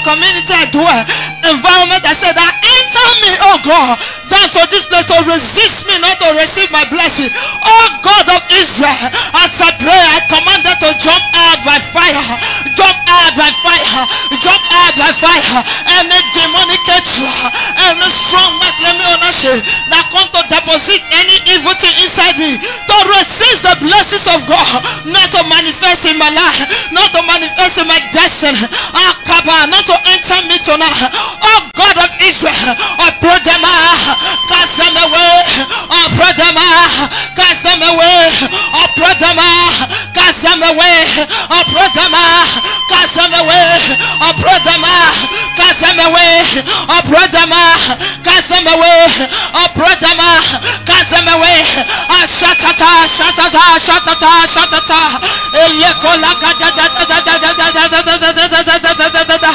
community I dwell, environment I said that enter me, oh God, down to this place to resist me, not to receive my blessing. Oh God of Israel, as I pray, I command them to jump out by fire, jump out by fire, jump out by fire. Any demonic creature, any strong man, let me honestly, that come to deposit any evil thing inside me, to resist the blessings of God, not to manifest in my life, not to manifest in my destiny, not to enter me tonight. Oh God of Israel, I pray them out, cast them away, I pray them out, cast them away, I pray them out, cast them away, I pray them out, cast them away, I pray them out, cast them away, I pray them out, cast them away, I pray them out, cast them away, shatata, shatata, shatata, shatata, elekola gada da da da da da da da da da da da da da da da,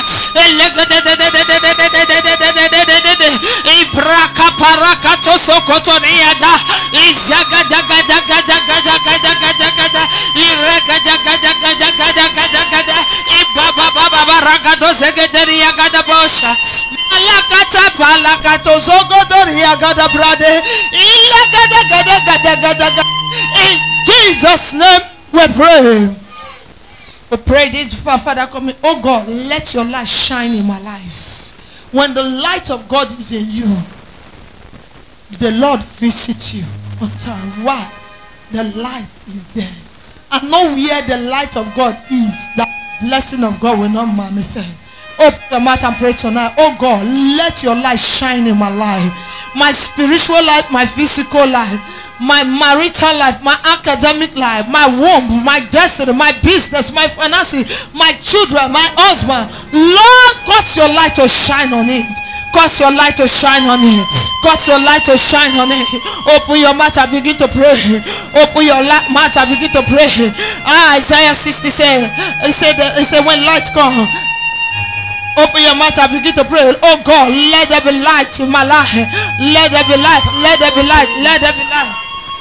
ibraka paraka tosokotoriada, izaga da gada gada gada gada gada gada, irega da gada gada gada gada gada, ibaba baba ragado zegederia gada bosha, malakata palakato zogodoria gada brade, ilaga da gada gada gada gada. In Jesus' name we pray. We pray this, Father, come. Oh God, let your light shine in my life. When the light of God is in you, the Lord visits you on time. Why? The light is there. And know where the light of God is, that blessing of God will not manifest. Open your mouth and pray tonight. Oh God, let your light shine in my life. My spiritual life, my physical life, my marital life, my academic life, my womb, my destiny, my business, my finances, my children, my husband. Lord, cause your light to shine on it. Cause your light to shine on it. Cause your light to shine on it. Open your mouth and begin to pray. Open your mouth and begin to pray. Isaiah 60 said, it said when light comes, open your mouth and begin to pray. Oh God, let there be light in my life. Let there be light. Let there be light. Let there be light.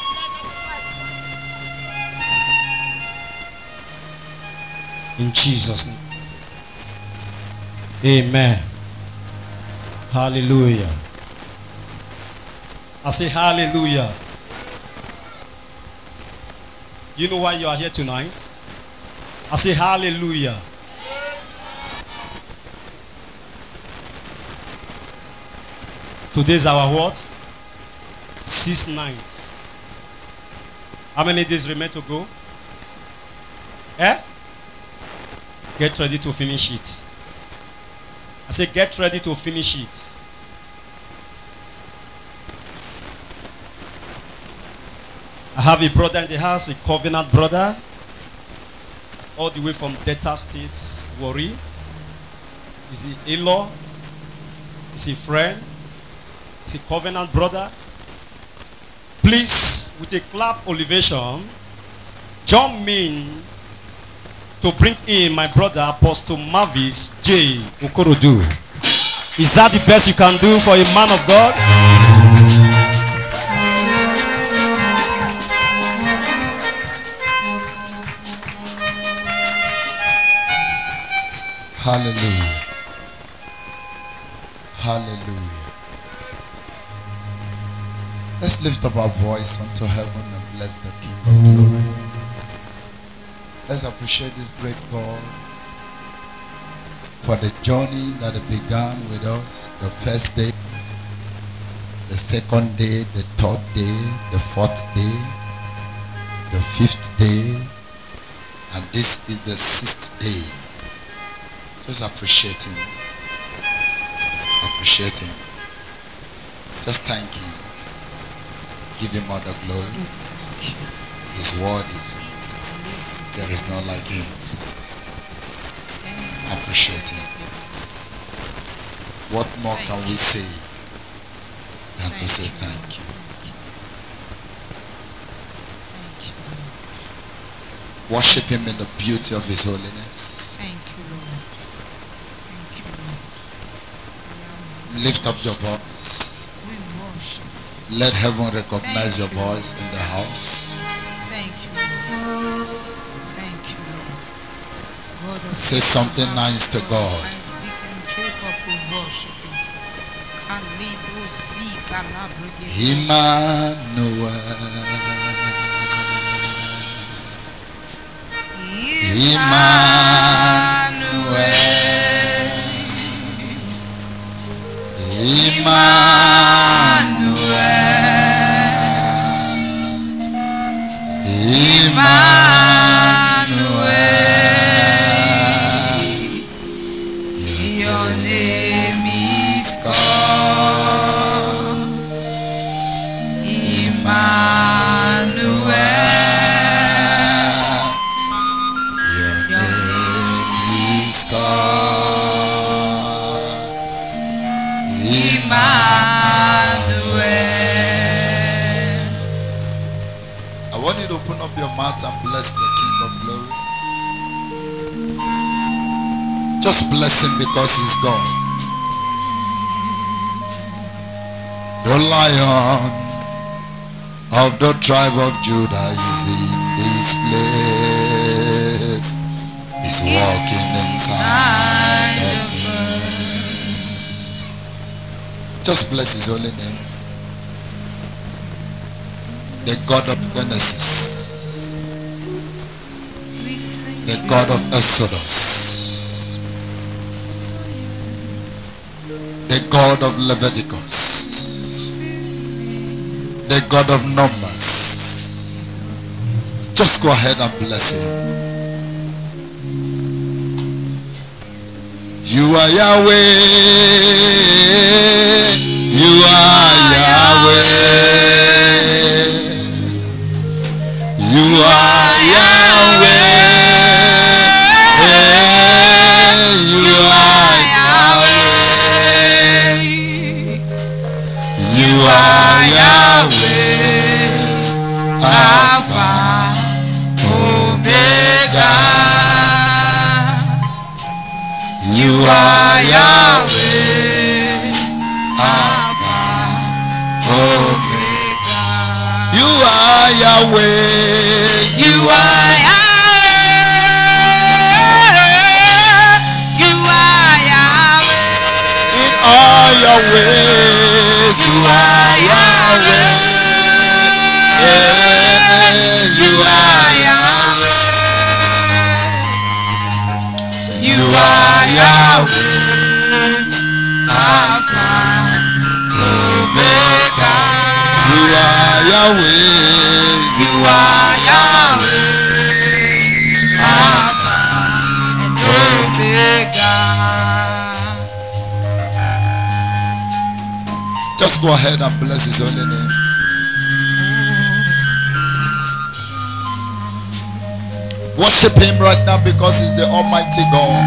In Jesus' name. Amen. Hallelujah. I say hallelujah. You know why you are here tonight? I say hallelujah. Today's our what? 6 nights. How many days remain to go? Get ready to finish it. I say get ready to finish it. I have a brother in the house, a covenant brother, all the way from Delta State, Warri. He's an in-law. He's a friend. He's a covenant brother. Please, with a clap elevation, join me to bring in my brother Apostle Mavis J. Okorodu. Is that the best you can do for a man of God? Hallelujah. Hallelujah. Let's lift up our voice unto heaven and bless the King of Glory. Let's appreciate this great God for the journey that began with us the first day, the second day, the third day, the fourth day, the fifth day, and this is the 6th day. Just appreciate him. Appreciate him. Just thank him. Give him all the glory. He's worthy. There is none like him. Appreciate him. What more can we say than to say thank you? Worship him in the beauty of his holiness. Lift up your voice. Let heaven recognize your voice in the house. Say something nice to God. Emmanuel. Your name is called Emmanuel. Your name is called Emmanuel. I want you to open up your mouth and bless the King of Glory. Just bless him because he's God. The Lion of the tribe of Judah is in this place. He's walking inside of me. Just bless his holy name. The God of Genesis, the God of Exodus, the God of Leviticus, the God of Numbers. Just go ahead and bless him. You are Yahweh. You are Yahweh. You are Yahweh. You are Yahweh. You are Yahweh. Alpha, Omega. You are Yahweh. Alpha, Omega. You are Yahweh. You are Yahweh. You are Yahweh. In all your ways, you are Yahweh. You are Yahweh. You are Yahweh. Alpha, Omega. You are Yahweh. You are Yahweh. Alpha and Omega. Just go ahead and bless his holy name. Worship him right now because he's the Almighty God,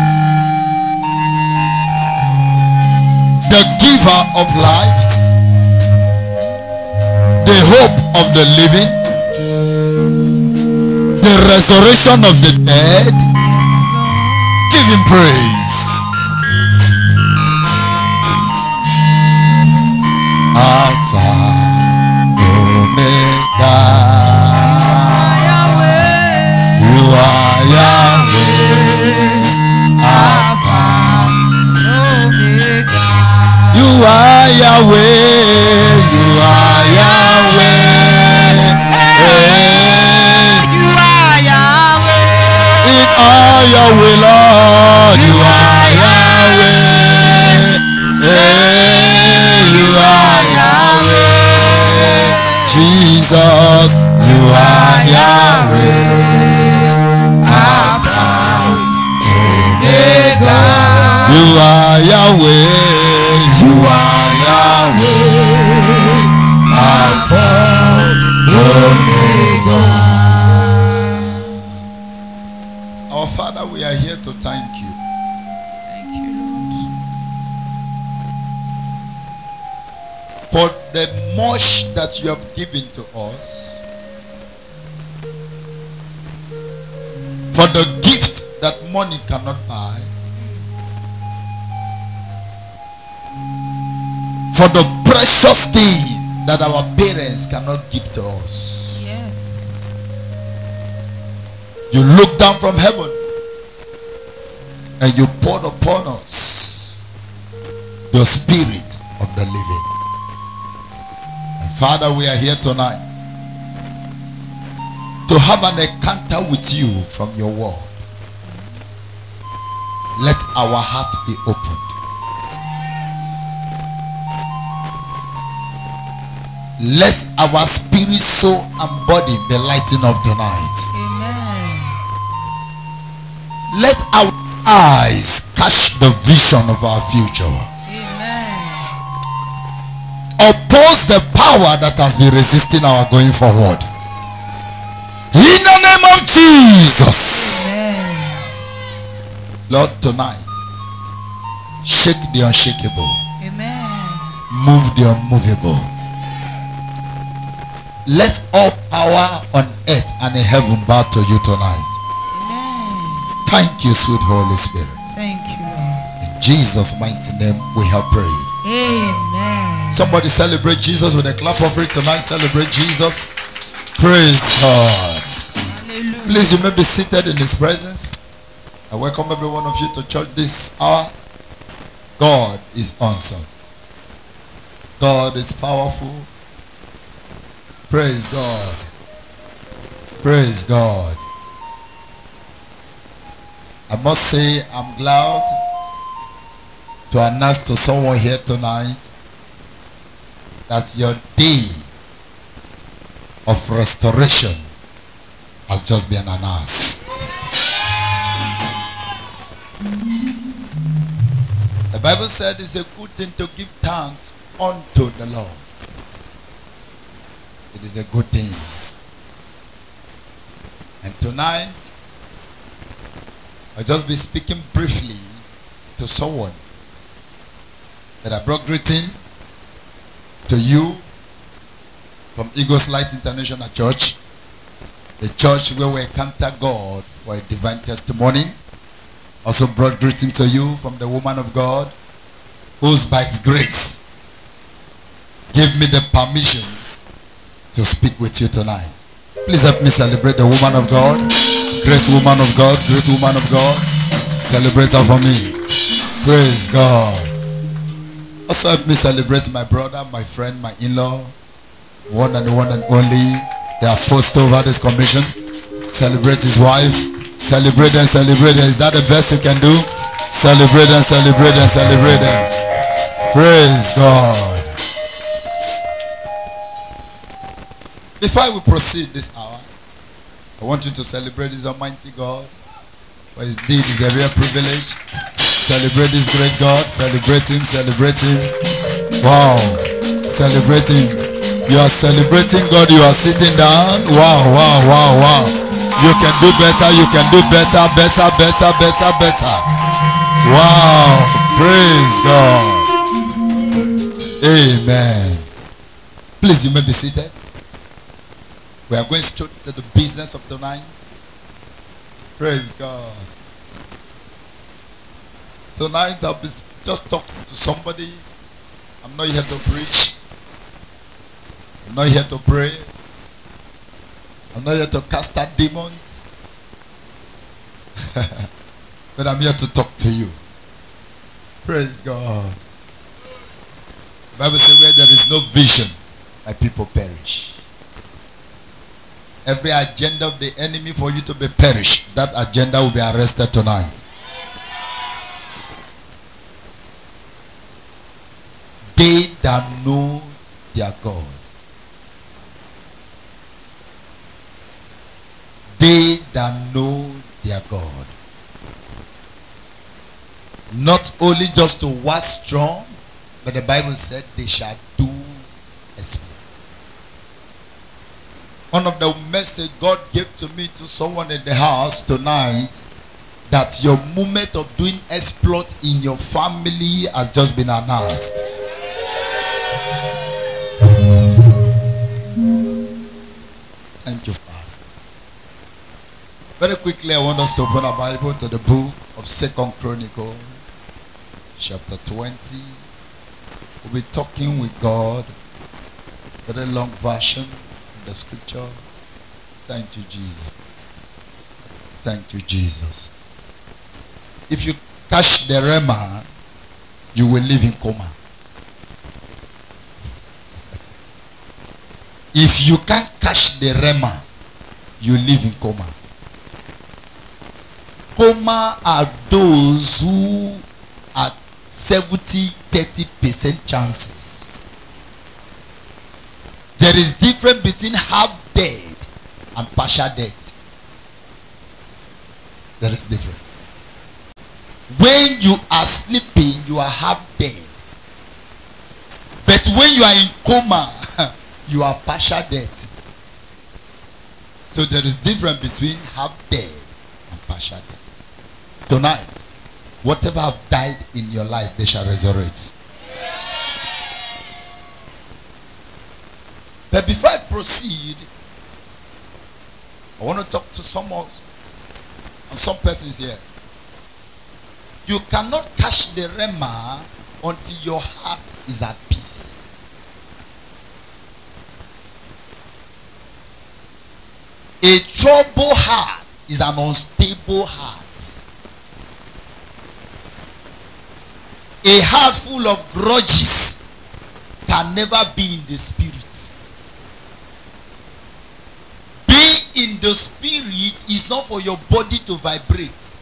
the giver of life, the hope of the living, the resurrection of the dead. Give him praise. Alpha, Omega. You are Yahweh. Alpha, Omega. You are Yahweh. You are Yahweh. You are Yahweh. In all your will, Lord. You are Yahweh. You are Yahweh. Jesus, you are Yahweh. Alpha, Omega. You are Yahweh. You are Yahweh. Alpha, Omega. Our Father, we are here to thank you. Thank you, Lord. For the much that you have given to us, for the gift that money cannot buy, for the precious thing that our parents cannot give to us. Yes. You look down from heaven and you poured upon us your spirit of the living. And Father, we are here tonight to have an encounter with you from your word. Let our hearts be opened. Let our spirit, soul, and body be lightened up tonight. Amen. Let our eyes catch the vision of our future. Amen. Oppose the power that has been resisting our going forward. In the name of Jesus. Amen. Lord, tonight, shake the unshakable. Amen. Move the unmovable. Let all power on earth and in heaven bow to you tonight. Amen. Thank you, sweet Holy Spirit. Thank you, Lord. In Jesus' mighty name we have prayed. Amen. Somebody celebrate Jesus with a clap of it tonight. Celebrate Jesus. Praise God. Hallelujah. Please, you may be seated in his presence. I welcome every one of you to church this hour. God is awesome. God is powerful. Praise God. Praise God. I must say I'm glad to announce to someone here tonight that your day of restoration has just been announced. The Bible said it's a good thing to give thanks unto the Lord. It is a good thing. And tonight, I'll just be speaking briefly to someone that I brought greeting to you from Eagles Light International Church, the church where we encounter God for a divine testimony. Also brought greeting to you from the woman of God, who's by his grace give me the permission to speak with you tonight. Please help me celebrate the woman of God. Great woman of God, great woman of God. Celebrate her for me. Praise God. Also help me celebrate my brother, my friend, my in-law, one and only, the apostle over this commission. Celebrate his wife. Celebrate and celebrate them. Is that the best you can do? Celebrate and celebrate and celebrate them. Praise God. Before we proceed this hour, I want you to celebrate this Almighty God. For his deed is a real privilege. Celebrate this great God. Celebrate him. Celebrate him. Wow. Celebrate him. You are celebrating God. You are sitting down. Wow, wow, wow, wow. You can do better. You can do better, better, better, better, better. Wow. Praise God. Amen. Please, you may be seated. We are going straight to the business of tonight. Praise God. Tonight I'll be just talking to somebody. I'm not here to preach. I'm not here to pray. I'm not here to cast out demons. But I'm here to talk to you. Praise God. The Bible says where there is no vision, my people perish. Every agenda of the enemy for you to be perished, that agenda will be arrested tonight. They that know their God, they that know their God, not only just to wax strong, but the Bible said they shall do exploit. One of the message God gave to me to someone in the house tonight, that your moment of doing exploit in your family has just been announced. Thank you, Father. Very quickly, I want us to open our Bible to the book of 2 Chronicles, chapter 20. We'll be talking with God. Very long version. The scripture. Thank you, Jesus. Thank you, Jesus. If you catch the rhema, you will live in coma. If you can't catch the rema, you live in coma. Coma are those who are 70-30% chances. There is difference between half dead and partial death. There is difference. When you are sleeping, you are half dead. But when you are in coma, you are partial death. So there is difference between half dead and partial death. Tonight, whatever have died in your life, they shall resurrect. But before I proceed, I want to talk to some persons here. You cannot catch the rema until your heart is at peace. A troubled heart is an unstable heart. A heart full of grudges can never be in the spirit. Being in the spirit is not for your body to vibrate.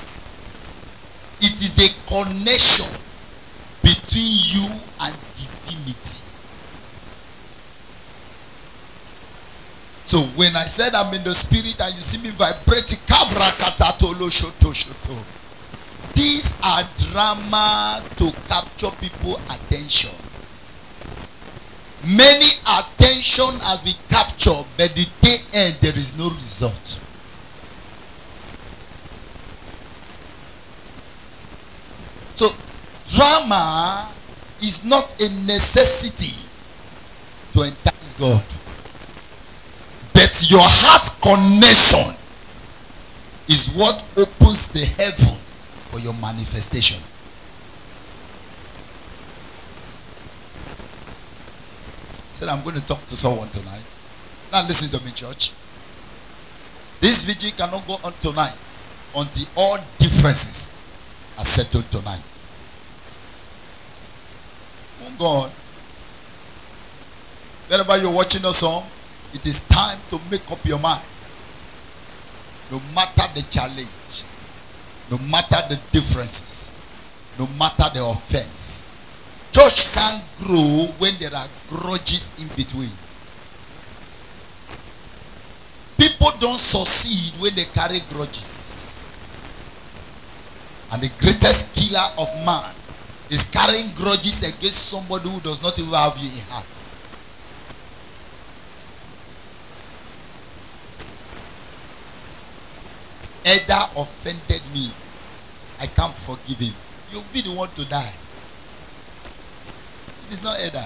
It is a connection between you and divinity. So when I said I'm in the spirit and you see me vibrating, these are drama to capture people's attention. Many attention has been captured, but the day end there is no result. So drama is not a necessity to entice God. But your heart connection is what opens the heaven for your manifestation. I said I'm going to talk to someone tonight. Now listen to me, church. This vigil cannot go on tonight until all differences are settled tonight. Oh God. Wherever you're watching us on, it is time to make up your mind. No matter the challenge, no matter the differences, no matter the offense. Church can't grow when there are grudges in between. People don't succeed when they carry grudges. And the greatest killer of man is carrying grudges against somebody who does not even have you in heart. Edda offended me. I can't forgive him. You'll be the one to die. It is not Edda.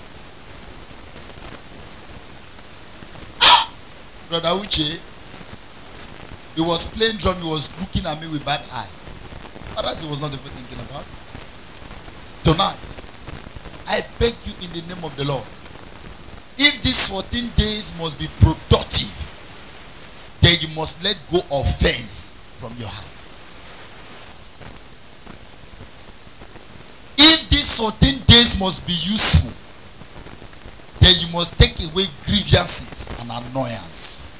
Brother Uche, he was playing drum, he was looking at me with bad eye. Others he was not even thinking about. Tonight, I beg you in the name of the Lord, if these 14 days must be productive, then you must let go of offense from your heart. If these 14 days must be useful, then you must take away grievances and annoyance.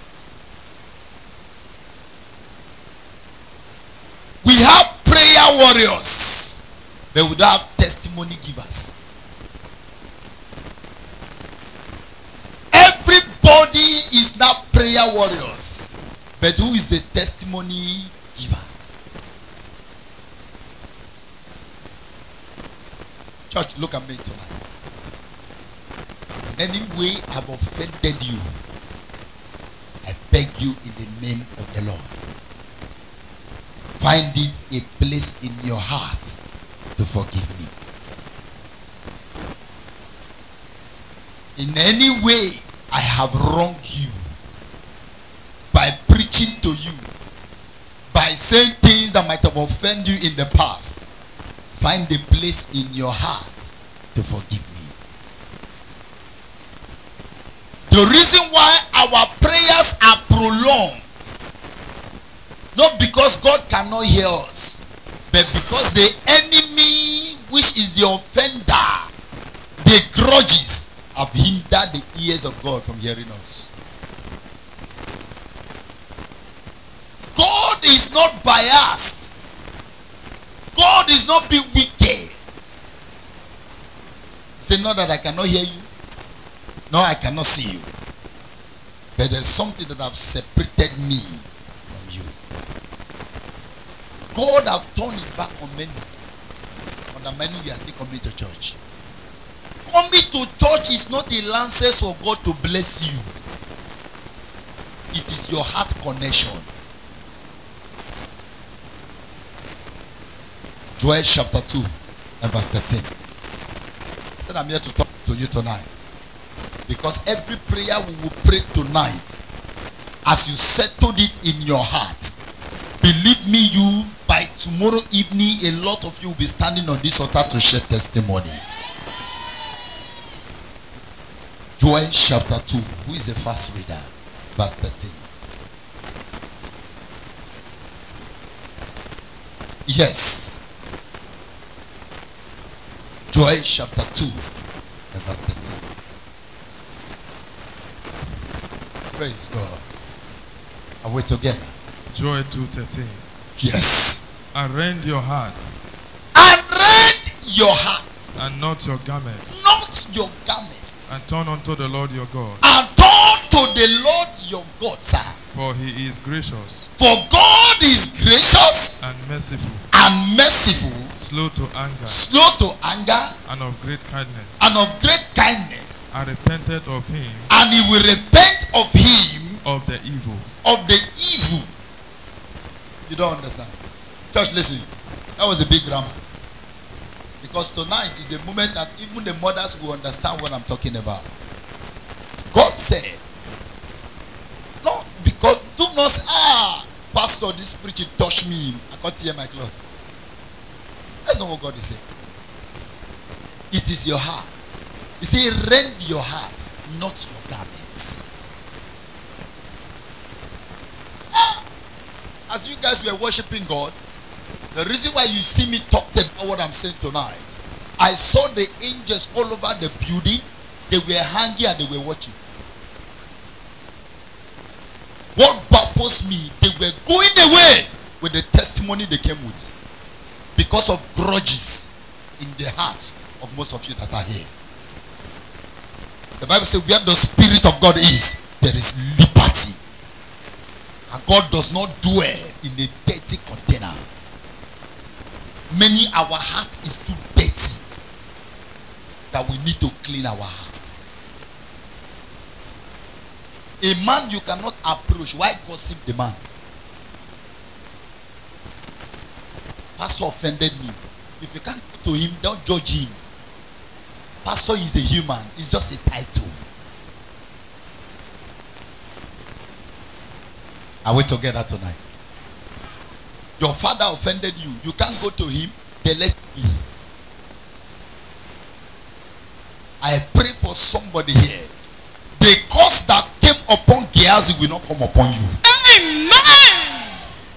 We have prayer warriors, but we don't have testimony givers. Everybody is now prayer warriors, but who is the testimony giver? Church, look at me tonight. Any way I've offended you, I beg you in the name of the Lord, find it a place in your heart to forgive me. In any way I have wronged you, by preaching to you, by saying things that might have offended you in the past, find a place in your heart to forgive me. The reason why our prayers are prolonged, not because God cannot hear us, but because the enemy, which is the offender, the grudges, have hindered the ears of God from hearing us. God is not biased. God is not being wicked. Say, not that I cannot hear you. No, I cannot see you. But there's something that have separated me from you. God have turned his back on many. On the many we are still coming to church. Coming to church is not a license for God to bless you. It is your heart connection. Joel chapter 2 and verse 13. I said, I'm here to talk to you tonight. Because every prayer we will pray tonight, as you settled it in your heart, believe me, you, by tomorrow evening, a lot of you will be standing on this altar to share testimony. Joel chapter 2. Who is the first reader? Verse 13. Yes. Joel chapter 2 and verse 13. Praise God. Are we together? Joel 2:13. Yes. And rend your heart. And rend your heart. And not your garments. Not your garments. And turn unto the Lord your God. And turn to the Lord your God, sir. For he is gracious. For God is gracious and merciful. And merciful. Slow to anger. Slow to anger. And of great kindness. And of great kindness. And repented of him. And he will repent of him. Of the evil. Of the evil. You don't understand. Church, listen. That was a big grammar. Because tonight is the moment that even the mothers will understand what I'm talking about. God said, no, because do not say, pastor, this preaching touched me. I can't hear my clothes. That's not what God is saying. It is your heart. He said, rend your heart, not your garments. As you guys were worshiping God, the reason why you see me talk about what I'm saying tonight, I saw the angels all over the building. They were hanging and they were watching. What baffles me, they were going away with the testimony they came with. Because of grudges in the heart of most of you that are here. The Bible says where the Spirit of God is, there is liberty. And God does not dwell in a dirty container. Many, our heart is too dirty that we need to clean our hearts. A man you cannot approach. Why gossip the man? Pastor offended me. If you can't go to him, don't judge him. Pastor is a human. It's just a title. Are we together tonight? Your father offended you. You can't go to him. They let me. I pray for somebody here. The curse that came upon Gehazi will not come upon you. Amen.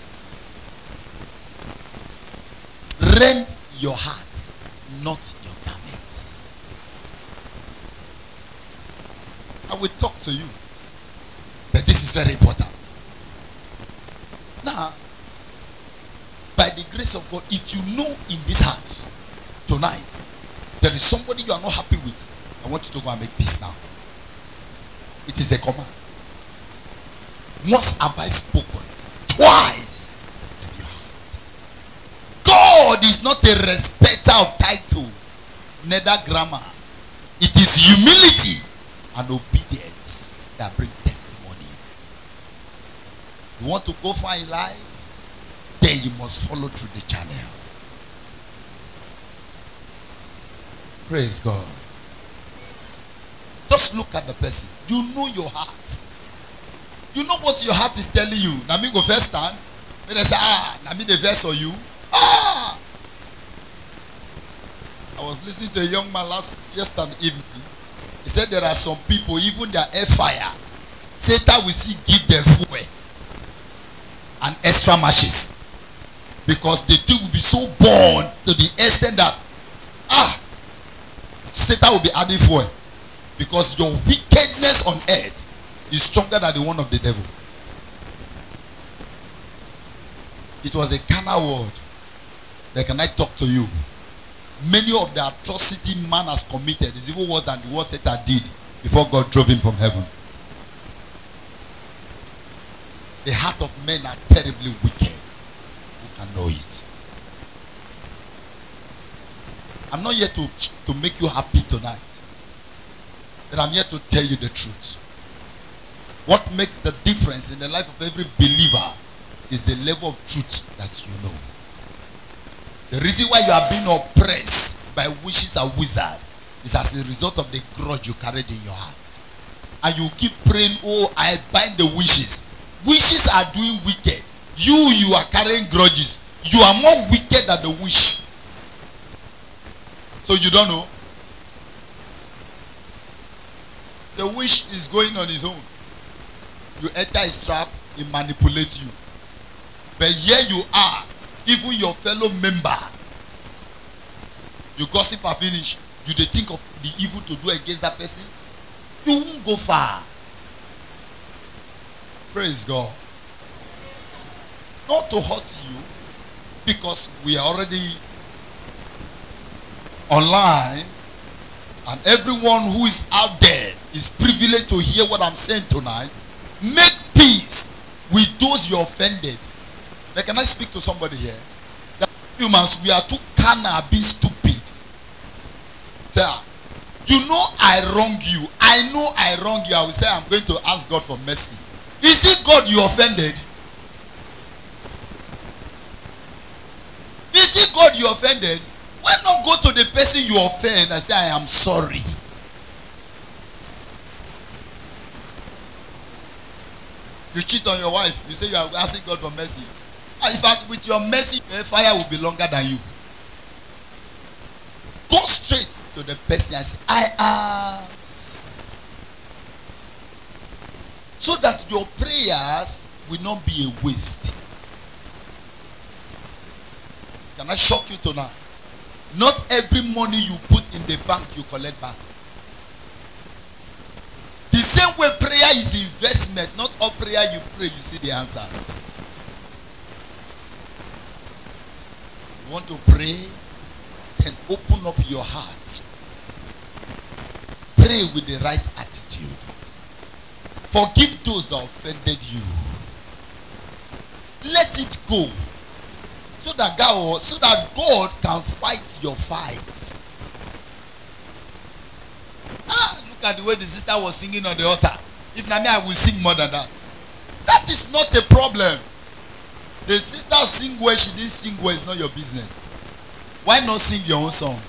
Rend your heart, not your garments. I will talk to you. But this is very important. Now, by the grace of God, if you know in this house tonight there is somebody you are not happy with, I want you to go and make peace now. It is a command. Once have I spoken, twice have you heard. God is not a respecter of title, neither grammar. It is humility and obedience that bring testimony. You want to go far in life? Then you must follow through the channel. Praise God. Just look at the person. You know your heart. You know what your heart is telling you. Now me go first stand. When they say, now me the verse for you. I was listening to a young man yesterday evening. He said there are some people, even their air fire, Satan will still give them fuel and extra matches. Because the thing will be so born to the extent that Satan will be adding fuel. Because your wickedness on earth is stronger than the one of the devil. It was a carnal word. But can I talk to you? Many of the atrocity man has committed is even worse than the worst Satan did before God drove him from heaven. The heart of men are terribly wicked. Who can know it? I'm not here to make you happy tonight. But I'm here to tell you the truth. What makes the difference in the life of every believer is the level of truth that you know. The reason why you are being oppressed by witches and wizards is as a result of the grudge you carried in your heart. And you keep praying, oh, I bind the wishes. Wishes are doing wicked. You are carrying grudges. You are more wicked than the wish. So you don't know. The wish is going on his own. You enter his trap, he manipulates you. But here you are, even your fellow member. You gossip and finish. You dey think of the evil to do against that person. You won't go far. Praise God. Not to hurt you, because we are already online, and everyone who is out there is privileged to hear what I'm saying tonight. Make peace with those you offended. But can I speak to somebody here? That humans, we are too carnal, being stupid. Say, you know I wrong you. I know I wrong you. I will say I'm going to ask God for mercy. Is it God you offended? Is it God you offended? Why not go to the person you offend and say, I am sorry? You cheat on your wife. You say you are asking God for mercy. In fact, with your mercy, your fire will be longer than you. Go straight to the person and say, I am sorry. So that your prayers will not be a waste. Can I shock you tonight? Not every money you put in the bank you collect back. The same way prayer is investment. Not all prayer you pray you see the answers. You want to pray? Then open up your heart. Pray with the right attitude. Forgive those that offended you. Let it go. So that God can fight your fights. Look at the way the sister was singing on the altar. If not me, I will sing more than that. That is not a problem. The sister sing where she didn't sing where is not your business. Why not sing your own song?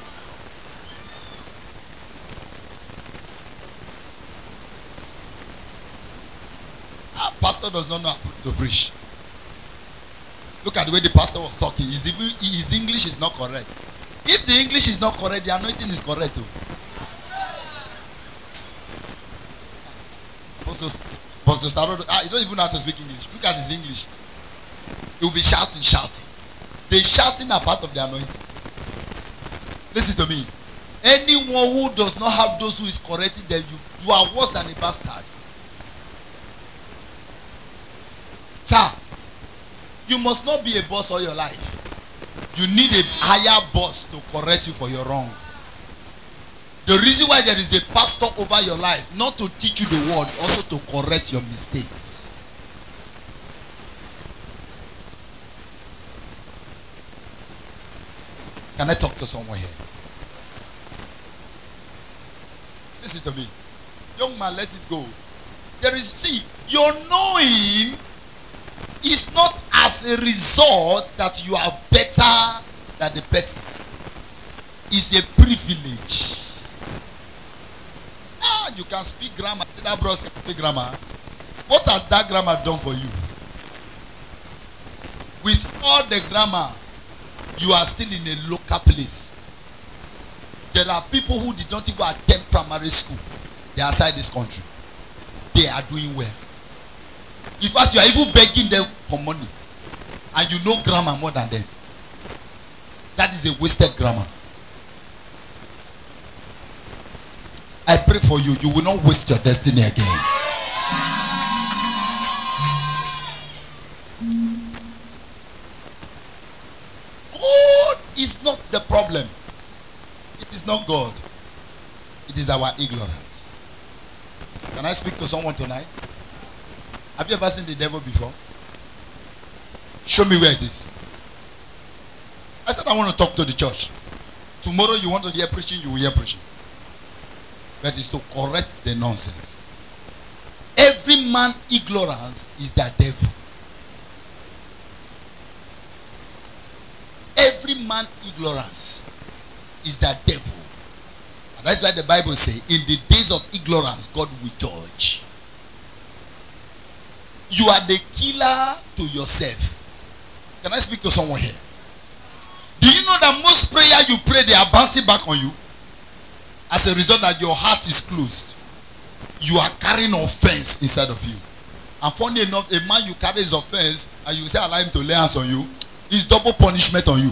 Pastor does not know how to preach. Look at the way the pastor was talking. His English is not correct. If the English is not correct, the anointing is correct too. Pastor started, he don't even know how to speak English. Look at his English. He will be shouting. The shouting are part of the anointing. Listen to me. Anyone who does not have those who is correcting them, you are worse than a bastard. Sir, you must not be a boss all your life. You need a higher boss to correct you for your wrong. The reason why there is a pastor over your life, not to teach you the word, also to correct your mistakes. Can I talk to someone here? Listen to me. Young man, let it go. Your knowing is not as a result that you are better than the person. It's a privilege. You can speak grammar. That bros can speak grammar. What has that grammar done for you? With all the grammar, you are still in a local place. There are people who did not even attend primary school. They are outside this country. They are doing well. In fact, you are even begging them for money. And you know grammar more than them. That is a wasted grammar. I pray pray for you. You will not waste your destiny again. God is not the problem. It is not God. It is our ignorance. Can I speak to someone tonight? Have you ever seen the devil before? Show me where it is. I said I want to talk to the church. Tomorrow you want to hear preaching, you will hear preaching. But it's to correct the nonsense. Every man ignorance is the devil. Every man ignorance is the devil. And that's why the Bible says, in the days of ignorance, God will judge. You are the killer to yourself. Can I speak to someone here? Do you know that most prayer you pray, they are bouncing back on you? As a result that your heart is closed. You are carrying offense inside of you. And funny enough, a man you carry his offense and you say allow him to lay hands on you, it's double punishment on you.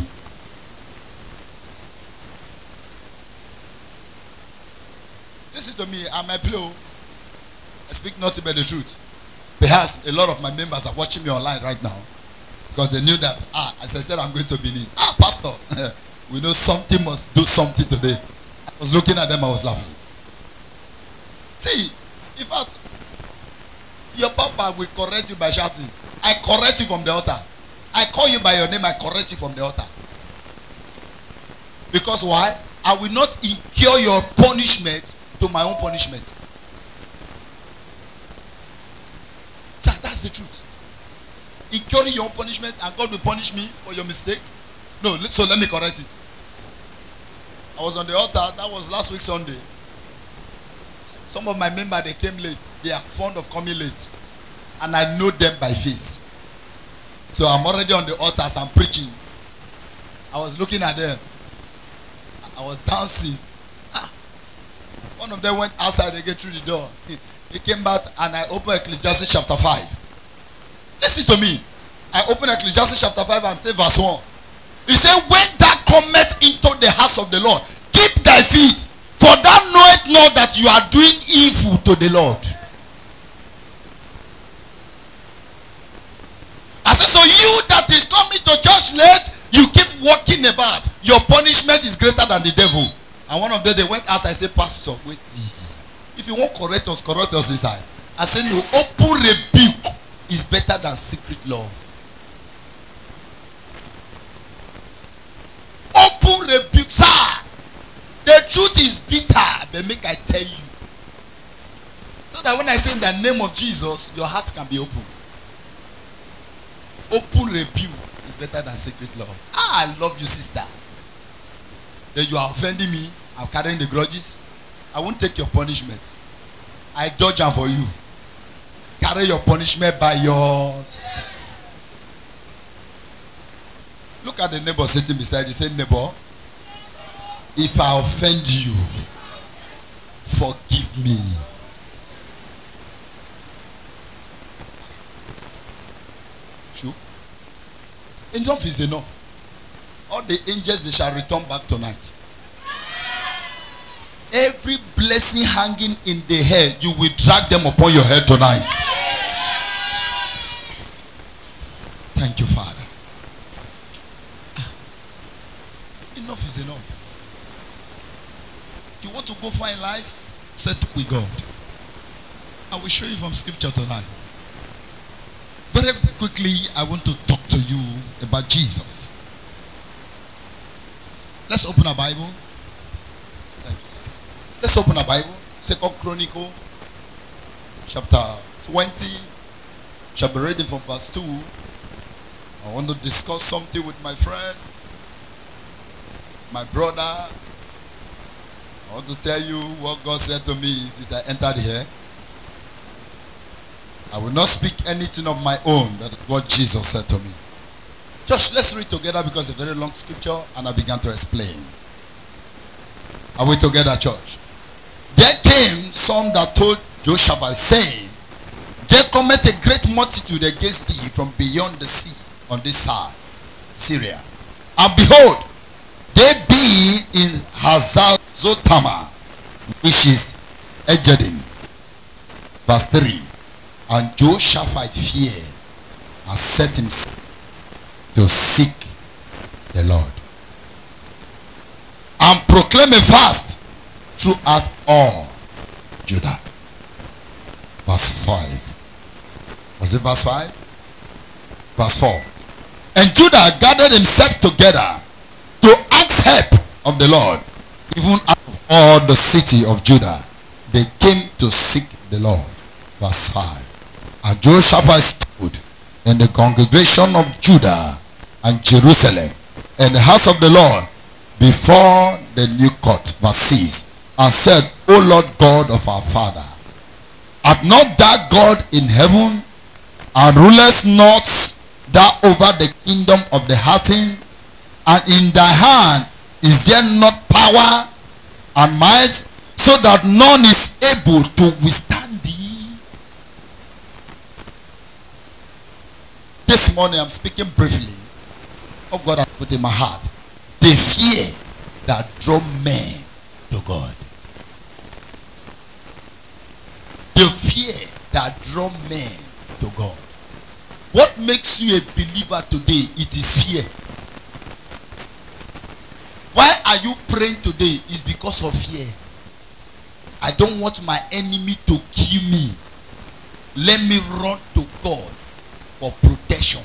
Listen to me, I'm a play. I speak nothing but the truth. Perhaps a lot of my members are watching me online right now. Because they knew that, as I said, I'm going to Benin. Pastor, we know something must do something today. I was looking at them, I was laughing. See, in fact, your papa will correct you by shouting. I correct you from the altar. I call you by your name, I correct you from the altar. Because why? I will not incur your punishment to my own punishment. Sir, that's the truth. Incurring your own punishment and God will punish me for your mistake. No, so let me correct it. I was on the altar, that was last week Sunday. Some of my members, they came late. They are fond of coming late. And I know them by face. So I'm already on the altar as I'm preaching. I was looking at them. I was dancing. One of them went outside, they get through the door. He came back and I opened Ecclesiastes chapter 5. Listen to me. I opened Ecclesiastes chapter 5 and say verse 1. He said, when thou comest into the house of the Lord, keep thy feet, for thou knowest not that you are doing evil to the Lord. I said, so you that is coming to church late, you keep walking about. Your punishment is greater than the devil. And one of them, they went outside. I said, Pastor, wait. If you won't correct us inside. I said, no, open rebuke is better than secret love. Open rebuke, sir. The truth is bitter, but make I tell you. So that when I say in the name of Jesus, your heart can be open. Open rebuke is better than secret love. I love you, sister. Then you are offending me. I'm carrying the grudges. I won't take your punishment. I dodge them for you. Carry your punishment by yourself. Look at the neighbor sitting beside you. Say, neighbor, if I offend you, forgive me. Sure. Enough is enough. All the angels, they shall return back tonight. Every blessing hanging in the head, you will drag them upon your head tonight. Thank you, Father. Enough is enough. You want to go far in life? Set with God. I will show you from scripture tonight. Very quickly, I want to talk to you about Jesus. Let's open our Bible. Thank you, sir. Let's open our Bible. 2 Chronicle chapter 20. Shall be reading from verse 2. I want to discuss something with my friend, my brother. I want to tell you what God said to me since I entered here. I will not speak anything of my own, but what Jesus said to me. Just let's read together because it's a very long scripture and I began to explain. Are we together, church? There came some that told Joshua, saying, there cometh a great multitude against thee from beyond the sea on this side, Syria. And behold, they be in Hazazotama, which is Ejedim. Verse 3. And Jehoshaphat feared and set himself to seek the Lord and proclaim a fast throughout all Judah. Verse 5. Was it verse 5? Verse 4. And Judah gathered himself together to ask help of the Lord. Even out of all the city of Judah, they came to seek the Lord. Verse 5. And Jehoshaphat stood in the congregation of Judah and Jerusalem and the house of the Lord before the new court. Verse 6. And said, O Lord God of our father, art not thou God in heaven, and rulest not thou over the kingdom of the heathen? And in thy hand is there not power and might, so that none is able to withstand thee? This morning I'm speaking briefly of God has put in my heart. The fear that draw men to God. The fear that draw men to God. What makes you a believer today? It is fear. Why are you praying today? It's because of fear. I don't want my enemy to kill me. Let me run to God for protection.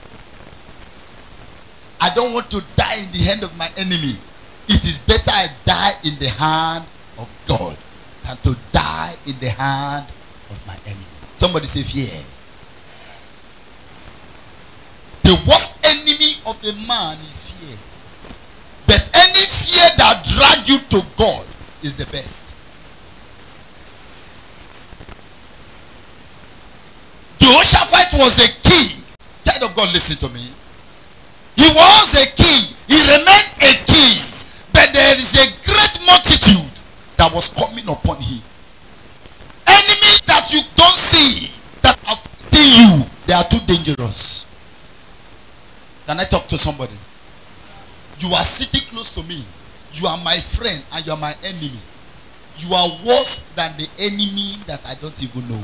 I don't want to die in the hand of my enemy. It is better I die in the hand of God than to die in the hand of my enemy. Somebody say fear. The worst enemy of a man is fear. But any fear that drags you to God is the best. Jehoshaphat was a king. Child of God, listen to me. He was a king. He remained a king. But there is a great multitude that was coming upon him. Enemies that you don't see that are fighting you, they are too dangerous. Can I talk to somebody? You are sitting close to me. You are my friend and you are my enemy. You are worse than the enemy that I don't even know.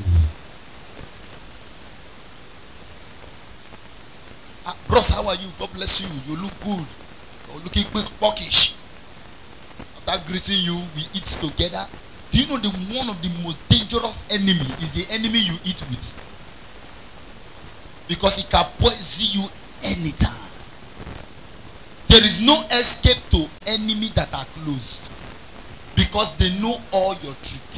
Bros, how are you? God bless you. You look good. You're looking bookish. After greeting you, we eat together. Do you know one of the most dangerous enemy is the enemy you eat with? Because it can poison you anytime. There is no escape to enemy that are closed, because they know all your trick.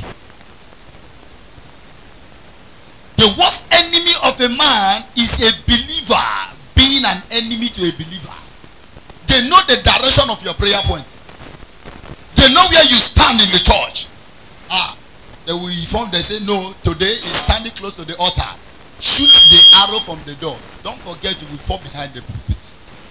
The worst enemy of a man is a believer being an enemy to a believer. They know the direction of your prayer point. They know where you stand in the church. They will inform, they say, no, today is standing close to the altar. Shoot the arrow from the door. Don't forget you will fall behind the pulpit.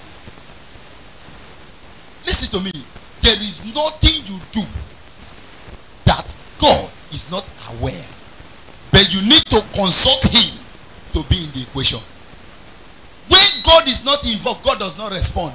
Listen to me. There is nothing you do that God is not aware. But you need to consult him to be in the equation. When God is not involved, God does not respond.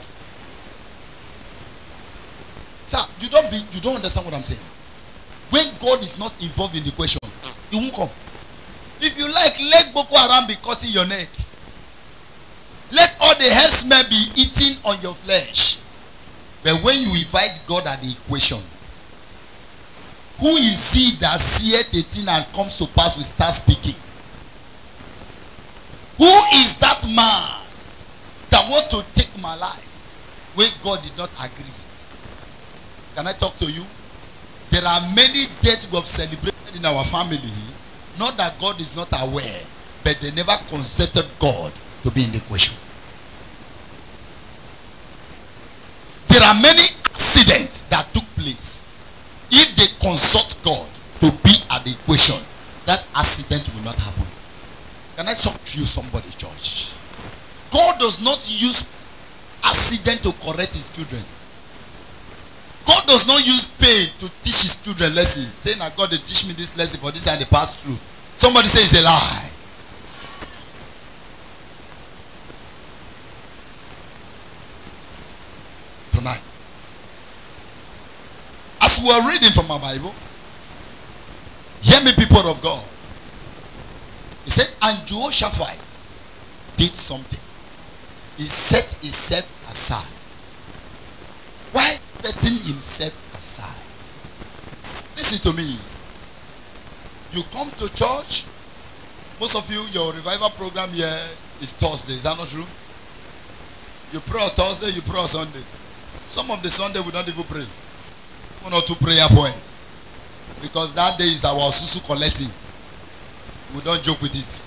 Sir, you don't understand what I'm saying. When God is not involved in the equation, he won't come. If you like, let Boko Haram be cutting your neck. Let all the herdsmen be eating on your flesh. But when you invite God at the equation, who is he that seeth a thing and comes to pass will start speaking? Who is that man that want to take my life when God did not agree? Can I talk to you? There are many deaths we have celebrated in our family. Not that God is not aware, but they never consulted God to be in the equation. There are many accidents that took place. If they consult God to be at the equation, that accident will not happen. Can I talk to you, somebody, church? God does not use accident to correct his children. God does not use pain to teach his children lessons. Saying that God, they teach me this lesson for this and they pass through. Somebody say it's a lie. Tonight, as we are reading from our Bible, Hear me, people of God. He said, and Jehoshaphat did something. He set himself aside. Why setting himself aside? Listen to me. You come to church. Most of you, your revival program here is Thursday. Is that not true? You pray on Thursday, you pray on Sunday. Some of the Sunday we don't even pray. 1 or 2 prayer points. Because that day is our susu collecting. We don't joke with it.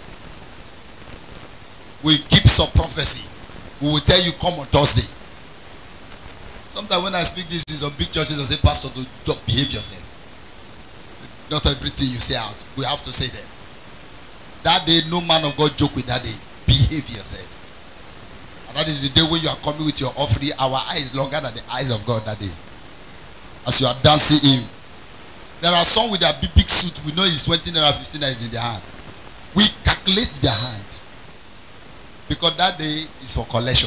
We keep some prophecy. We will tell you come on Thursday. Sometimes when I speak this in some big churches, I say, Pastor, don't behave yourself. Not everything you say out. We have to say them. That day, no man of God joke with that day. Behave yourself. And that is the day when you are coming with your offering. Our eye is longer than the eyes of God that day. As you are dancing in. There are some with their big suit. We know it's 20 naira, 15 naira is in their hand. We calculate their hand. Because that day is for collection.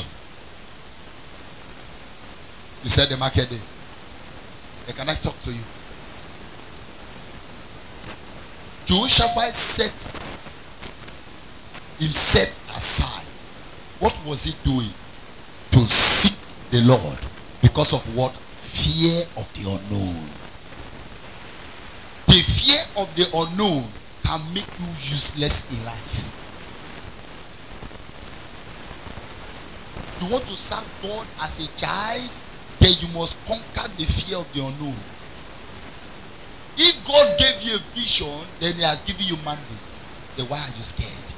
You said the market day. Can I talk to you? Jehoshaphat set himself aside. What was he doing? To seek the Lord. Because of what? Fear of the unknown. The fear of the unknown can make you useless in life. You want to serve God as a child, then you must conquer the fear of the unknown. If God gave you a vision, then he has given you mandate. Then why are you scared?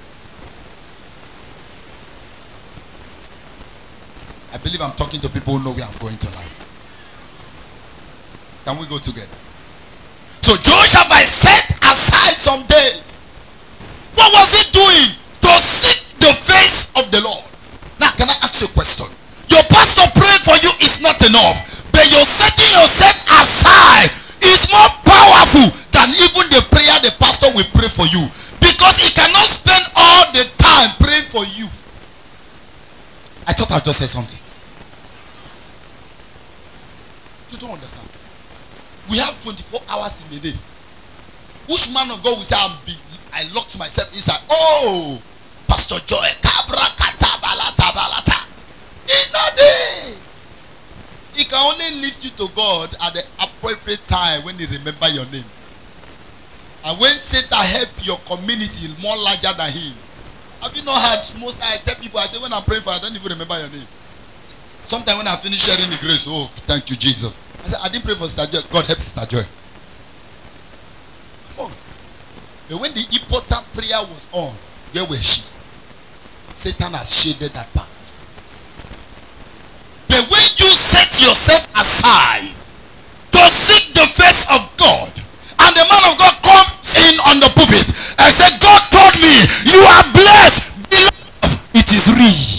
I believe I'm talking to people who know where I'm going tonight. Can we go together? So Jehoshaphat set aside some days. What was he doing? To seek the face of the Lord. Now, can I ask you a question? Your pastor praying for you is not enough. But you're setting yourself aside is more powerful than even the prayer the pastor will pray for you. Because he cannot spend all the time praying for you. I thought I just said something. You don't understand. We have 24 hours in a day. Which man of God will say, I locked myself inside? Oh, Pastor Joy, Cabra, Katabalata, Balata. In a day. He can only lift you to God at the appropriate time when he remember your name. And when Satan help your community more larger than him. Have you not heard most I tell people, I say when I'm praying for, I don't even remember your name. Sometimes when I finish sharing the grace, oh, thank you, Jesus. I said, I didn't pray for Sister Joy. God help Sister Joy. Come on. But when the important prayer was on, where was she? Satan has shaded that part. But when you set yourself aside to seek the face of God, and the man of God comes in on the pulpit and said, God told me, you are blessed, beloved, it is real.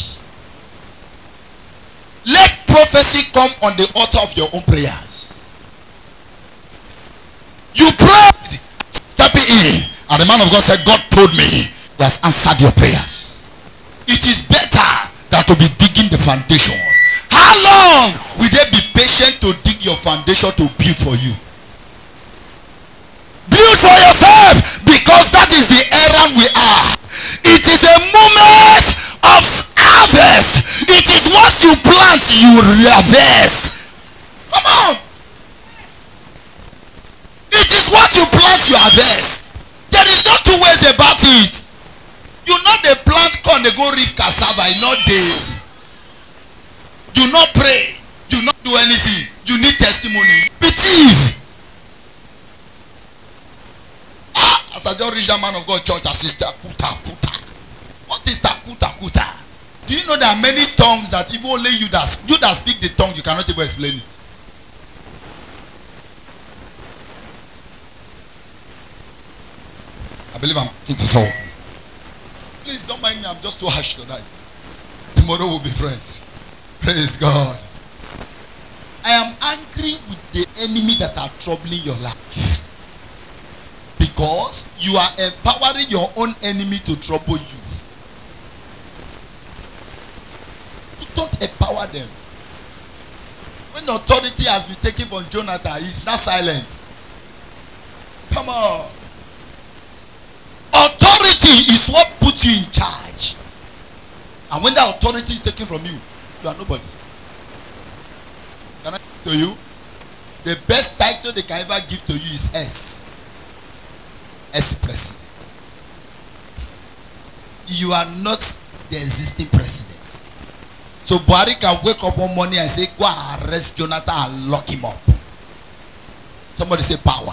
Let prophecy come on the altar of your own prayers. You prayed, stepping in, and the man of God said, God told me, he has answered your prayers. It is better than to be digging the foundation. How long will they be patient to dig your foundation to build for you? Build for yourself, because that is the era we are. It is a moment of harvest. It is what you plant, you harvest. Come on. It is what you plant, you harvest. There is no two ways about it. You know they plant corn, they go reap cassava, not they. You not pray, you not do anything. You need testimony. Be thief. As I just reached that man of God church, I said, Takuta. What is Takuta? Do you know there are many tongues that if only you that speak the tongue, you cannot even explain it? I believe I'm talking to someone. Please don't mind me, I'm just too harsh tonight. Tomorrow we'll be friends. Praise God. I am angry with the enemy that are troubling your life. Because you are empowering your own enemy to trouble you. You don't empower them. When authority has been taken from Jonathan, he's not silent. Come on. authority is what puts you in charge. And when that authority is taken from you, you are nobody. Can I tell you? The best title they can ever give to you is S. S president. You are not the existing president. So Buhari can wake up one morning and say, go and arrest Jonathan and lock him up. Somebody say power.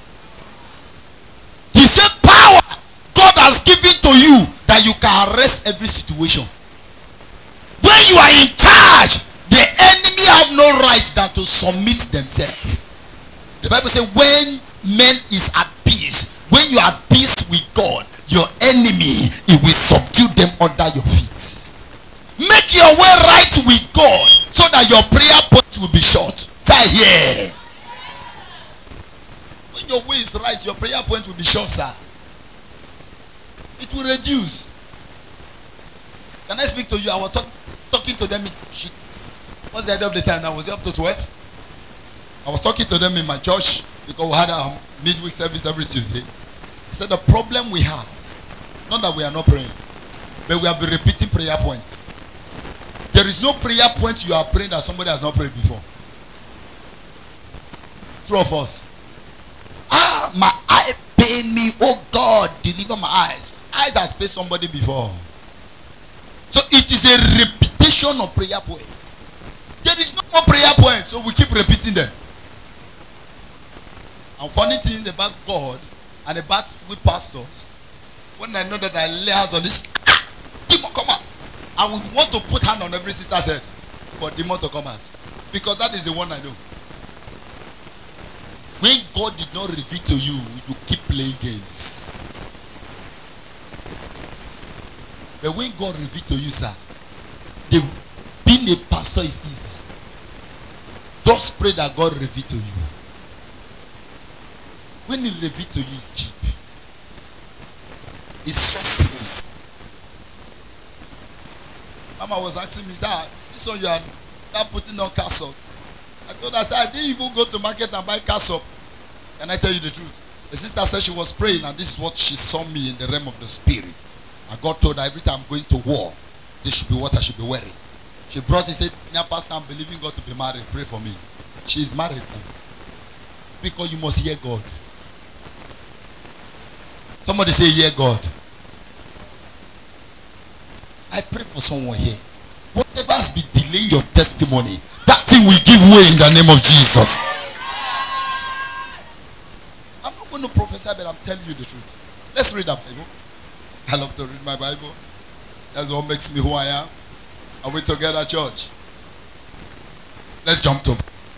He said power. God has given to you that you can arrest every situation. When you are in charge, the enemy have no right than to submit themselves. The Bible says when man is at peace, when you are at peace with God, your enemy, he will subdue them under your feet. Make your way right with God so that your prayer point will be short. Say yeah. When your way is right, your prayer point will be short, sir. It will reduce. Can I speak to you? I was talking to them. What's the end of the time? I was up to 12. I was talking to them in my church because we had a midweek service every Tuesday. I said the problem we have, not that we are not praying, but we have been repeating prayer points. There is no prayer point you are praying that somebody has not prayed before. True of us. My eye pain me. Oh God, deliver my eyes. Eyes has paid somebody before. So it is a repetition of prayer points. There is no more prayer points, so we keep repeating them. And funny thing about God and about we pastors, when I know that I lay hands on this, demon come out. I would want to put hand on every sister's head for demon to come out. Because that is the one I know. When God did not reveal to you, you keep playing games. But when God revealed to you, sir, being a pastor is easy. Just pray that God reveal to you. When he reveal to you, it's cheap. It's so Mama was asking me, sir, this one you are not putting on castle. I told her, sir, I didn't even go to market and buy castle. Can I tell you the truth? The sister said she was praying and this is what she saw me in the realm of the spirit. And God told her every time I'm going to war, this should be what I should be wearing. She brought it and said, Pastor, I'm believing God to be married. Pray for me. She is married now. Because you must hear God. Somebody say, hear God. I pray for someone here. Whatever has been delaying your testimony, that thing will give way in the name of Jesus. I'm not going to prophesy, but I'm telling you the truth. Let's read that Bible. I love to read my Bible. That's what makes me who I am. Are we together, church? Let's jump to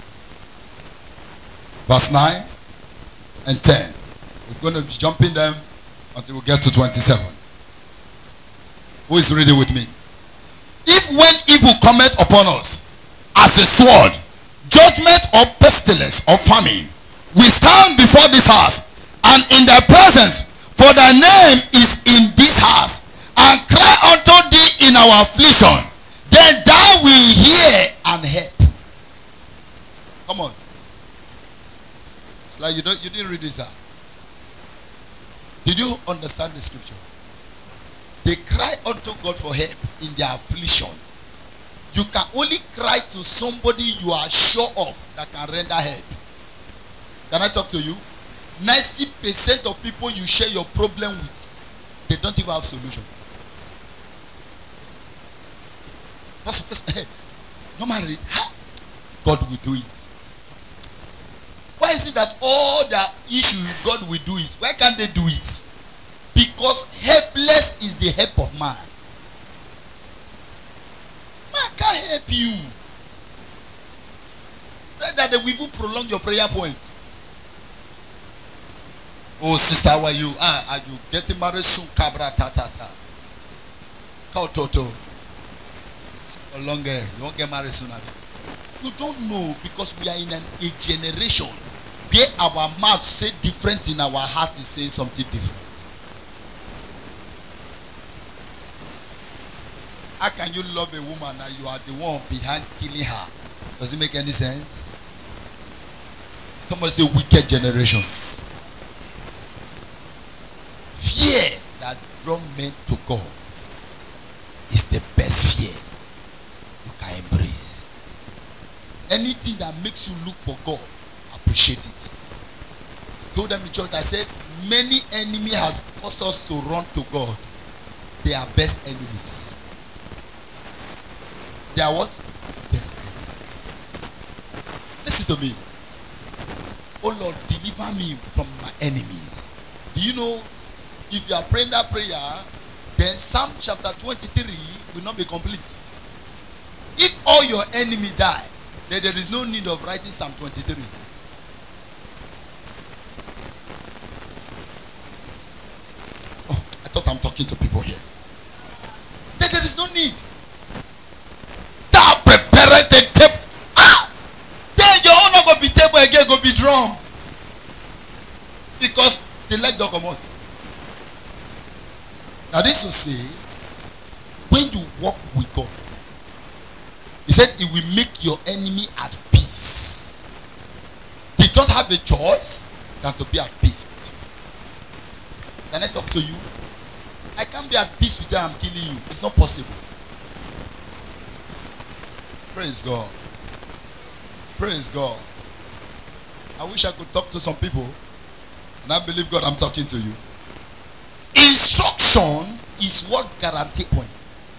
verse 9 and 10. We're going to be jumping them until we get to 27. Who is reading with me? If when evil cometh upon us as a sword, judgment or pestilence or famine, we stand before this house and in thy presence, for thy name is in this house, and cry unto thee in our affliction, then thou wilt hear and help. Come on. It's like you didn't read this out. Did you understand the scripture? They cry unto God for help in their affliction. You can only cry to somebody you are sure of that can render help. Can I talk to you? 90% of people you share your problem with, they don't even have solution. No matter it, God will do it. Why is it that all the issues God will do it? Why can't they do it? Because helpless is the help of man. Man can't help you. That they will even prolong your prayer points. Oh, sister, how are you? Are you getting married soon? Cabra tatata. Cow toto. No longer. You won't get married soon. You don't know, because we are in a generation where our mouth say different in our heart is saying something different. How can you love a woman and you are the one behind killing her? Does it make any sense? Somebody say wicked generation. Fear that God, appreciate it. I told them in church, I said, many enemy has caused us to run to God. They are best enemies. They are what? Best enemies. Listen to me. Oh Lord, deliver me from my enemies. Do you know, if you are praying that prayer, then Psalm chapter 23 will not be complete. If all your enemy die, then there is no need of writing Psalm 23. Oh, I thought I'm talking to people here. Then there is no need. Thou preparest a table. Then your own not going to be table again, go be drum. Because the leg don't come out. Now this will say, when you walk with God, he said it will make your enemy at peace. They don't have a choice than to be at peace. Can I talk to you? I can't be at peace with you and I'm killing you. It's not possible. Praise God. Praise God. I wish I could talk to some people. And I believe God, I'm talking to you. Instruction is what guarantee point.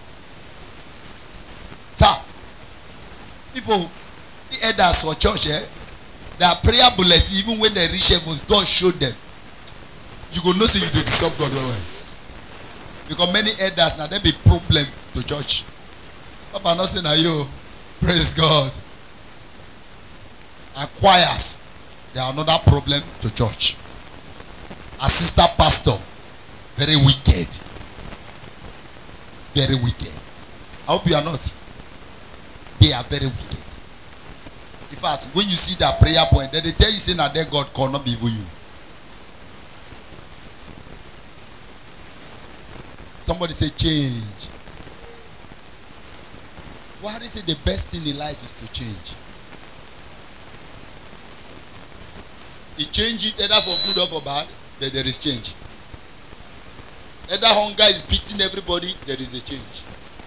Sir, people, the elders for church, their prayer bullet, even when they reach heaven, God showed them. You go know say you dey disturb God well. Because many elders now they be problem to church. Papa not saying you. Praise God. And choirs, they are another problem to church. Assistant pastor, very wicked. Very wicked. I hope you are not. They are very wicked. In fact, when you see that prayer point, then they tell you say now that God cannot be for you. Somebody say change. Why do you say the best thing in life is to change? You change it either for good or for bad, then there is change. Either hunger is beating everybody, there is a change.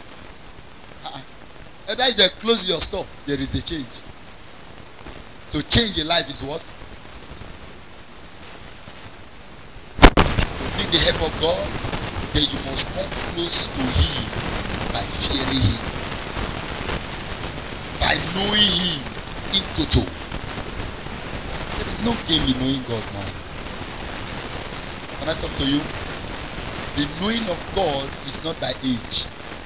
Either if they close your store, there is a change. So change in life is what? You need the help of God, then you must come close to Him by fearing Him, by knowing Him in total. There is no game in knowing God now. Can I talk to you? The knowing of God is not by age.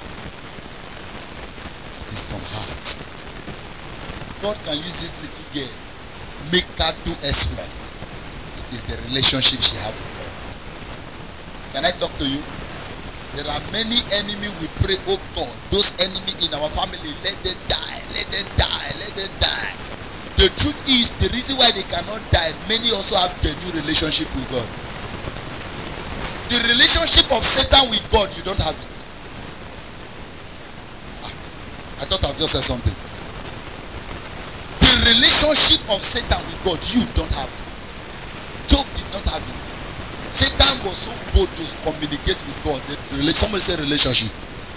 It is from heart. God can use this little girl, make her do exploit. It is the relationship she has with God. Can I talk to you? There are many enemies we pray, oh God, those enemies in our family, let them die, let them die, let them die. The truth is, the reason why they cannot die, many also have genuine relationship with God. The relationship of Satan with God, you don't have it. I thought I've just said something. The relationship of Satan with God, you don't have it. Job did not have it. Satan was so bold to communicate with God. Somebody say relationship.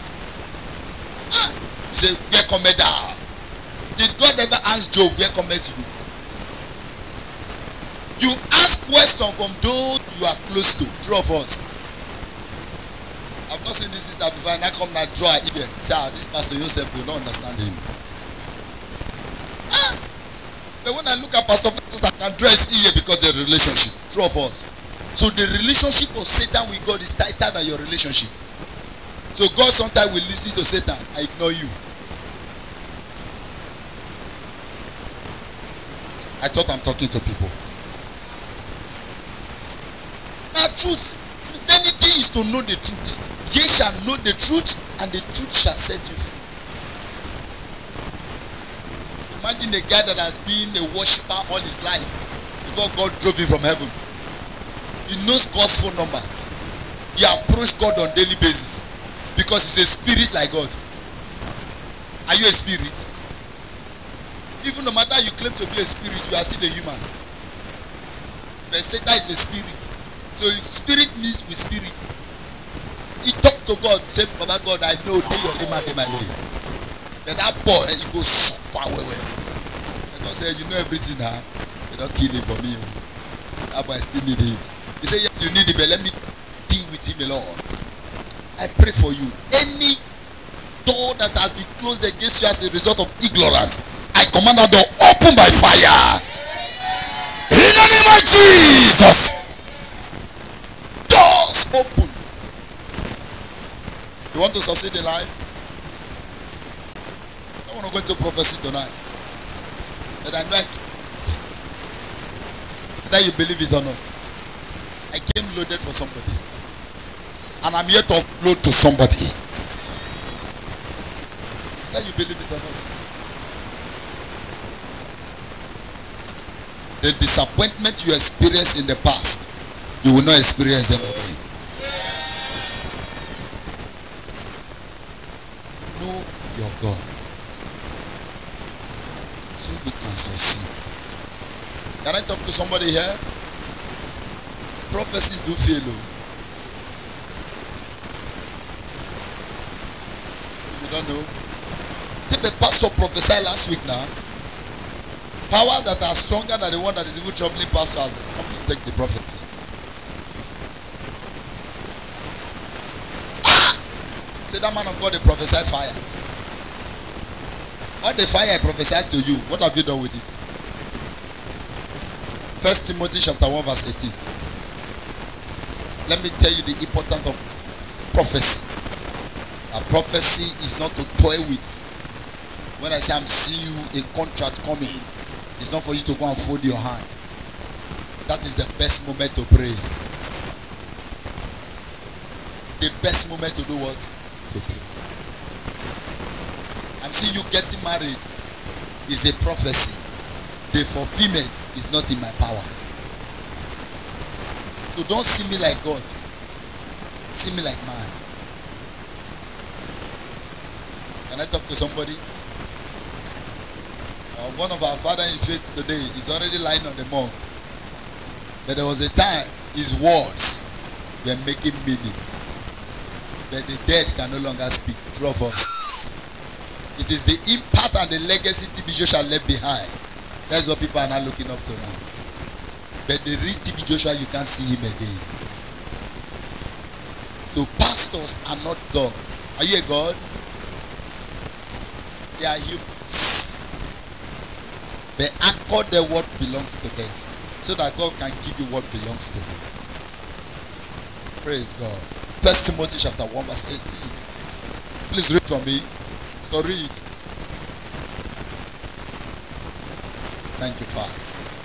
He said, where cometh thou? Did God ever ask Job, where cometh you? You ask question from those you are close to. True of us. I've not seen this sister before, and I come now draw her ear. Say, this pastor Joseph will not understand him. But when I look at Pastor Festus, I can dress ear because of the relationship. True of us. So the relationship of Satan with God is tighter than your relationship. So God sometimes will listen to Satan. I ignore you. I thought I'm talking to people. Now truth. Christianity is to know the truth. Ye shall know the truth, and the truth shall set you free. Imagine a guy that has been a worshiper all his life before God drove him from heaven. He knows God's phone number. He approached God on daily basis because he's a spirit like God. Are you a spirit? Even no matter you claim to be a spirit, you are still a human. But Satan is a spirit. So spirit means with spirit. He talked to God, say, Baba God, I know they your name and my name. But that boy, he goes so far away. God said, you know everything now. You don't kill him for me. That boy still need him. He said, yes, you need him, but let me deal with him a lot. I pray for you. Any door that has been closed against you as a result of ignorance, I command that door open by fire. In the name of Jesus. Doors open. You want to succeed in life? I want to go into prophecy tonight. But I know whether you believe it or not. I came loaded for somebody. And I'm here to upload to somebody. Whether you believe it or not. The disappointment you experienced in the past, you will not experience them again. Know your God, so you can succeed. Can I talk to somebody here? Prophecies do fail. So you don't know. Did the pastor prophesy last week now? Power that are stronger than the one that is even troubling pastor has come to take the prophet. Say that man of God, they prophesy fire. All the fire I prophesied to you, what have you done with it? 1 Timothy chapter 1 verse 18. Let me tell you the importance of prophecy. A prophecy is not to toy with. When I say I'm seeing you a contract coming, it's not for you to go and fold your hand. That is the best moment to pray. The best moment to do what? To pray. I'm seeing you getting married is a prophecy. The fulfillment is not in my power. So don't see me like God. See me like man. Can I talk to somebody? One of our father in faith today is already lying on the mall. But there was a time his words were making meaning. But the dead can no longer speak. True of us. It is the impact and the legacy TB Joshua left behind. That's what people are now looking up to now. But the real TB Joshua, you can't see him again. So pastors are not God. Are you a God? They are humans. They anchor their what belongs to them, so that God can give you what belongs to him. Praise God. 1 Timothy chapter 1 verse 18. Please read for me. So read. Thank you, Father.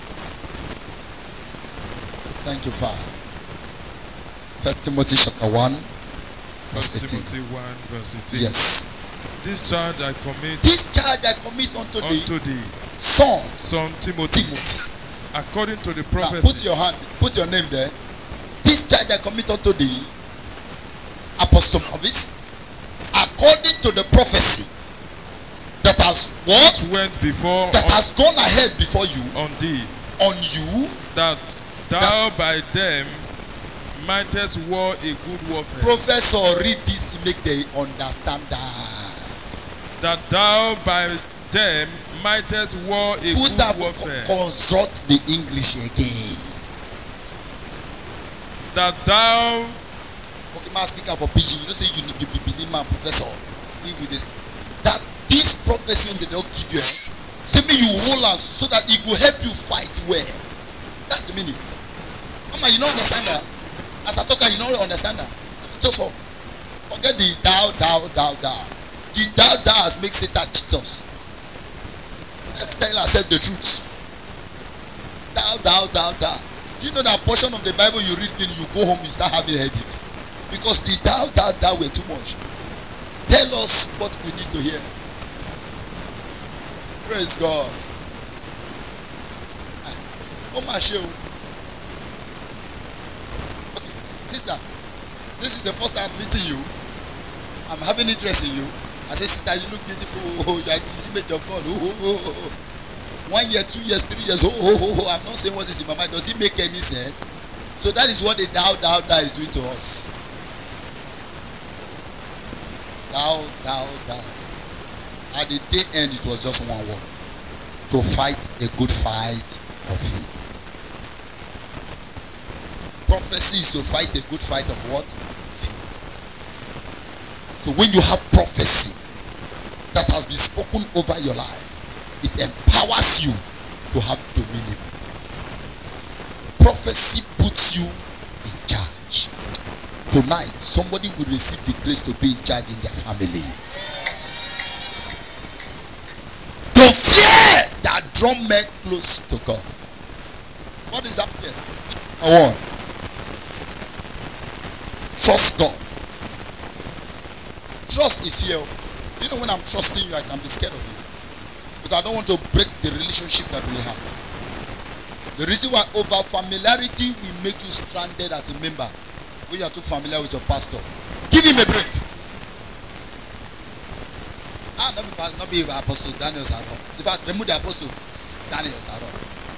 Thank you, Father. 1 Timothy chapter 1 verse 18. Timothy 1 verse 18. Yes. This charge I commit unto thee, son Timothy, according to the prophecy. Now put your name there. This charge I commit unto thee, Apostle Mavis, according to the prophecy that has what? Went before that has gone ahead before you, on you, that thou by them mightest war a good warfare. Professor, read this, make they understand that. That thou by them mightest war a good warfare. Consult the English again. That thou. Okay, man, speaker for PG. You don't say you be man, professor. Read with this. That this prophecy they don't give you, say me you hold us so that it will help you fight well. That's the meaning. Mama, you don't understand that. As a talker, you don't understand that. Just forget the thou. The thou has made Satan cheat us. Let's tell ourselves the truth. Thou. Do you know that portion of the Bible you read when you go home, you start having a headache? Because the thou were too much. Tell us what we need to hear. Praise God. Okay, sister, this is the first time meeting you. I'm having interest in you. I say, sister, you look beautiful. Oh, you are the image of God. Oh. 1 year, 2 years, 3 years. Oh. I'm not saying what is in my mind. Does it make any sense? So that is what the thou is doing to us. Thou. At the day end, it was just one word. to fight a good fight of faith. Prophecy is to fight a good fight of what? Faith. So when you have prophecy that has been spoken over your life, it empowers you to have dominion. Prophecy puts you in charge. Tonight, somebody will receive the grace to be in charge in their family. To fear that draw men close to God. What is happening? Number one, trust God. Trust is fear. You know, when I'm trusting you, I can be scared of you. Because I don't want to break the relationship that we have. The reason why over familiarity will make you stranded as a member. When you are too familiar with your pastor, give him a break. Not be Apostle Daniel Saron. In fact, remove the Apostle Daniel Saron.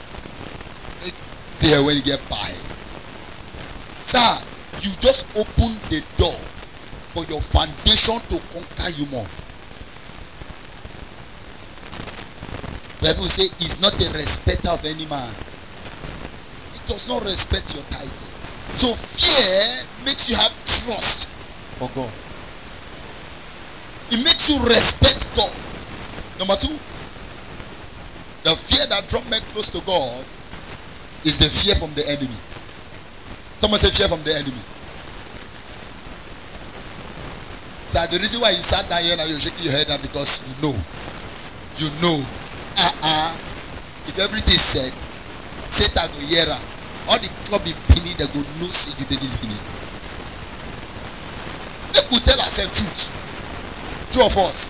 There when you get by. Sir, you just open the door for your foundation to conquer you more. Bible say he's not a respecter of any man. It does not respect your title. So fear makes you have trust for God. It makes you respect God. Number two, the fear that draws men close to God is the fear from the enemy. Someone say fear from the enemy. So the reason why you sat down here now, you're shaking your head now because you know. If everything is set, Satan go hear her. All the club in Pini, they go no see you did this Pini. They could tell ourselves truth. True of us.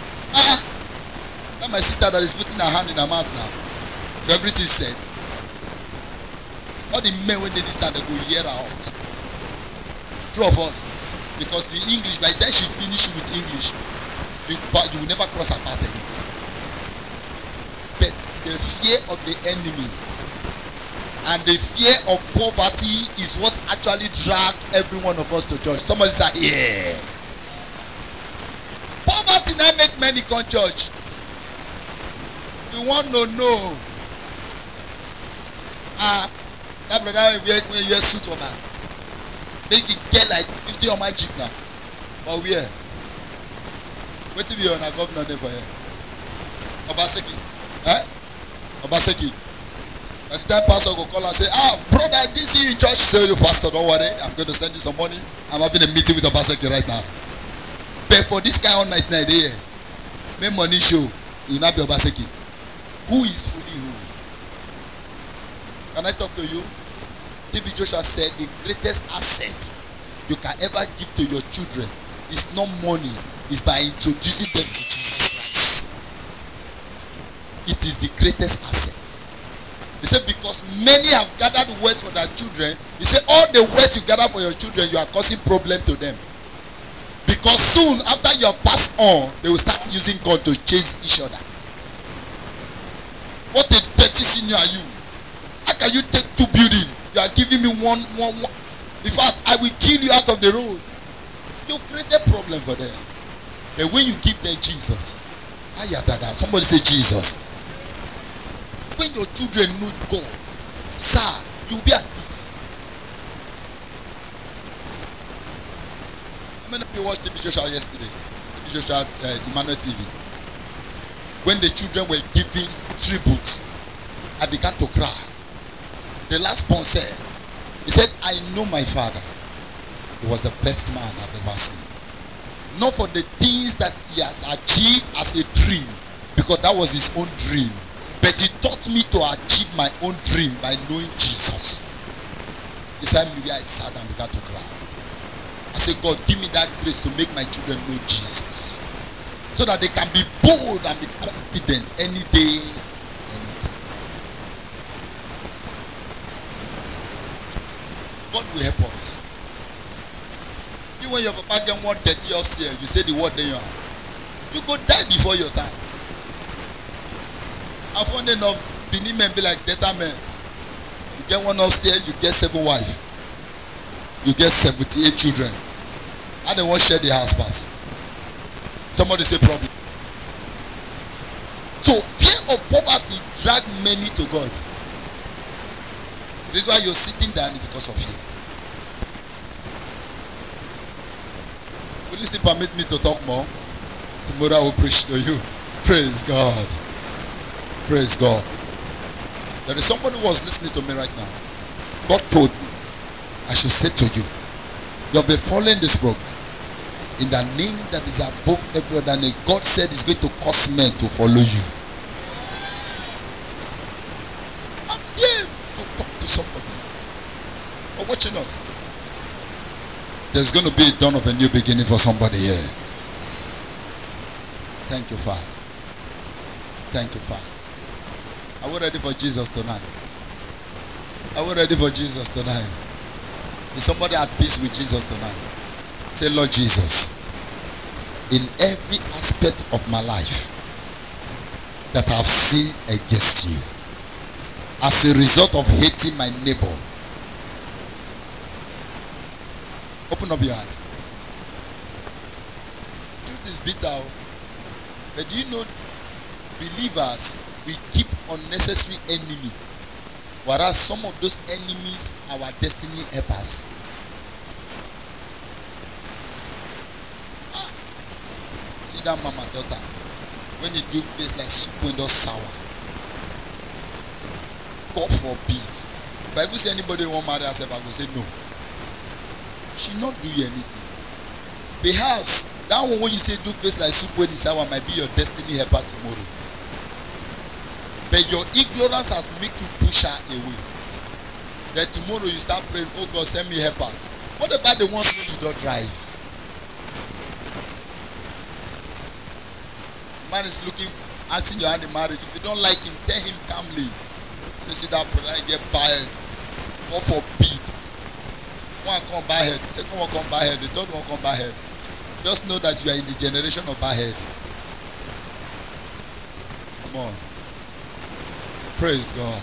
That my sister that is putting her hand in her mouth now. If everything is set, all the men when they stand, they go hear her out. True of us. Because the English, by the time she finishes with English, you will never cross her path again. But the fear of the enemy and the fear of poverty is what actually dragged every one of us to church. Somebody say, yeah. Poverty now make many come church. We want to know. That brother when you suit on that. Make it get like 50 on my jeep now. But where? Wait till you on a governor name for here. Obaseki. Obaseki. By the time pastor will call and say, brother, I didn't see you in church. Say, pastor, don't worry. I'm going to send you some money. I'm having a meeting with Obaseki right now. But for this guy on night here, make money show, you will not be Obaseki. Who is fooling who? Can I talk to you? TB Joshua said the greatest asset you can ever give to your children is not money, it's by introducing them to Jesus Christ. It is the greatest asset. He said because many have gathered words for their children. He said all the words you gather for your children, you are causing problem to them. Because soon after you have passed on, they will start using God to chase each other. What a dirty senior are you? How can you take two buildings? You are giving me one. In fact, I will kill you out of the road. You create a problem for them. But when you give them Jesus, somebody say Jesus. When your children know God, sir, you'll be at peace. How many of you watched TB Joshua yesterday? TB Joshua, Emmanuel TV. When the children were giving tribute, I began to cry. The last one said, he said, I know my father. He was the best man I've ever seen. Not for the things that he has achieved as a dream, because that was his own dream. But he taught me to achieve my own dream by knowing Jesus. He said, maybe I sat and began to cry. I said, God, give me that grace to make my children know Jesus. So that they can be bold and be confident any day, anytime. God will help us. You when your papa get one dirty upstairs, you say the word then you are. You go die before your time. I found enough Benin men be like data men. You get one upstairs, you get 7 wives. You get 78 children. And they won't share the house fast. Somebody say problem. So fear of poverty drag many to God. This is why you're sitting down, because of fear. Will you still permit me to talk more? Tomorrow I will preach to you. Praise God. Praise God. There is somebody who was listening to me right now. God told me I should say to you, you'll be following this program in the name that is above every other name. God said it's going to cause men to follow you. I'm here to talk to somebody. Or watching us. There's going to be a dawn of a new beginning for somebody here. Thank you, Father. Thank you, Father. Are we ready for Jesus tonight? Are we ready for Jesus tonight? Is somebody at peace with Jesus tonight? Say, Lord Jesus, in every aspect of my life that I've sinned against you, as a result of hating my neighbor, open up your eyes. Truth is bitter. But do you know, believers, we keep unnecessary enemy, whereas some of those enemies are our destiny helpers. See that mama daughter, when you do face like soup window sour, God forbid. If I ever see anybody who won't marry herself, I will say no. She not do you anything. Perhaps that one when you say do face like soup window sour might be your destiny helper tomorrow. But your ignorance has made you push her away. Then tomorrow you start praying, oh God, send me helpers. What about the ones who do not drive? Man is looking, asking your hand in marriage. If you don't like him, tell him calmly. So see that brother, I get bad. God forbid. One come by head, second one come by head, the third one come by head. Just know that you are in the generation of by head. Come on. Praise God.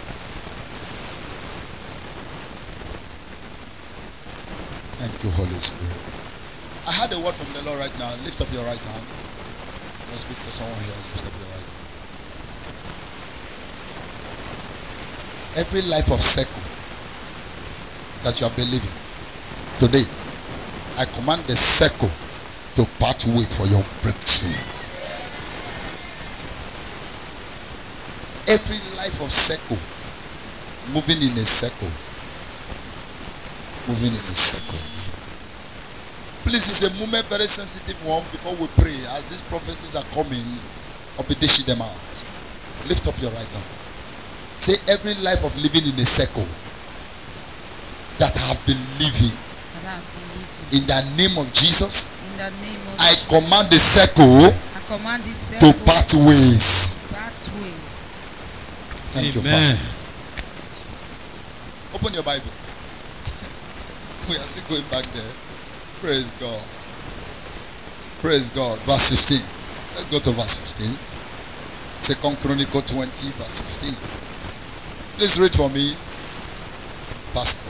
Thank you, Holy Spirit. I had a word from the Lord right now. Lift up your right hand. I'll speak to someone here. Lift up your right hand. Every life of circle that you have been living, today, I command the circle to part way for your breakthrough. Every life of circle, moving in a circle. Moving in a circle. Please, it's a moment, very sensitive one, before we pray. As these prophecies are coming, I'll be dishing them out. Lift up your right hand. Say, every life of living in a circle that I have been living, in the name of Jesus, In the name of I command the circle I command this to part ways. pathways. Thank you, Amen. Father. Open your Bible. We are still going back there. Praise God. Praise God. Verse 15. Let's go to verse 15. 2 Chronicle 20, verse 15. Please read for me. Pastor.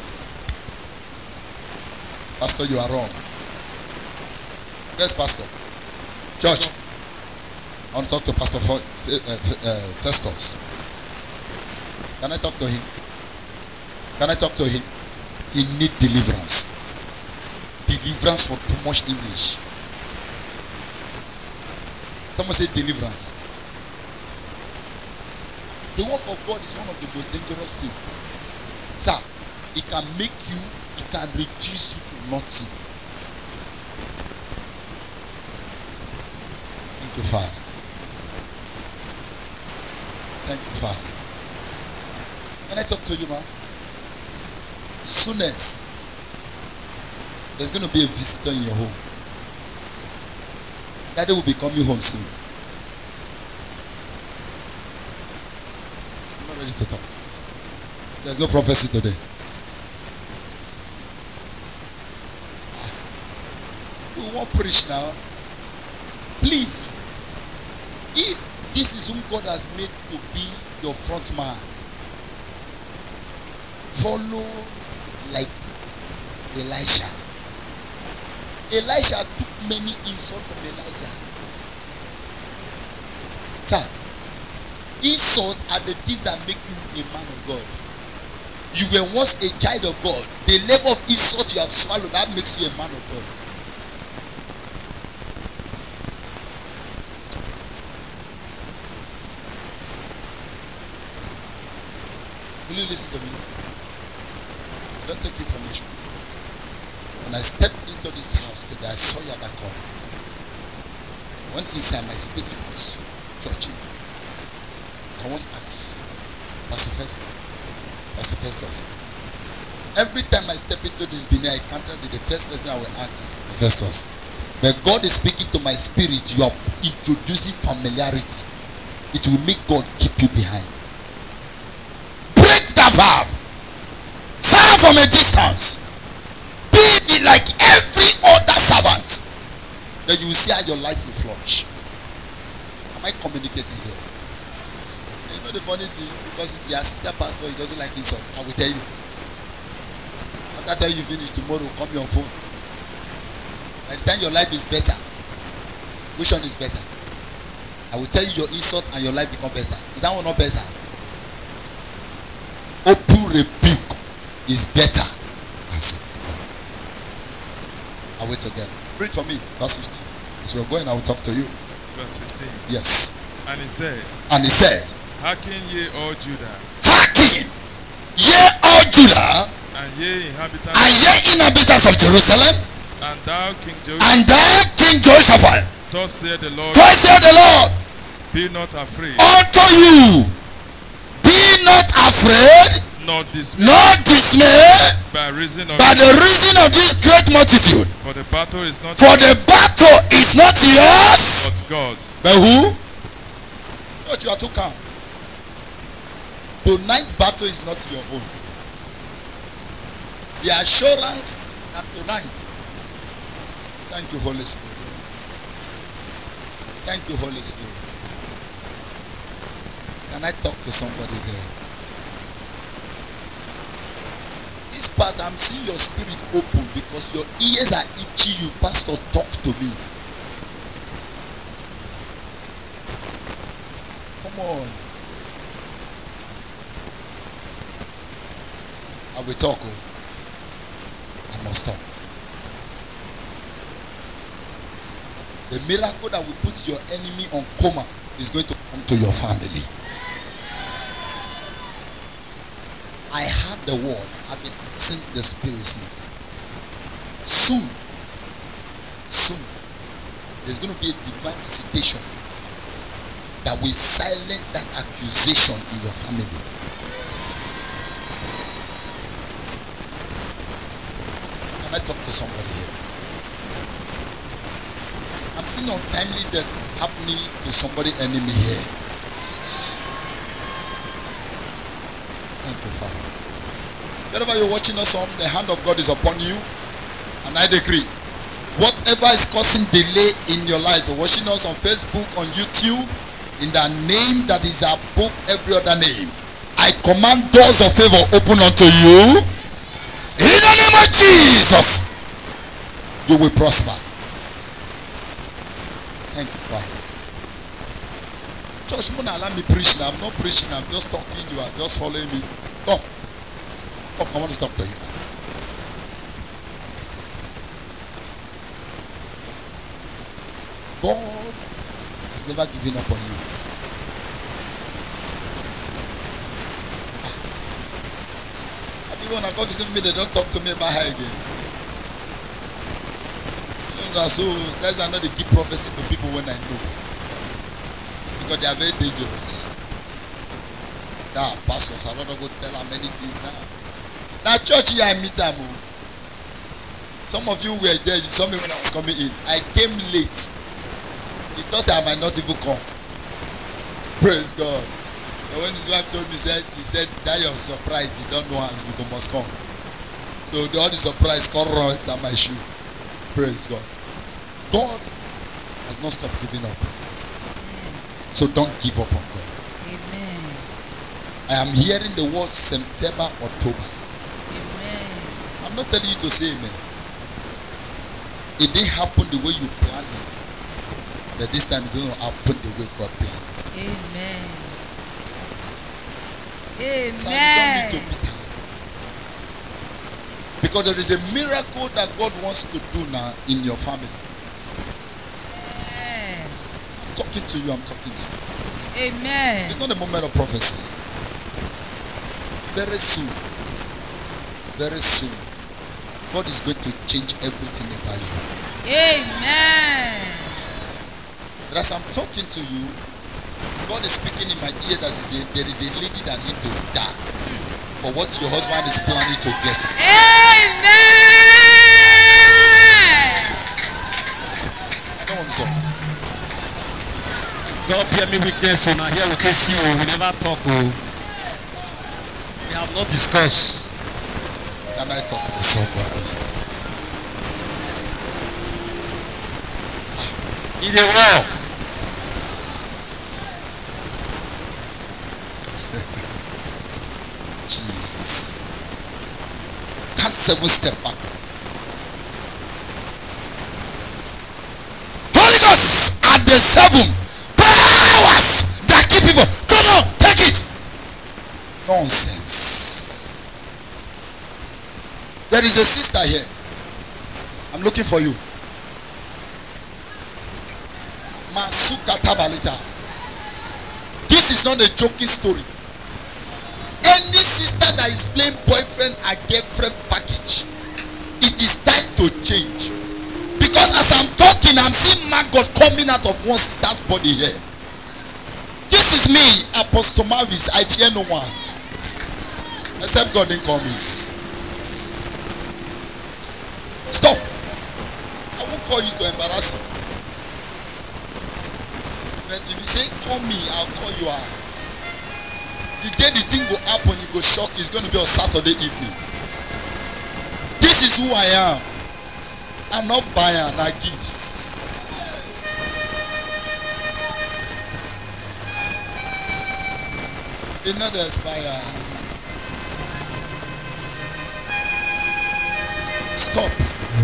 Pastor, you are wrong. Where's Pastor? Church. I want to talk to Pastor Festus. Can I talk to him? Can I talk to him? He needs deliverance. Deliverance for too much English. Someone say deliverance. The work of God is one of the most dangerous things. Sir, it can make you, it can reduce you to nothing. Thank you, Father. Thank you, Father. Can I talk to you, man? Soonest, there's going to be a visitor in your home. Daddy will be coming home soon. I'm not ready to talk. There's no prophecy today. We won't preach now. Please, if this is whom God has made to be your front man, follow like Elisha. Elisha took many insults from Elijah. Sir, Insult are the things that make you a man of God. You were once a child of God. The level of insult you have swallowed, that makes you a man of God. Will you listen to me? I don't take information. When I stepped into this house today, I saw you at that corner. I went inside, my spirit was touching. I once asked, Pastor Festus. Every time I step into this building, I encounter the first person I will ask is Pastor Festus. But God is speaking to my spirit. You are introducing familiarity. It will make God keep you behind. Break that valve. Serve from a distance. Be like every other servant. Then you will see how your life will flourish. Am I communicating here? You know the funny thing, because he's the assistant pastor, he doesn't like insult. I will tell you. After you finish tomorrow, call me on phone. By the time your life is better, which one is better? I will tell you your insult and your life become better. Is that one not better? Open rebuke is better. I wait again. Read for me, verse 15. As we're going, I will talk to you. Verse 15. Yes. And he said, Hearken ye all Judah, hearken ye all Judah, and ye inhabitants, of Jerusalem, and thou King Jehoshaphat, thus saith the Lord, be not afraid, unto you, be not afraid, nor dismayed, by the reason reason of this great multitude. For the battle is not yours, but God's. But who? Church, you are too calm. Tonight battle is not your own. The assurance that tonight, thank you, Holy Spirit. Thank you, Holy Spirit. Can I talk to somebody there? This part, I'm seeing your spirit open because your ears are itchy. You, Pastor, talk to me. Come on. I will talk. I must talk. The miracle that will put your enemy on coma is going to come to your family. I heard the word. I've been asking the Spirit since. Soon, there's going to be a divine visitation that will silence that accusation in your family. Can I talk to somebody here? I'm seeing untimely death happening to somebody enemy here. Thank you, Father. Wherever you're watching us from, the hand of God is upon you. And I decree, whatever is causing delay in your life, you're watching us on Facebook, on YouTube, in the name that is above every other name, I command doors of favor open unto you. In the name of Jesus, you will prosper. Thank you, Father. Church, Mona, allow me preach now. I'm not preaching, I'm just talking. You are just following me. Come, I want to talk to you. God has never given up on you. When I go visit me, they don't talk to me about her again. So that's another give prophecy to people when I know, because they are very dangerous. Say, pastors, I don't go tell how many things now. Now church here I meet them. Some of you were there. You saw me when I was coming in. I came late. He thought I might not even come. Praise God. And when his wife told me, he said that you're surprised. He don't know how you must come. So all the surprise come right at my shoe. Praise God. God has not stopped giving up. So don't give up on God. Amen. I am hearing the word September, October. Amen. I'm not telling you to say amen. It didn't happen the way you planned it. But this time it didn't happen the way God planned it. Amen. So you don't need to beat her. Because there is a miracle that God wants to do now in your family. I'm talking to you. Amen. It's not a moment of prophecy. Very soon, God is going to change everything about you. Amen. But as I'm talking to you, God is speaking in my ear that there is a lady that needs to die. But what your husband is planning to get it. Amen. I don't want to talk. God bear me witness, so now here we can see you. We never talk. We have not discussed. Can I talk to somebody? In the war. Jesus. Can't 7 step back. Holy Ghost at the 7 powers that keep people. Come on, take it. Nonsense. There is a sister here. I'm looking for you. Masuka Tabalita. This is not a joking story. Any sister that is playing boyfriend and girlfriend package, it is time to change. Because as I'm talking, I'm seeing maggot coming out of one sister's body here. This is me, Apostle Mavis. I fear no one. Except God didn't call me. Stop. I won't call you to embarrass you. But if you say call me, I'll call you out. The day the thing go happen, it go shock you. It's going to be on Saturday evening. This is who I am. I'm not buying, I gifts. It's not expire. Stop.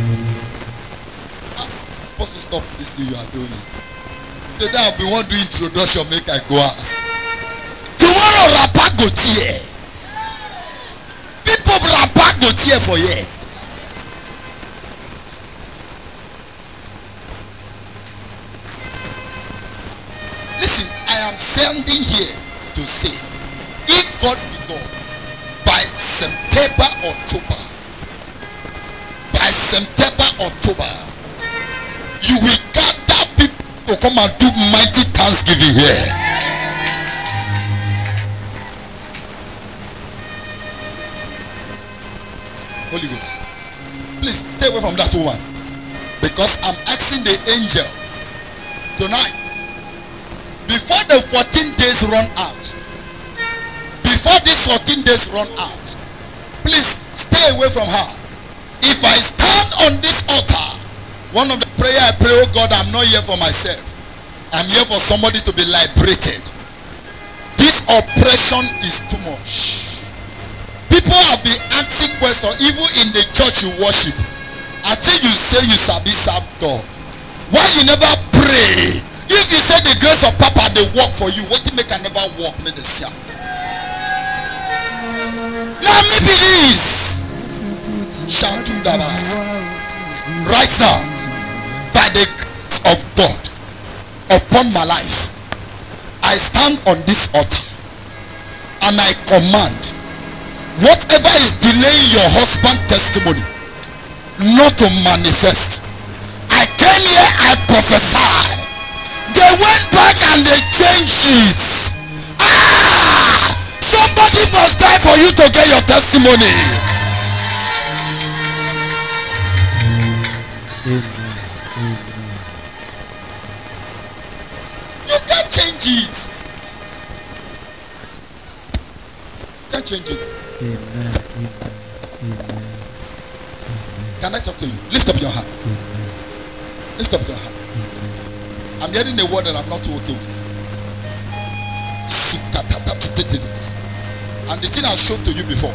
I'm supposed to stop this thing you are doing. Today I'll be one doing introduction, make I go ask. Tomorrow rapper go tear. People rapper go tear for you. Listen, I am standing here to say, if God be God, by September, October, you will gather people to come and do mighty Thanksgiving here. Holy Ghost, please stay away from that woman, because I'm asking the angel tonight, before the 14 days run out, before these 14 days run out, please stay away from her. If I stand on this altar, one of the prayer I pray, oh God, I'm not here for myself, I'm here for somebody to be liberated. This oppression is too much. People have been asking questions, even in the church you worship, until you say you sabi serve God. Why you never pray? If you say the grace of Papa they work for you, what you make I never work me the same. Let me believe. Shantundaba. Right now, by the grace of God upon my life, I stand on this altar and I command whatever is delaying your husband's testimony not to manifest. I came here, I prophesy. They went back and they changed it. Somebody must die for you to get your testimony. You can't change it. You can't change it. Can I talk to you? Lift up your hand. Lift up your hand. I'm hearing a word that I'm not too okay with. And the thing I showed to you before,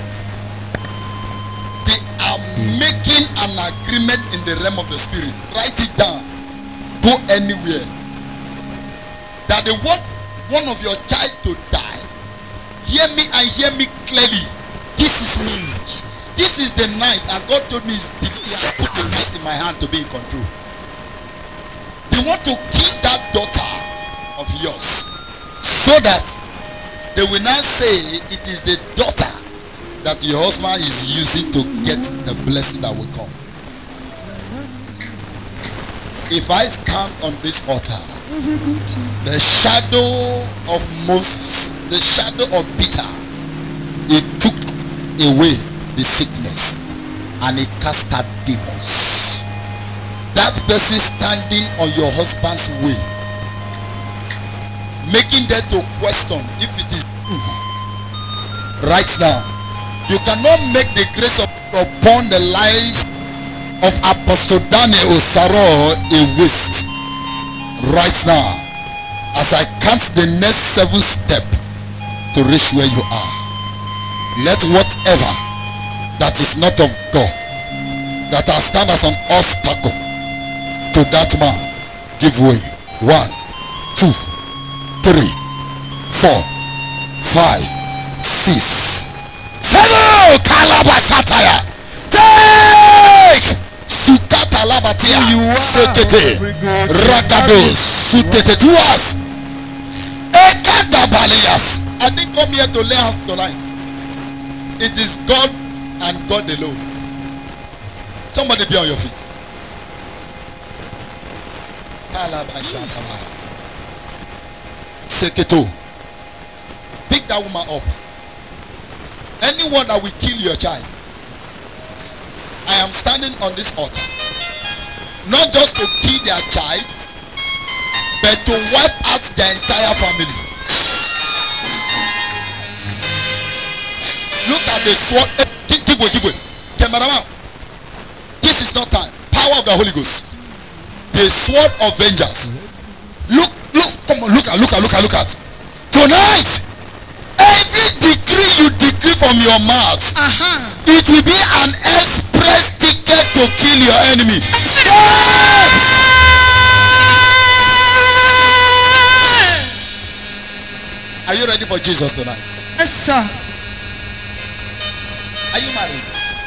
they are making an agreement in the realm of the spirit. Write it down. Go anywhere. That they want one of your child to die. hear me and hear me clearly. This is me. This is the night, and God told me it's the I put the night in my hand to be in control. They want to kill that daughter of yours, so that they will now say it is the daughter that your husband is using to get the blessing that will come. If I stand on this altar, the shadow of Moses, the shadow of Peter, it took away the sickness and it cast out demons. That person standing on your husband's way, making them to question if it is true. Right now, you cannot make the grace of God upon the life of Apostle Daniel Osaro a waste. Right now, as I count the next 7 steps to reach where you are, let whatever that is not of God, that has stand as an obstacle to that man, give way. 1, 2, 3, 4, 5, 6, 7. Kalabasataya. Take Sukata Labatia Sekete Rakados Sutete Tuas Ekata Balias. I didn't come here to lay hands tonight. It is God and God alone. Somebody be on your feet. Seketo. Pick that woman up. Anyone that will kill your child, I am standing on this altar, not just to kill their child, but to wipe out their entire family. Look at the sword. Give way. Cameraman, this is not time. Power of the Holy Ghost. The sword of vengeance. Look, come on, look at. Tonight, every decree you decree from your mouth, it will be an express ticket to kill your enemy. Are you ready for Jesus tonight? Yes, sir. Are you married?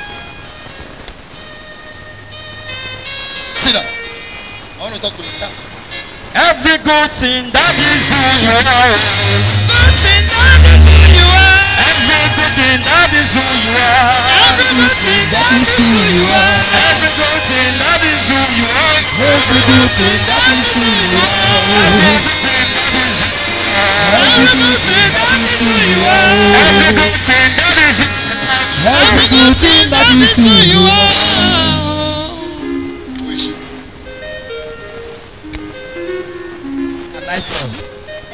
Sit down. I want to talk to you. Stand. Every good thing that is who you are. Good thing that is who you are. Every good thing that is who you are. Every good thing that is who you are. Every good thing that is who you are. Every good thing that is who you are. Every good thing that is who you are. Every good thing that is who you are. Every good thing that is who you are. And I tell you,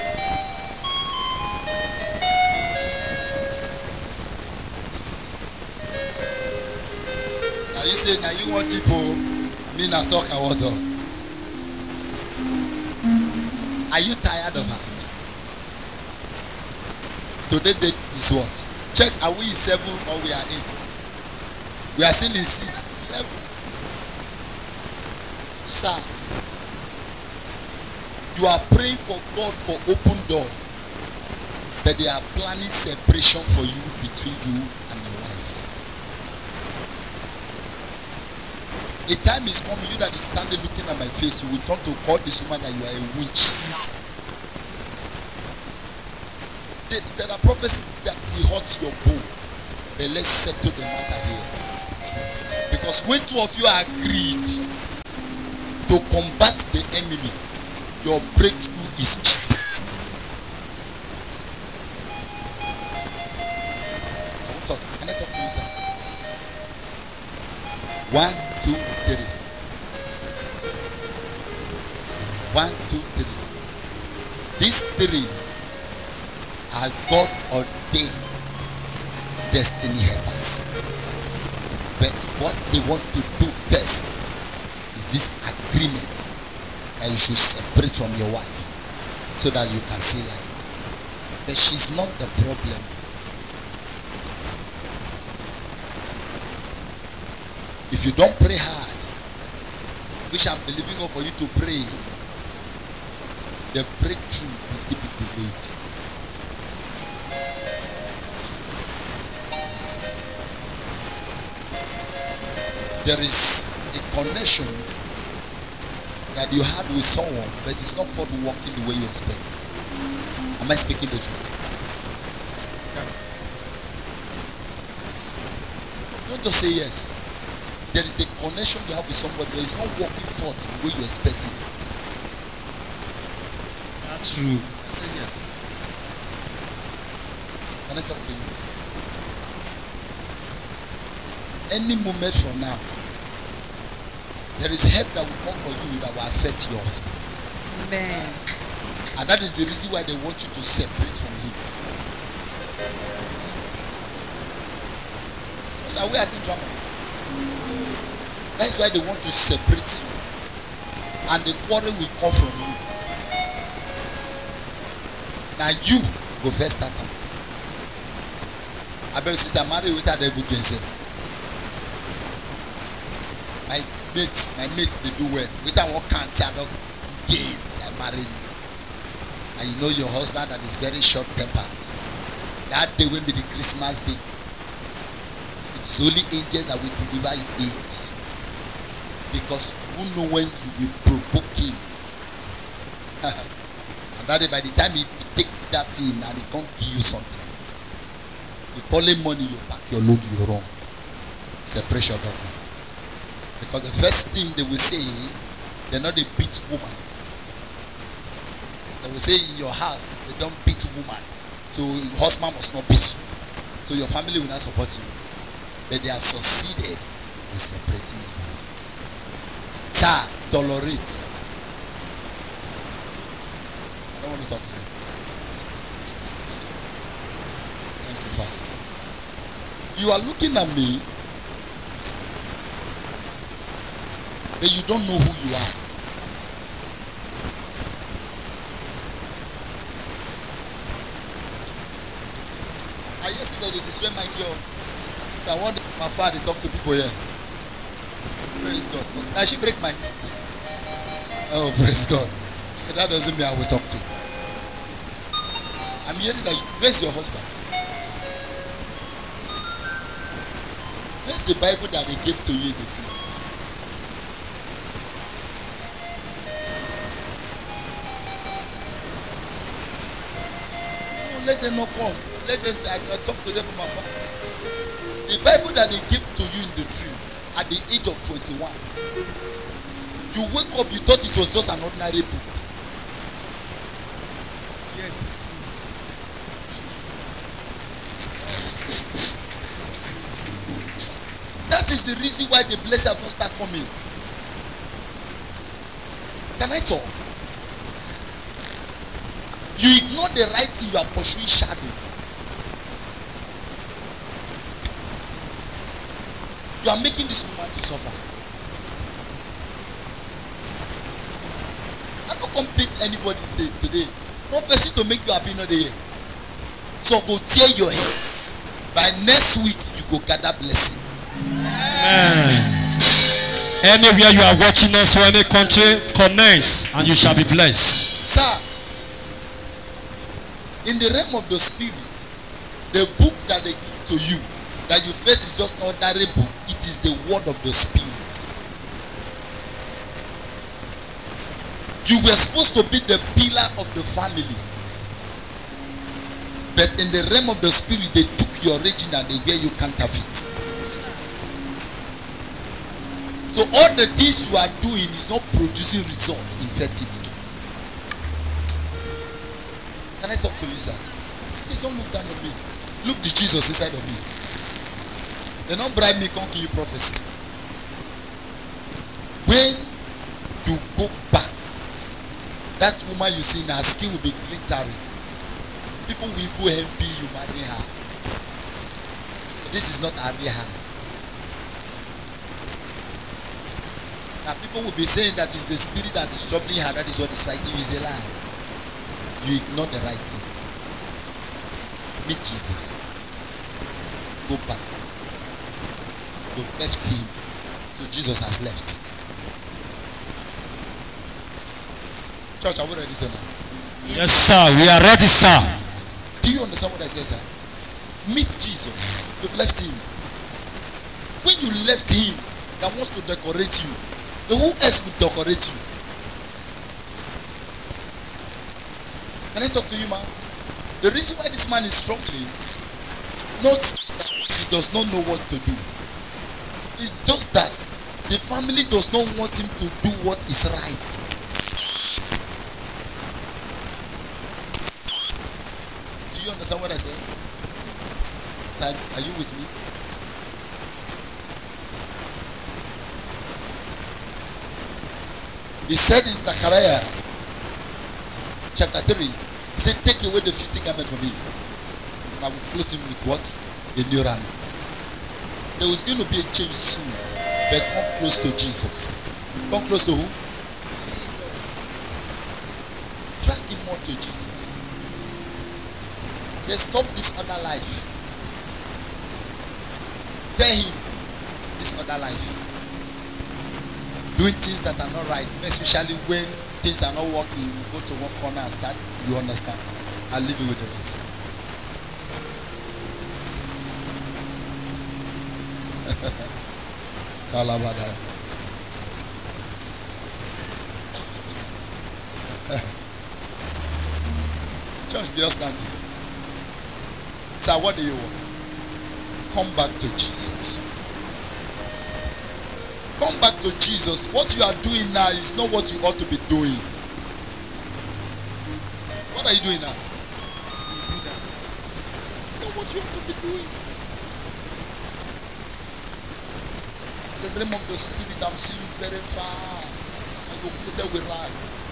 now you say, now you want people, me not talk, I want talk. Are you tired of her? Today date is what? Check, are we in 7 or we are 8? We are still in 6, 7. Sir, you are praying for God for open door, but they are planning separation for you between you and your wife. A time is coming, you that is standing looking at my face, you will turn to call this woman that you are a witch. There are prophecies that will hurt your bone, but let's settle the matter here. Because when 2 of you are agreed to combat the enemy, your breakthrough is cheap. Can I talk to you, sir? 1, 2, 3. 1, 2, 3. These 3 are God ordained destiny helpers. But what they want to do first is this agreement that you should separate from your wife so that you can see light. But she's not the problem. If you don't pray hard, which I'm believing for you to pray, the breakthrough will still be delayed. There is a connection that you had with someone, but it's not for working the way you expect it. Am I speaking the truth? Don't just say yes. There is a connection you have with somebody, but it's not working forth the way you expect it. That's true. Yes. Can I talk to you? Any moment from now, there is help that will come from you that will affect your husband. Amen. And that is the reason why they want you to separate from him. Are we at in drama? That's why they want to separate you. And the quarrel will come from you. Now you go first start. I bet sister marry without devil against it. My mate, they do well. Without what can't say, I don't gaze. I marry you. And you know your husband that is very short tempered. That day will be the Christmas day. It's only angels that will deliver your ears. Because you know when you will provoke him. And that day, by the time he take that in and he can't give you something, the following morning you pack your load, you're wrong. Separation of. Because the first thing they will say, they're not a beat woman. They will say in your house, they don't beat woman. So your husband must not beat you. So your family will not support you. But they have succeeded in separating you. Sir, tolerate. I don't want to talk to you. Thank you, Father. You are looking at me, but you don't know who you are. I yesterday they destroyed my girl. So I want my father to talk to people here. Praise God. Now she break my. Oh, praise God. That doesn't mean I will talk to you. I'm hearing that. Where's your husband? Where's the Bible that they gave to you in the dream? Let them not come. Let them I talk to them from afar. The Bible that they give to you in the dream at the age of 21. You wake up, you thought it was just an ordinary book. Yes, it's true. That is the reason why the blessing have not started coming. Can I talk? You ignore the right thing, you are pursuing shadow. You are making this woman to suffer. I don't compete anybody today. Prophecy to make you happy not there. So go tear your hair. By next week, you go gather blessing. Anywhere you are watching us or any country, connect and you shall be blessed. Sir, in the realm of the spirit, the book that they give to you, that you face is just an ordinary book. It is the word of the spirit. You were supposed to be the pillar of the family. But in the realm of the spirit, they took your origin and they wear you counterfeit. So all the things you are doing is not producing result effectively. Can I talk to you, sir? Please don't look down on me. Look to Jesus inside of me. They don't bribe me, can't give you prophecy. When you go back, that woman you see now, her skin will be glittering. People will go envy you, marry her. This is not a real her. Now people will be saying that it's the spirit that is troubling her, that is what is fighting you. Is a lie. You ignore the right thing. Meet Jesus. Go back. You've left him, so Jesus has left. Church, are we ready tonight? Yes, sir. We are ready, sir. Do you understand what I say, sir? Meet Jesus. You've left him. When you left him, that wants to decorate you. Then who else would decorate you? Can I talk to you, man? The reason why this man is struggling, not that he does not know what to do. It's just that the family does not want him to do what is right. Do you understand what I said? Sir, are you with me? He said in Zechariah chapter 3, he said, take away the filthy garment from me, and I will clothe him with what? A new raiment. There was going to be a change soon, but come close to Jesus. Come close to who? Drag him more to Jesus. They stop this other life. Tell him this other life. Doing things that are not right, especially when things are not working, you go to one corner and start, you understand. I'll leave you with the rest. Kalabada. Church, be standing. Sir, what do you want? Come back to Jesus. Come back to Jesus. What you are doing now is not what you ought to be doing. What are you doing now? It's not what you ought to be doing. In the realm of the spirit, I'm seeing you very far. And you're clothed with rag.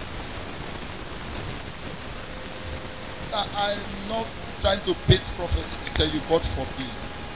Sir, I'm not trying to paint prophecy to tell you, God forbid.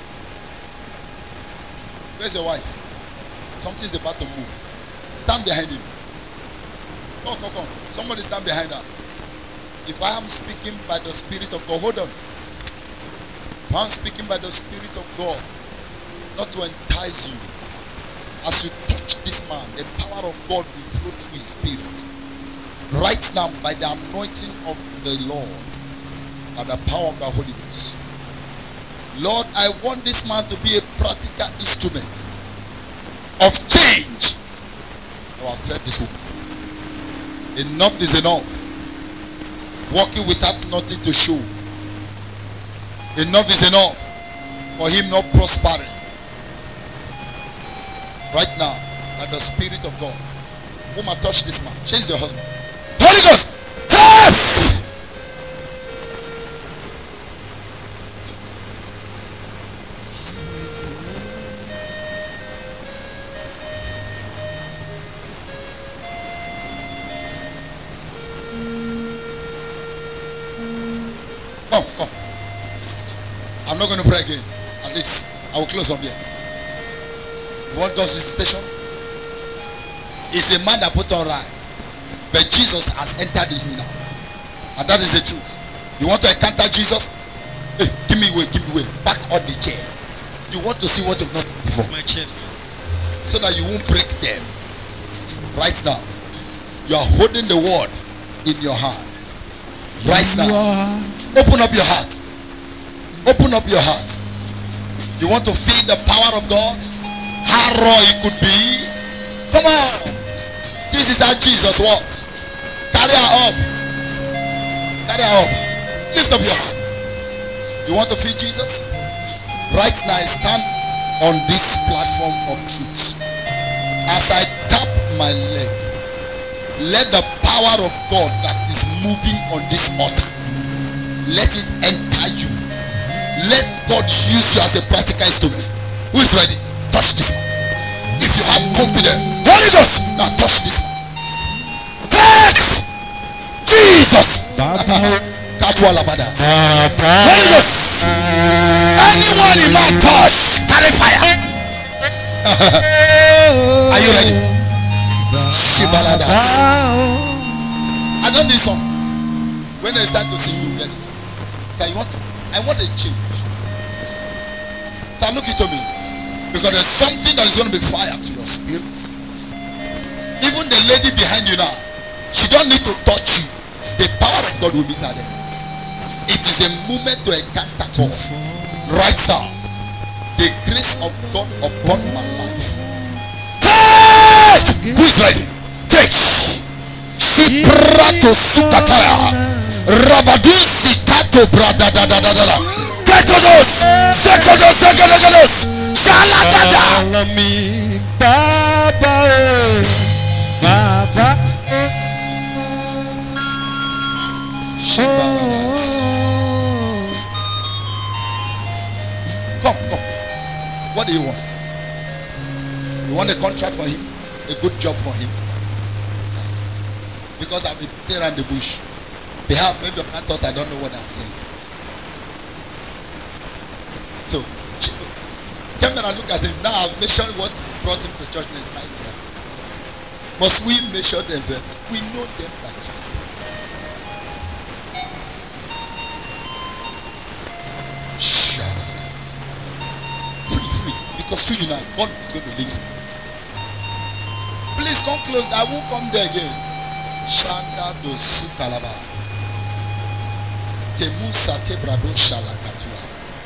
Where's your wife? Something's about to move. Stand behind him. Come. Somebody stand behind her. If I am speaking by the Spirit of God, hold on. If I'm speaking by the Spirit of God, not to entice you, as you touch this man, the power of God will flow through his spirit. Right now, by the anointing of the Lord, by the power of the Holy Ghost. Lord, I want this man to be a practical instrument of change. Oh, I've fed this woman. Enough is enough. Walking without nothing to show. Enough is enough for him not prospering. Right now, by the Spirit of God. Woman, touch this man. Chase your husband. Holy Ghost! Yes! Come. I'm not going to pray again. At least I will close from here. You want God's visitation? It's a man that put on right, but Jesus has entered him now, and that is the truth. You want to encounter Jesus? Hey, give me way. Back on the chair. You want to see what you've not seen before. My chair. So that you won't break them. Right now, you are holding the word in your hand. Right now, open up your heart. Open up your heart. You want to feel the power of God? How raw it could be? Come on. This is how Jesus walks. Carry her up. Carry her up. Lift up your hand. You want to feel Jesus? Right now, I stand on this platform of truth. As I tap my leg, let the power of God that is moving on this altar, let it enter you. Let God use you as a practical instrument. Who is ready? Touch this one. If you have confidence, Holy Ghost, now touch this one. Yes! Jesus! Holy Ghost! Anyone in my touch, carry fire. Are you ready? Shibaladas. I know this song. When it's time to sing, you get it. So I want a change. So look into me. Because there's something that is going to be fire to your spirits. Even the lady behind you now, she don't need to touch you. The power of God will meet her there. It is a moment to encounter God. Right now, the grace of God upon my life, Who is ready? Take. Siprato sukataya. Rabadu sikato brada da da da da. Kekodos. Sekodos. Sekodos. Shalakada. Alami Baba. Baba. Come. What do you want? You want a contract for him? A good job for him? Because I'm a tear in the bush. Perhaps maybe I thought I don't know what I'm saying. So, come and look at him. Now I've measured what brought him to church next time. Must we measure them first? We know them by church. Free. Because to you now, God is going to link you. Please come close. I won't come there again. Shanda do Sukalaba. Temu Sate Brado Shalakatua.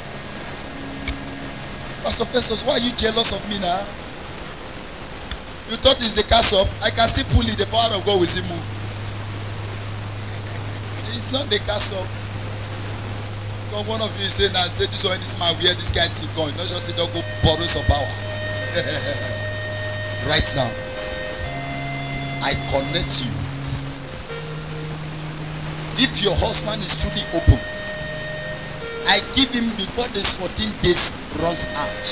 Pastor Festus, why are you jealous of me now? You thought it's the cast up. I can still pull it. The power of God will still move. It's not the cast up. Because one of you is saying, I say this one, this man, where this guy is going. Not just say, don't go borrow some power. Right now, I connect you. If your husband is truly open, I give him before this 14 days runs out.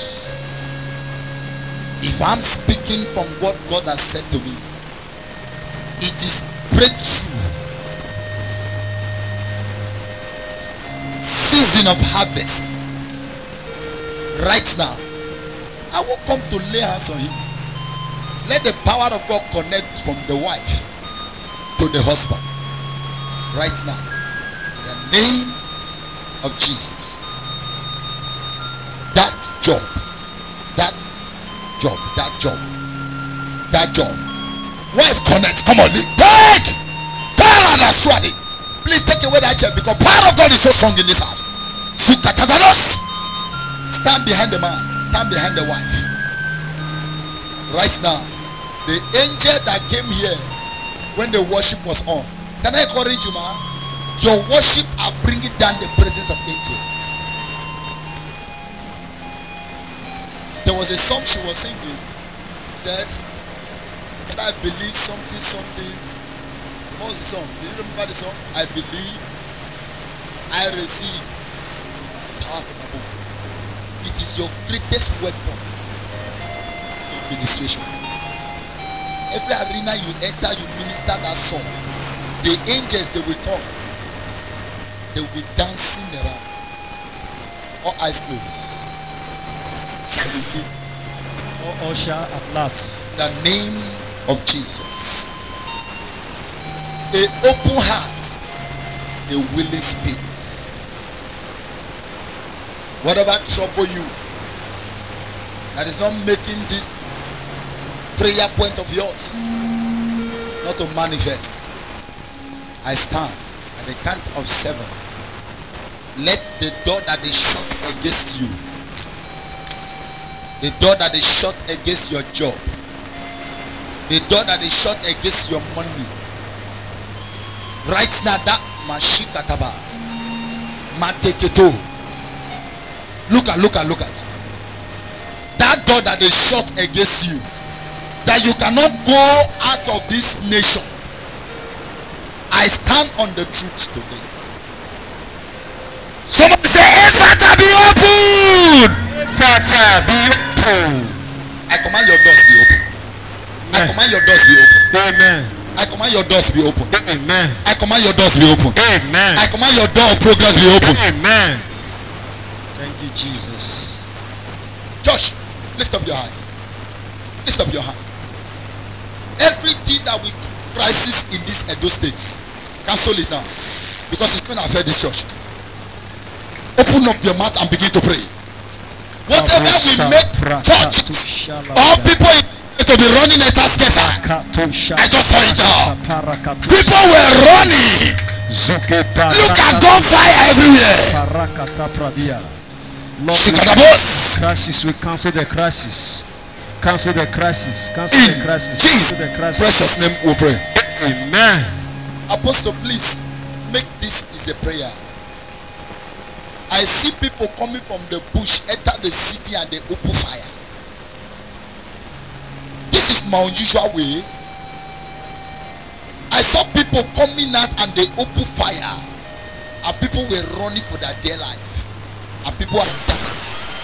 If I'm speaking from what God has said to me, it is breakthrough. Season of harvest. Right now, I will come to lay hands on him. Let the power of God connect from the wife to the husband. Right now, in the name of Jesus. That job. Wife connect. Come on, take. Please take away that chair because power of God is so strong in this house. Stand behind the man. Stand behind the wife. Right now, the angel that came here when the worship was on. Can I encourage you, man? Your worship are bringing down the presence of angels. There was a song she was singing. She said, I believe something. What was the song? Do you remember the song? I believe, I receive power from above. It is your greatest weapon in administration. Every arena you enter, you minister that song. The angels, they will come. They will be dancing around. All eyes closed. Saluting. Oh, usher at last. The name of Jesus. A open heart, a willing spirit. Whatever trouble you that is not making this prayer point of yours not to manifest, I stand at the count of 7. Let the door that is shut against you, the door that is shut against your job, the door that is shut against your money, right now, that mashikataba mateketo, look at that door that is shut against you, that you cannot go out of this nation. I stand on the truth today. Somebody say, Ephata be open. Ephata be open. I command your doors be open. I command your doors be open. Amen. I command your doors be open. Amen. I command your doors be open. Amen. I command your door of progress be open. Amen. Thank you, Jesus. Josh, lift up your hands. Lift up your hand. Everything that we crisis in this Edo state, cancel it now, because it's going to affect this church. Open up your mouth and begin to pray. Whatever will make churches or people to be running a casket, I just saw it now. People were running. Look at gunfire everywhere. Lord, crisis, we cancel the crisis. cancel the crisis. Cancel the In crisis. Jesus' Cancel the crisis. precious name we pray. Amen. Apostle, please make this is a prayer. I see people coming from the bush, enter the city and they open fire. This is my unusual way. I saw people coming out and they open fire. And people were running for their dear life. And people are dying.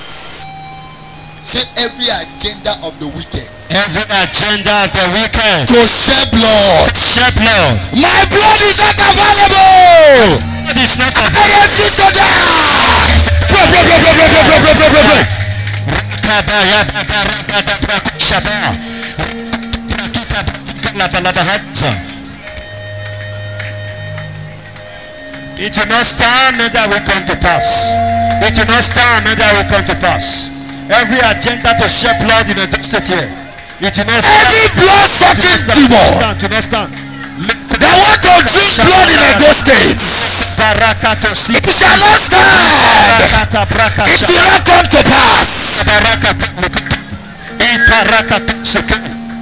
Say every agenda of the wicked. Every agenda of the wicked To shed blood. shed blood. My blood is not available. Blood is not I refuse to die. It will not stand, neither will come to pass. It will not stand, neither will come to pass. Every agenda to shed blood in the state here. It will not stand. Every blood sucking demon To not stand. that want to drink blood in Edo State, Barakato si. it shall not stand. Barakata brakata. It will not come to pass. Barakata. Iparakata seke.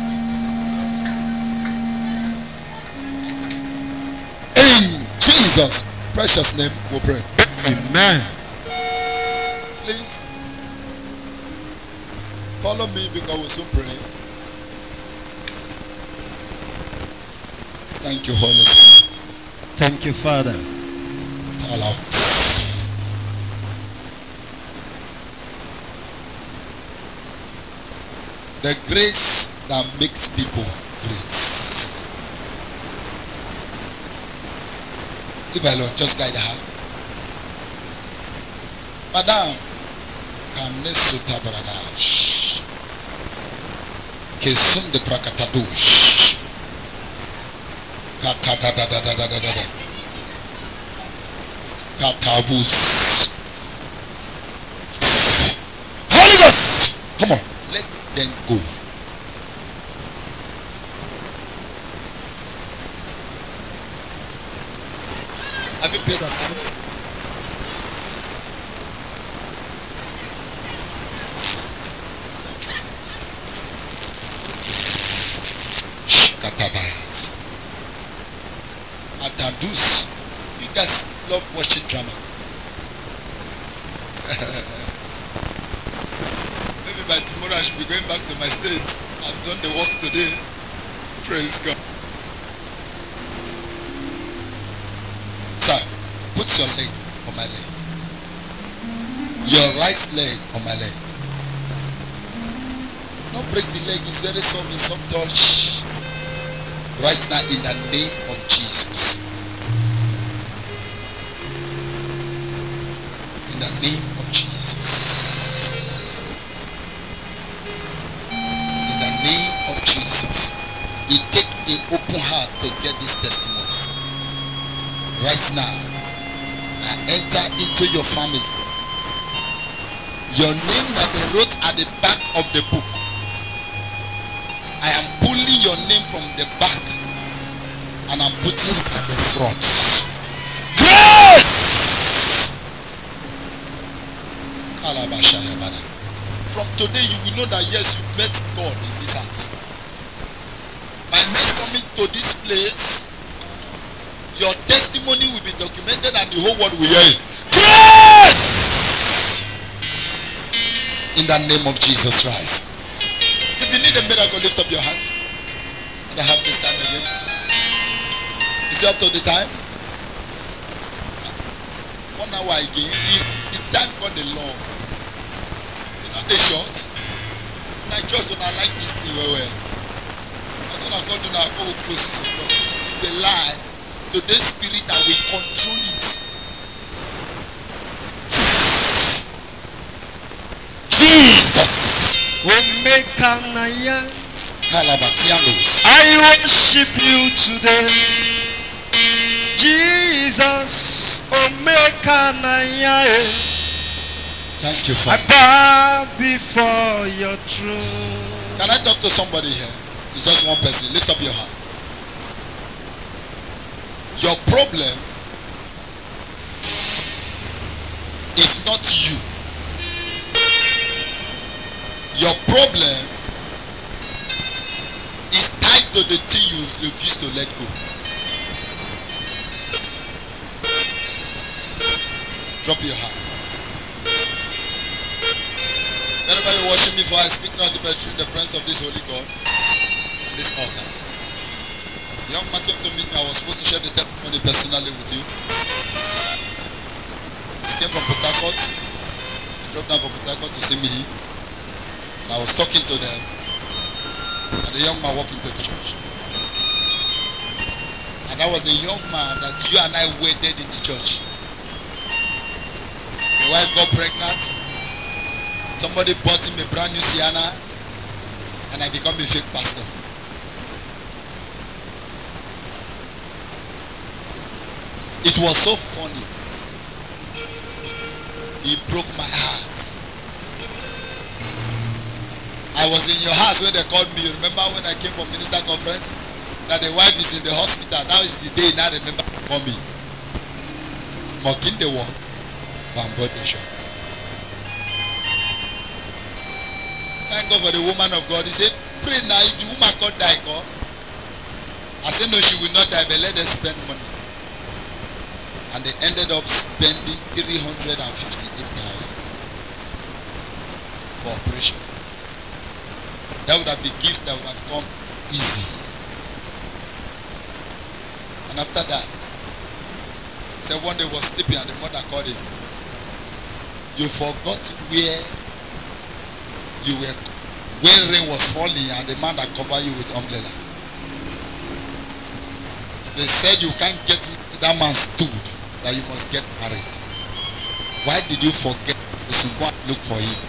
In Jesus' precious name we pray. Amen. Please follow me because we'll soon pray. Thank you, Holy Spirit. Thank you, Father. Allow. The grace that makes people great. Leave alone, just guide her. Madam, Kanesuta Baradash. Kesum de Prakatadush. Katadadadadadadada. Katabus. Holy Ghost! Come on, let them go. Have you paid attention? Katabayas. Adadus. You guys love watching drama. Maybe by tomorrow I should be going back to my state. I've done the work today. Praise God. Sir, put your leg on my leg. Your right leg on my leg. Don't break the leg. It's very soft. It's soft touch. Right now in the name of Jesus. In the name of Jesus. In the name of Jesus. It take an open heart to get this testimony. Right now, I enter into your family. Your name that they wrote at the back of the book. I am pulling your name from the back and I'm putting it at the front. Grace! From today you will know that yes, you met God in this house. By next coming to this place, your testimony will be documented and the whole world will hear it. Grace! In the name of Jesus Christ. If you need a miracle, lift up your hands. And I have this time again. Is it up to the time? 1 hour again. The time got the law. You know they short. And I just don't like this thing well. That's what I'm going to do now. I will close this up. It's a lie. Today's spirit and we control it. Jesus. I worship you today. Jesus. Thank you, I Father. bow before your throne. Can I talk to somebody here? It's just one person. Lift up your hand. Your problem is not you. Your problem to the thing you refuse to let go. Drop your hand. Whenever you worship me, for I speak not the truth in the presence of this holy God, this altar. The young man came to meet me. I was supposed to share the testimony personally with you. He came from Port Harcourt. He drove down from Port Harcourt to see me. And I was talking to them. And the young man walked into the church. And that was the young man that you and I wedded in the church. The wife got pregnant. Somebody bought him a brand new Sienna. And I become a fake pastor. It was so funny. He broke my heart. I was in your house when they called me. Remember when I came from minister conference? That the wife is in the hospital. That is the day now remember to call me. Mocking the wall. Bamboo nation. Thank God for the woman of God. He said, pray now. If the woman can't die, God. I said, no, she will not die, but let her spend money. And they ended up spending 358,000 for operation. That would have been gifts that would have come easy. And after that, he said one day he was sleeping and the mother called him. You forgot where you were when rain was falling and the man that covered you with umbrella. They said you can't get that man stood that you must get married. Why did you forget to go and look for him?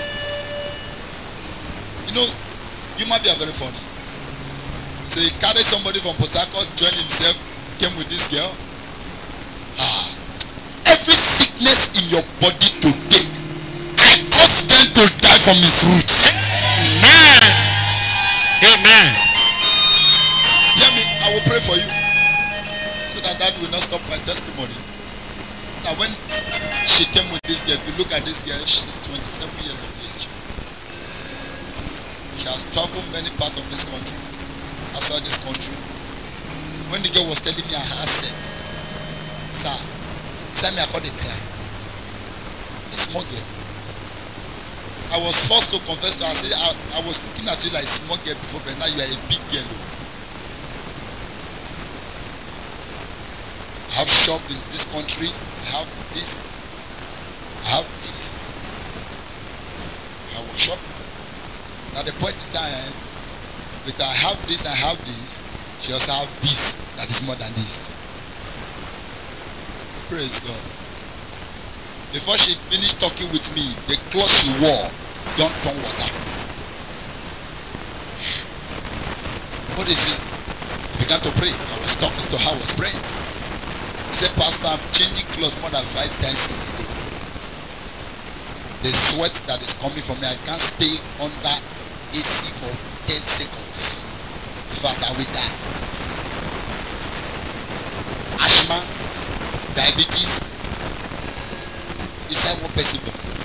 You know, you might be very funny. So he carried somebody from Port Harcourt, joined himself, came with this girl. Every sickness in your body today, I cause them to die from its roots. Amen. Amen. Hear me, I will pray for you. So that will not stop my testimony. So when she came with this girl, if you look at this girl, she's 27 years of age. She has traveled many parts of this country, outside this country. When the girl was telling me her accent, sir, me I called a cry. A small girl. I was forced to confess to her. I said, I was looking at you like a small girl before, but now you are a big girl. I have shop in this country. I have this. I have this. I will shop. At the point in time, with I have this, I have this. She also have this that is more than this. Praise God. Before she finished talking with me, the clothes she wore don't turn water. What is it? I began to pray. I was talking to her, I was praying. He said, Pastor, I'm changing clothes more than 5 times in a day. The sweat that is coming from me, I can't stay under AC for 10 seconds. In fact, I will die. Asthma, diabetes, is one person.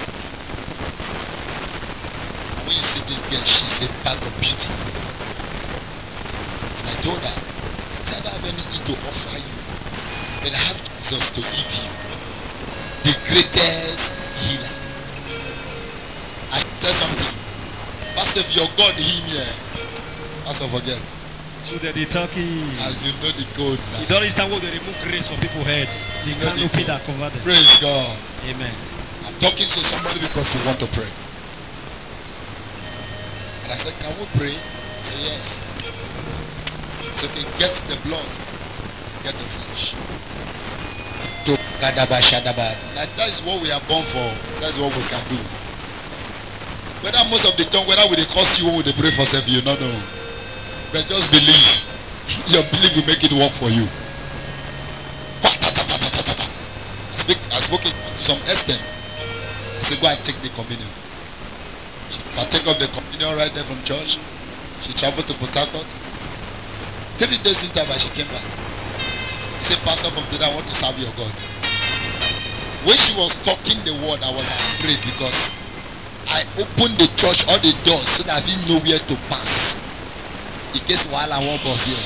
And when you see this girl, she's a bag of beauty. And I told her, I don't have anything to offer you, but I have Jesus to give you, the greatest healer. I tell something. Pastor, if your God heal me, Pastor forget. So that the turkey. And you know the code now. You don't understand what they remove grace from people's head. You know the code. That cover them. Praise God. Amen. I'm talking to somebody because we want to pray. And I said, can we pray? He said, yes. It's okay, get the blood, get the flesh. Now that is what we are born for. That's what we can do. Whether most of the time, whether we cost you when they pray for self, you don't know. But just believe. Your belief will make it work for you. I spoke it to some extent. I said, go and take the communion. She partake of the communion right there from church. She traveled to Port Harcourt. 3 days into her, she came back. He said, Pastor, from today I want to serve your God. When she was talking the word, I was afraid because I opened the church, all the doors, so that I didn't know where to pass. He case while I won't boss here.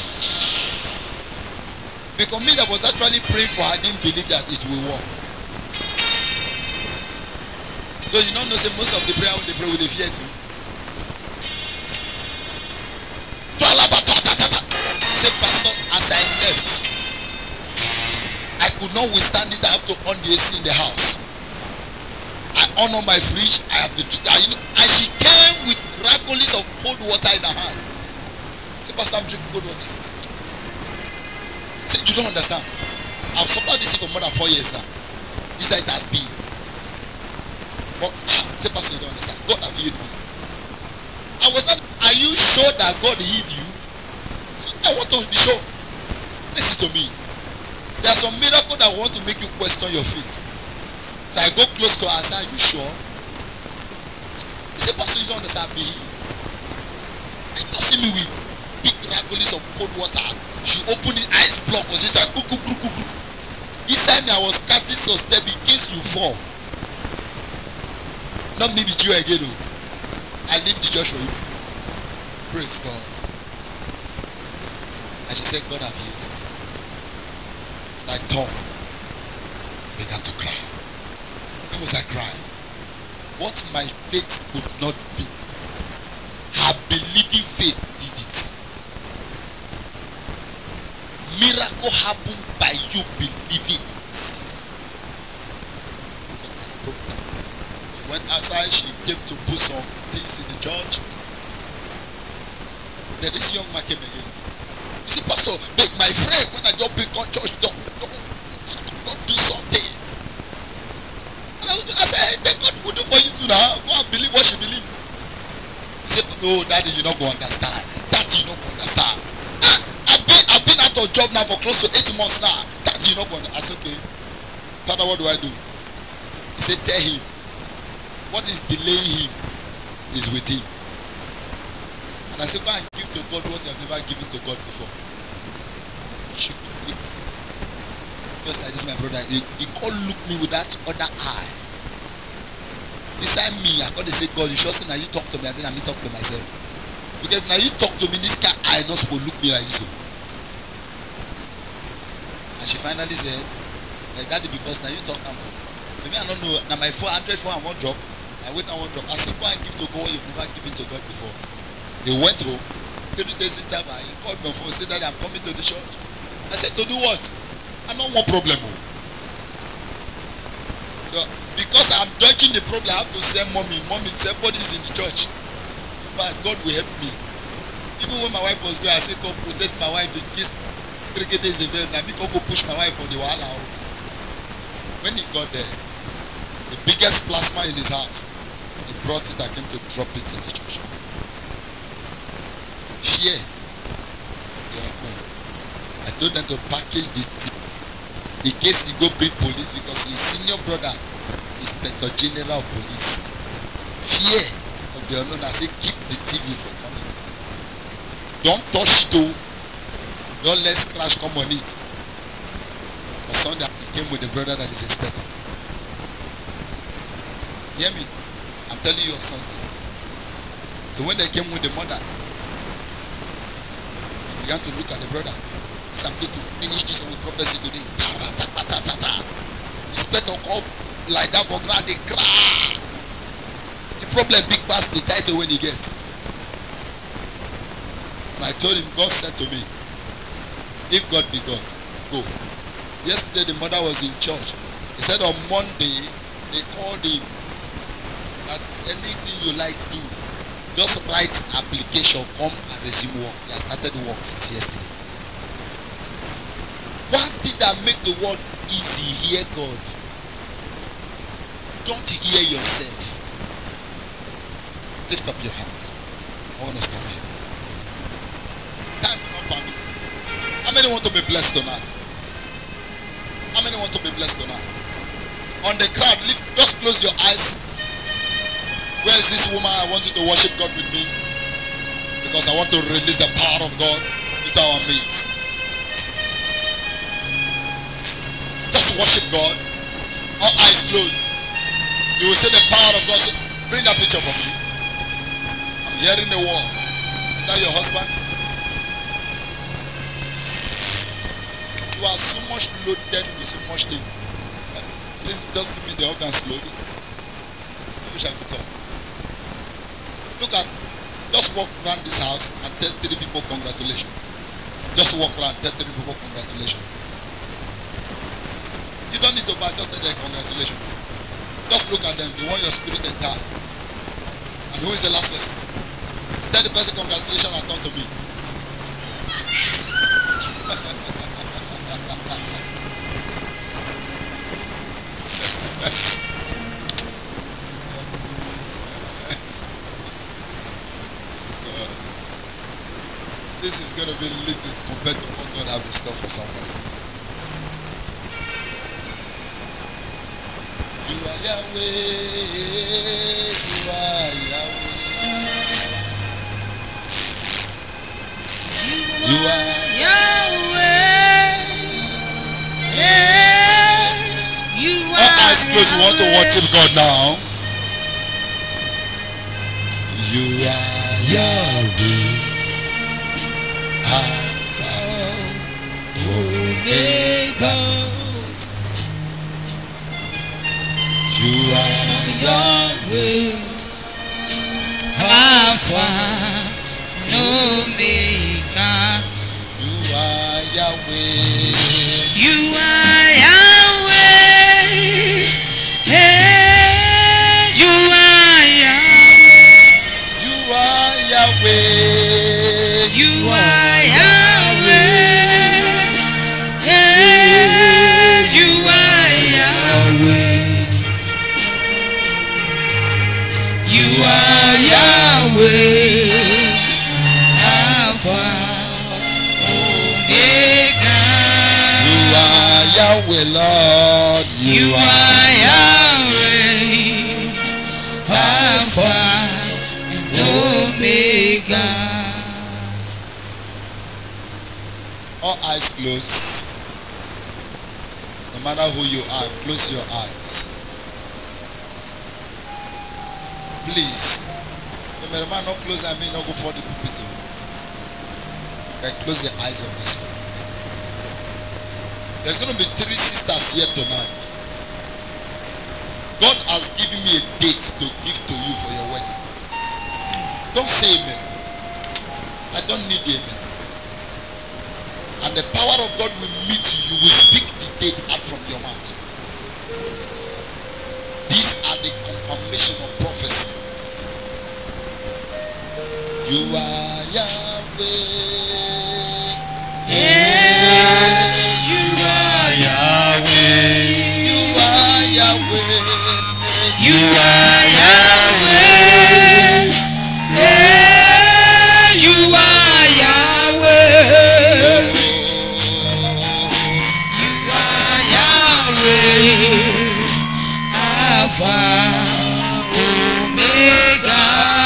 Because me that was actually praying for her didn't believe that it will work. So you don't know, say most of the prayer when they pray with the fear too. Say, Pastor, as I left, I could not withstand it. I have to on the AC in the house. I on my fridge. I have the and she came with ragolis of cold water in her hand. Say, Pastor, I'm drinking cold water. Say, you don't understand. I've suffered this for more than 4 years now. This is how it has been. But say, Pastor, you don't understand. God have healed me. I was not. Are you sure that God healed you? So I want to be sure. Listen to me. There are some miracles that want to make you question your faith. So I go close to her and say, are you sure? You say, Pastor, you don't understand me. And you don't see me with big ragolis of cold water. She opened the eyes block. Was it like inside me I was cutting so step in case you fall. Not me with you again. No. I leave the church for you. Praise God. And she said, God have healed me. And I turned, began to cry. Why was I crying? What my faith could not do, her believing faith did it. Miracle happened by you believing it. So I broke down. She went outside, she came to put some things in the church. Then this young man came again. You see, Pastor, my friend, when I just bring on church, don't do something. And I said, thank God will do for you too now. Go and believe what she believes. He said, no, Daddy, you're not going to understand. Daddy, you're not going to understand. I've been out of job now for close to 8 months now. Daddy, you're not going to understand. I said, okay. Father, what do I do? He said, tell him. What is delaying him is with him. And I said, go and give to God what you have never given to God before. Just like this, my brother. He can't look me with that other eye. Beside me, I got to say, God, you sure say now you talk to me, I mean talk to myself. Because now you talk to me, this guy eye not supposed to look me like this. And she finally said, hey, Daddy, because now you talk about. Maybe I don't know. Now my 400 phone I won't drop. I wait and won't drop. I said, go and give to God what you've never given to God before. They went home. 3 days in time, he called me on phone, said that I'm coming to the church. I said, to do what? I don't want problem. So, because I'm dodging the problem, I have to say, Mommy, everybody's in the church. In fact, God will help me. Even when my wife was going, I said, God protect my wife in case 3 days ago. Now, me go push my wife on the wall. When he got there, the biggest plasma in his house, he brought it, I came to drop it in the church. Fear. I told them to package this thing in case he go bring police, because his senior brother is Inspector General of Police. Fear of the unknown. I say keep the TV from coming. Don't touch it. Don't let scratch come on it. On Sunday he came with the brother that is inspector. Hear me? I'm telling you on Sunday. So when they came with the mother, he began to look at the brother. He said, I'm going to finish this with prophecy today. Inspector come like that for ground, they cry. The problem big pass the title when he gets. And I told him, God said to me, if God be God, go. Yesterday the mother was in church. He said on Monday they called him. As anything you like do, just write application, come and resume work. He has started work since yesterday. One thing that make the world easy, hear God. Don't hear yourself. Lift up your hands. I want to stop here. Time will not permit me. How many want to be blessed tonight? How many want to be blessed tonight? On the crowd, just close your eyes. Where is this woman? I want you to worship God with me, because I want to release the power of God into our midst. Just worship God. All eyes closed. You will see the power of God. So bring that picture for me. I'm hearing the word. Is that your husband? You are so much loaded with so much things. Please just give me the organ slowly. I wish I could talk. Look at, just walk around this house and tell 3 people congratulations. Just walk around, tell 3 people congratulations. You don't need to buy, just tell them congratulations. Just look at them, the one your spirit enters. And who is the last person? Tell the person congratulations and turn to me. This is going to be little compared to what God has in store for somebody. You are Yahweh, you are Yahweh. You are Yahweh. Yeah. You are all eyes closed, you want to worship God now. You are Yahweh. Alpha, Omega. You are Yahweh. Alpha, Omega. You are Yahweh. You are Yahweh. Hey, you are Yahweh. You are Yahweh. You are Yahweh. Hey, you are Yahweh. You are Yahweh. Alpha, Omega. You are Yahweh, Lord. You are Yahweh. Alpha and Omega. All eyes closed. No matter who you are, close your eyes. Please. No matter not close, I may not go for the pulpit. But close the eyes of the spirit. There's going to be 3 sisters here tonight. God has given me a date to give to you for your wedding. Don't say amen. I don't need amen. And the power of God will meet you. You will speak the date out from your mouth. These are the confirmation of prophecies. You are Yahweh. Yeah, you are Yahweh. You are Yahweh. You are Yahweh. Yeah, you are Yahweh. You are Yahweh. Alpha, Omega.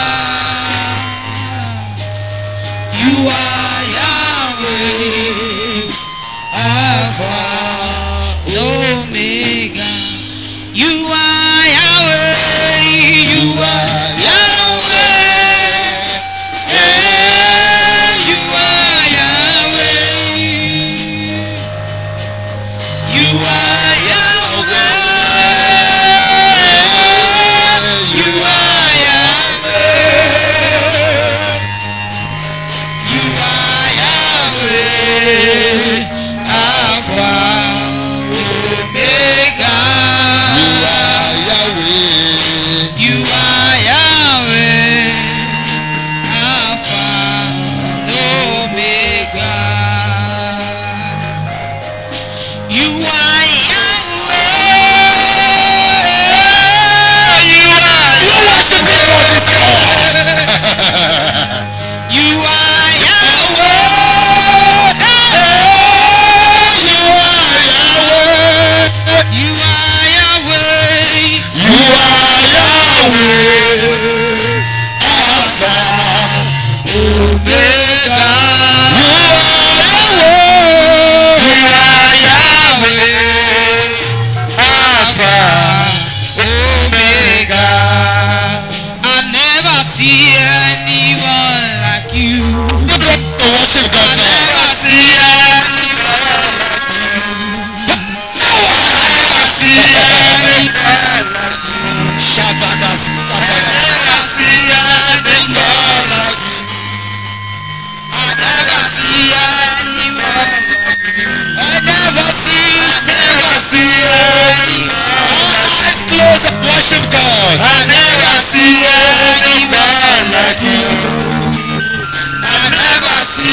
You are Yahweh. Alpha, Omega. You are Yahweh. You are Yahweh. Yeah, you are Yahweh. You are Yahweh. You are Yahweh. You are Yahweh. Alpha, Omega. You are Yahweh. You are Yahweh. Alpha, Omega. You are Yahweh. You are You are Yahweh. You are Yahweh. You are Yahweh. You are Yahweh. Alpha. Omega. You are Yahweh. Alpha, Omega. I never see anyone like you. To worship I God now. never see anyone like you.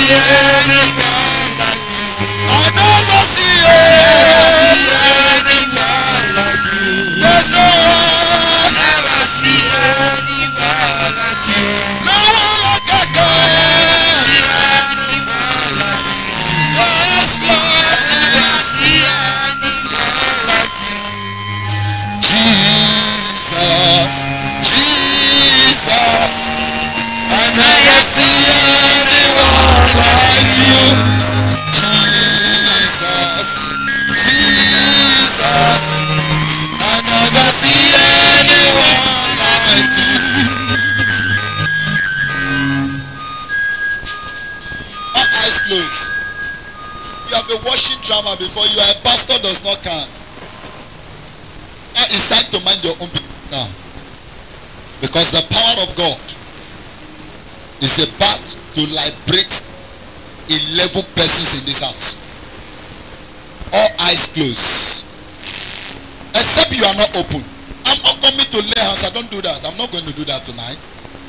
Before you are a pastor does not count. Now it's time to mind your own business now. Because the power of God is about to liberate 11 persons in this house. All eyes closed. Except you are not open. I'm not coming to lay hands. I don't do that. I'm not going to do that tonight.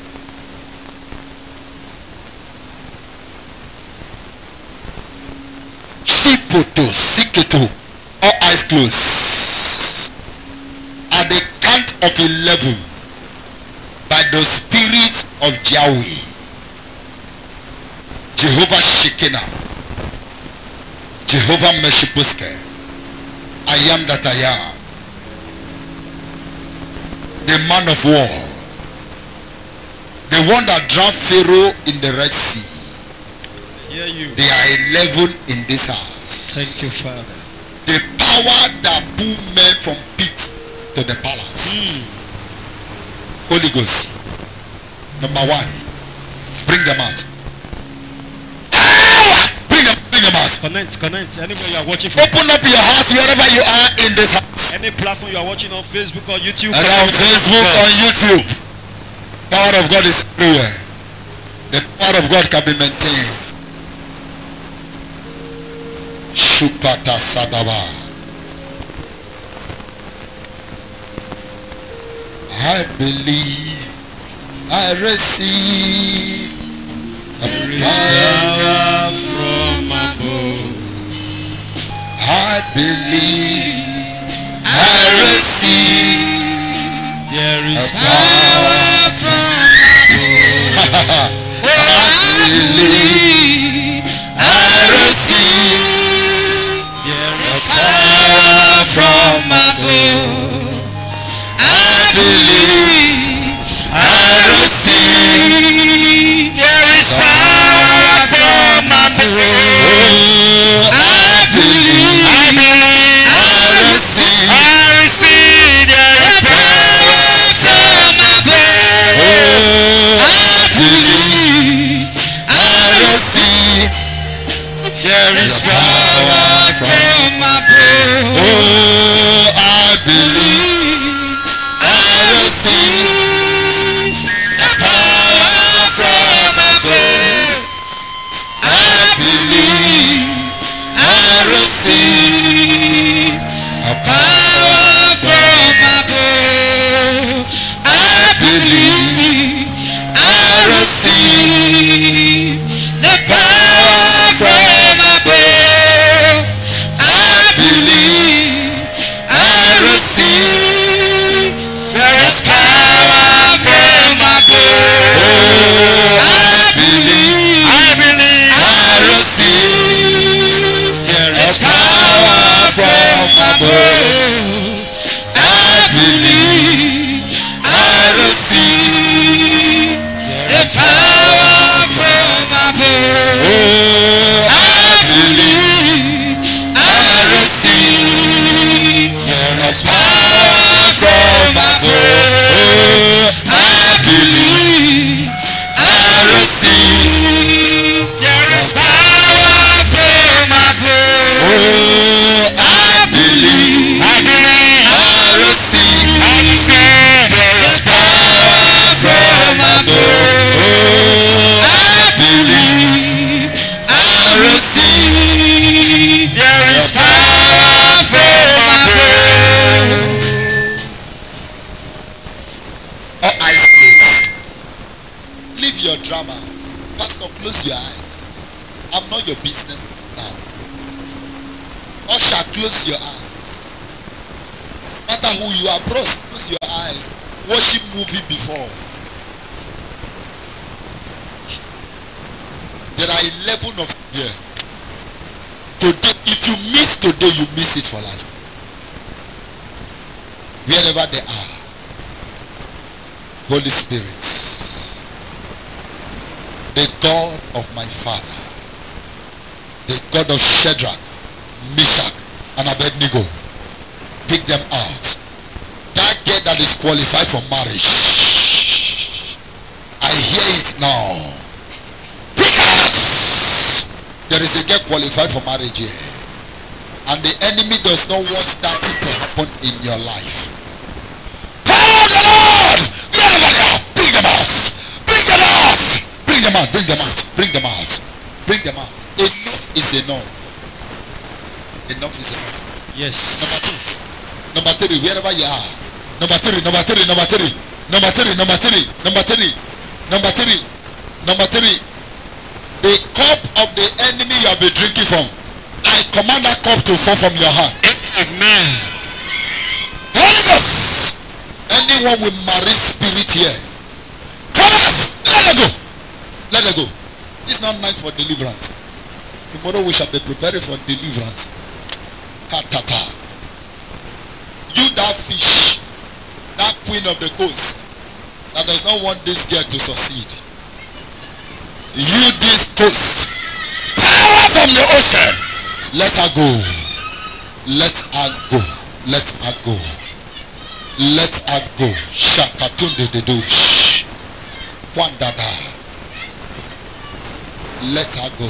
Siketo, all eyes closed. At the count of 11, by the spirit of Yahweh, Jehovah Shekinah, Jehovah Meshipuske, I am that I am, the man of war, the one that drowned Pharaoh in the Red Sea. They are 11 in this house. Thank you, Father. The power that pulled men from pit to the palace. Holy Ghost. Number 1. Bring them out. Bring them out. Connect. Anywhere you are watching from. Open up your heart wherever you are in this house. Any platform you are watching on Facebook or YouTube. And on Facebook or YouTube. Power of God is everywhere. The power of God can be maintained. Shupata Sadaba. I believe, I receive a power from above. I believe, I receive. There is power from above. I believe, I receive. Power from above. I believe, I receive. There is power from above. I believe, I receive. I receive. There is power from above. I believe, I receive. There is power from above. Oh, I believe, I receive The power from above. I believe, I receive. a Power from above. I believe, I receive. The power from above. I believe, I receive. There is power from above. I believe, I receive. There is power from above. I believe, I receive. The power from above. I believe, I receive. There is power from above. I believe, I receive. There is power from above. I believe, I receive. There is power from above. I believe, I receive. There is power from above. All eyes closed. Leave your drama. Pastor, close your eyes. I'm not your business now. Usher, close your eyes. No matter who you are, bros, close your eyes. Worship movie before. There are 11 of here. Today, if you miss today, you miss it for life. Wherever they are. Holy Spirit, the God of my father, the God of Shadrach, Meshach, and Abednego, pick them out. That girl that is qualified for marriage, I hear it now. Pick her out. There is a girl qualified for marriage here, and the enemy does not want that to happen in your life. Power of the Lord! Bring them out! Bring them out! Bring them out! Bring them out! Bring them out! Bring them out! Enough is enough. Enough is enough. Yes. Number three, wherever you are. Number three. The cup of the enemy you have been drinking from, I command that cup to fall from your hand. Amen. Holy Ghost! Anyone with marriage spirit here, come out! Let her go! Let her go. It's not night for deliverance. Tomorrow we shall be preparing for deliverance. Katata. You that fish, that queen of the coast, that does not want this girl to succeed. You this coast, power from the ocean, let her go. Let her go. Let her go. Let her go. Shakatunde de douche. Wandada. Let her go.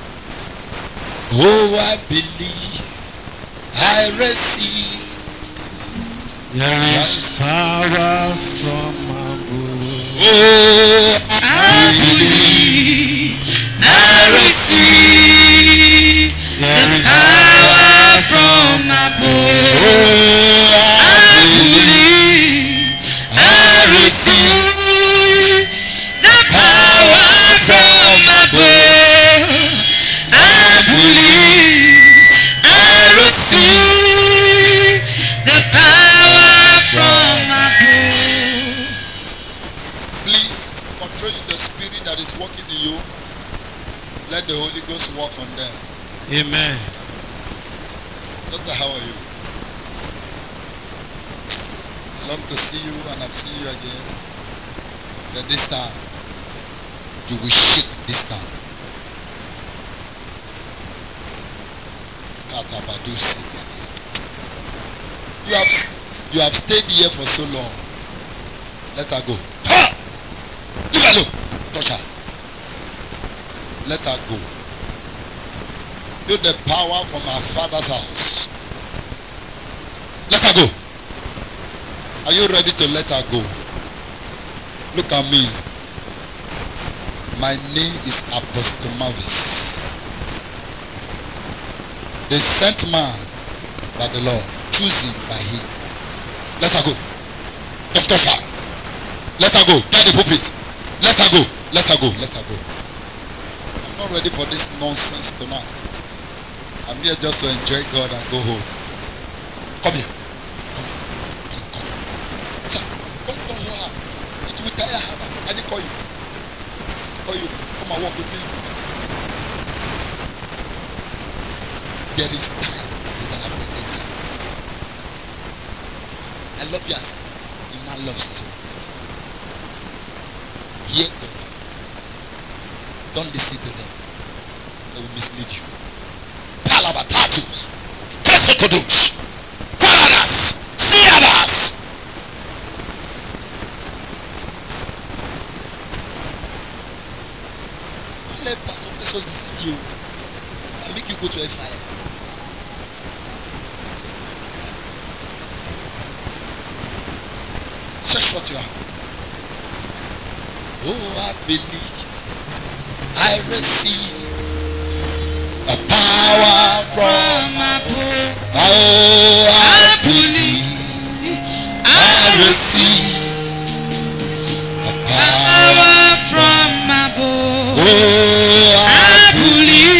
Oh, I believe. I receive. There is power from above. Oh, I believe. I receive. There is power from above. I believe. I receive the power from above. I believe. I receive the power from above. please control the spirit that is working in you. Let the Holy Ghost work on them. Amen. Doctor, how are you? Love to see you, and I've seen you again. But this time, you will shake this time. You have stayed here for so long. Let her go. Ha! Leave her alone. Touch her. Let her go. Feel the power from our father's house. Let her go. Are you ready to let her go? Look at me. My name is Apostle Mavis. The sent man by the Lord, choosing by him. Let her go. Don't touch her. Let her go. Get the pulpit. Let her go. Let her go. Let her go. I'm not ready for this nonsense tonight. I'm here just to enjoy God and go home. Come here. Come here. Come here. Sir, don't hold her. It will tire her. I didn't call you. Call you. Come and walk with me. There is time. There's an appointed time. I love you as a man loves his wife. Hear God. Don't listen to them. They will mislead you. Palabatatus. Kesotodos. Paradas. Siadas. Don't let Pastor Pesos deceive you and make you go to a fire. Search what you are. Oh, I believe. I receive the power from above. Oh, I believe. I receive the power from above. Oh, I believe.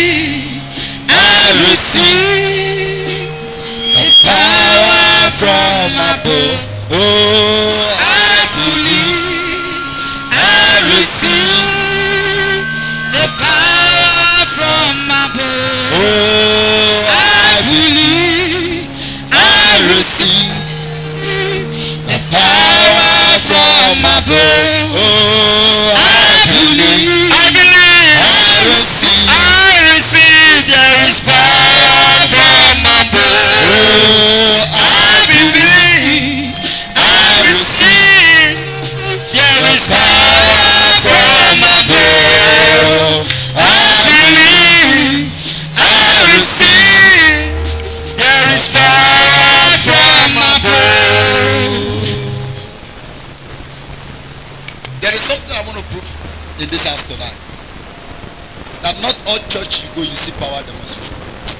lie. That not all church you go, you see power demonstration.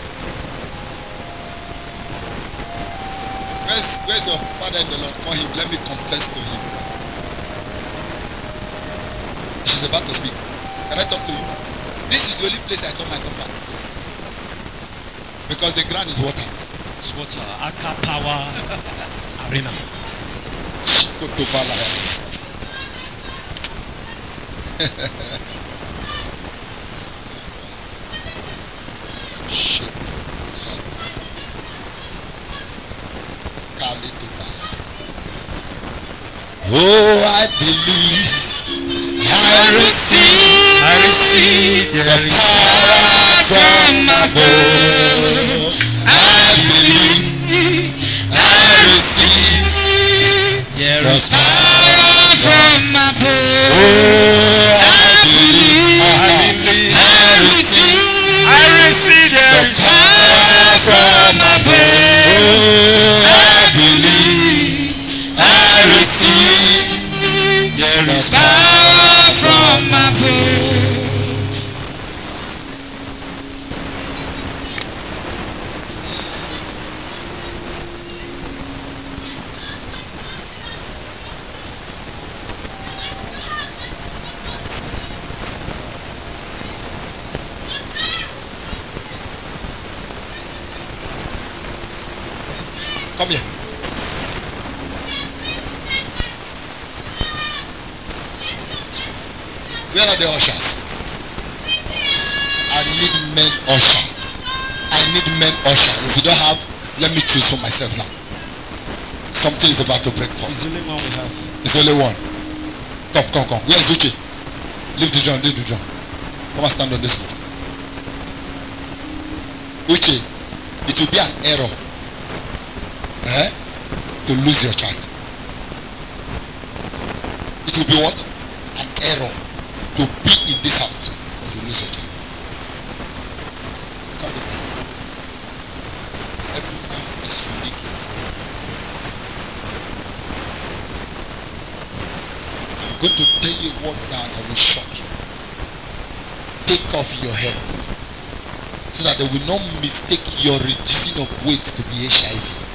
Where's your father in the Lord? Call him. Let me confess to him. She's about to speak. Can I talk to you? This is the only place I come out of fast. Because the ground is water. It's water. Aka Power Arena. Shit. Oh, I believe, I receive the power from above. I believe, I receive the power from above. Oh, I believe, I receive the power from above. Oh, I believe, I receive. There is power from above. Come here. Where are the ushers? I need men usher. I need men usher. If you don't have, let me choose for myself now. Something is about to break forth. It's only one we have. It's only one. Come. Where's Uche? Leave the drum. Come and stand on this pulpit. Uche, it will be an error to lose your child. It will be what? An error to be in this house or you lose your child. Come here. Every man is unique in their way. I'm going to tell you what now that will shock you. Take off your head so that they will not mistake your reducing of weight to be HIV.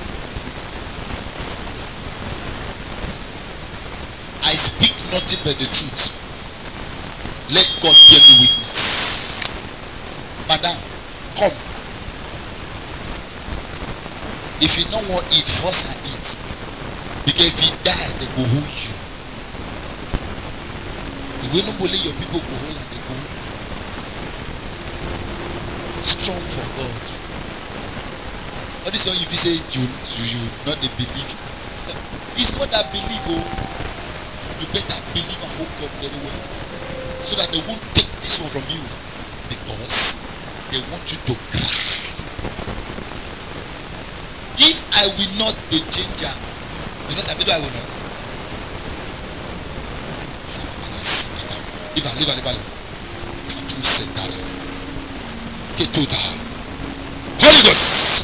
I speak nothing but the truth. Let God bear me witness. Madam, come. If you don't want to eat, force and eat. Because if you die, they go hold you. The way nobody your people go hold and they go. Strong for God. What is all if you say you not the believe? It's not that believe. Oh. You better believe and hope God very well. So that they won't take this one from you. Because they want you to cry. If I will not be ginger, you know what I will not. Live. Can't you say that? Get to that. Holy Ghost.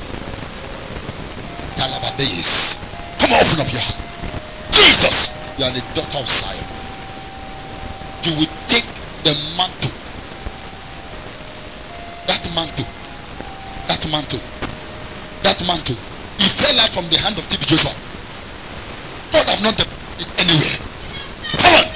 Talabades. Come on, open up your hand. Jesus. You are the daughter of Zion. You will take the mantle. That mantle. It fell out from the hand of TB Joshua. God have not deposited it anywhere. Come on.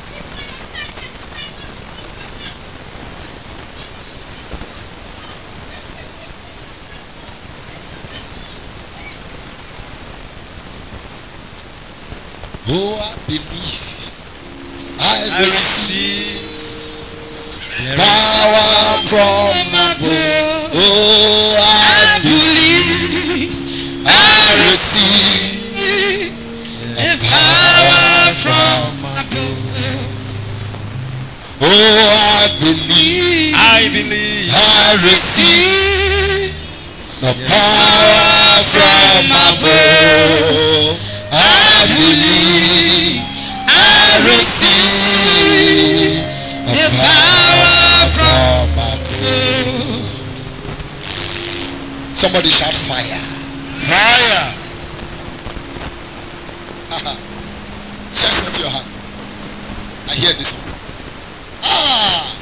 Oh, I believe. I receive power from above. Oh, I believe. I receive the power from above. Oh, I believe. I receive the power from above. I believe, I receive the power from above. Somebody shout fire. Fire. Stretch out your hand. I hear this one.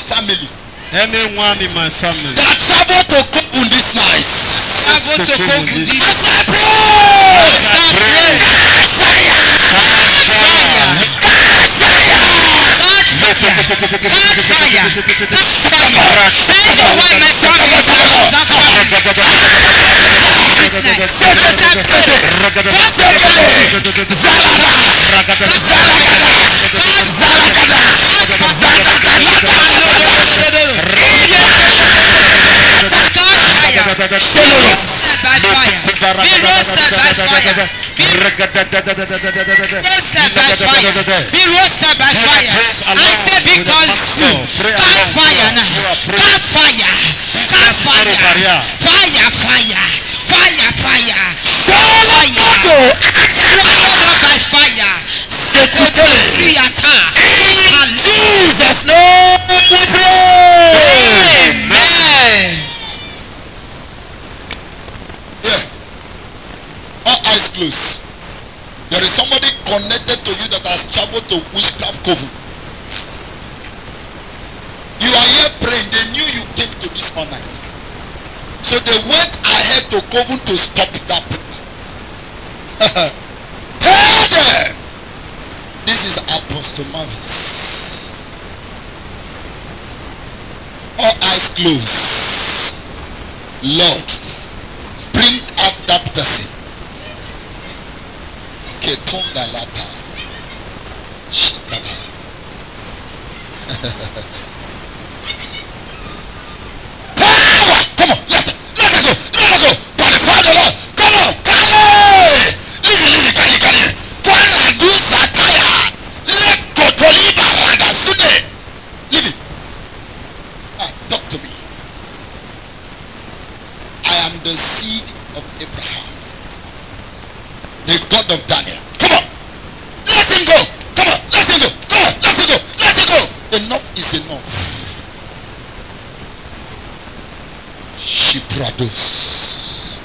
family Anyone in my family that travel to Kogun this night. Travel to Kogu this As I pray, Send your wife and family by fire. Be roasted by fire. Be roasted by fire. Be roasted by fire. I say be consumed. Catch fire now. Catch fire. Catch fire. Fire, fire. Fire, fire. Swallowed up by fire. See attack. in Jesus' name we pray. Amen. All eyes closed. There is somebody connected to you that has traveled to Witchcraft Kovu. You are here praying. They knew you came to this all night. So they went ahead to Kovu to stop that prayer. Tell them this is Apostle Marvis. All eyes closed. Lord, bring out that person. Ketunga lata. Shikaba. Power! Come on, let us go. By the fire of the Lord. Come on, Kale! Kale. Paradu Sataya. Let Kotoliba Raga Sude. Leave it. Talk to me. I am the seed of Abraham. The God of Daniel. Come on. Let him go. Come on. Let him go. Come on. Let him go. Let him go. Enough is enough. She produces.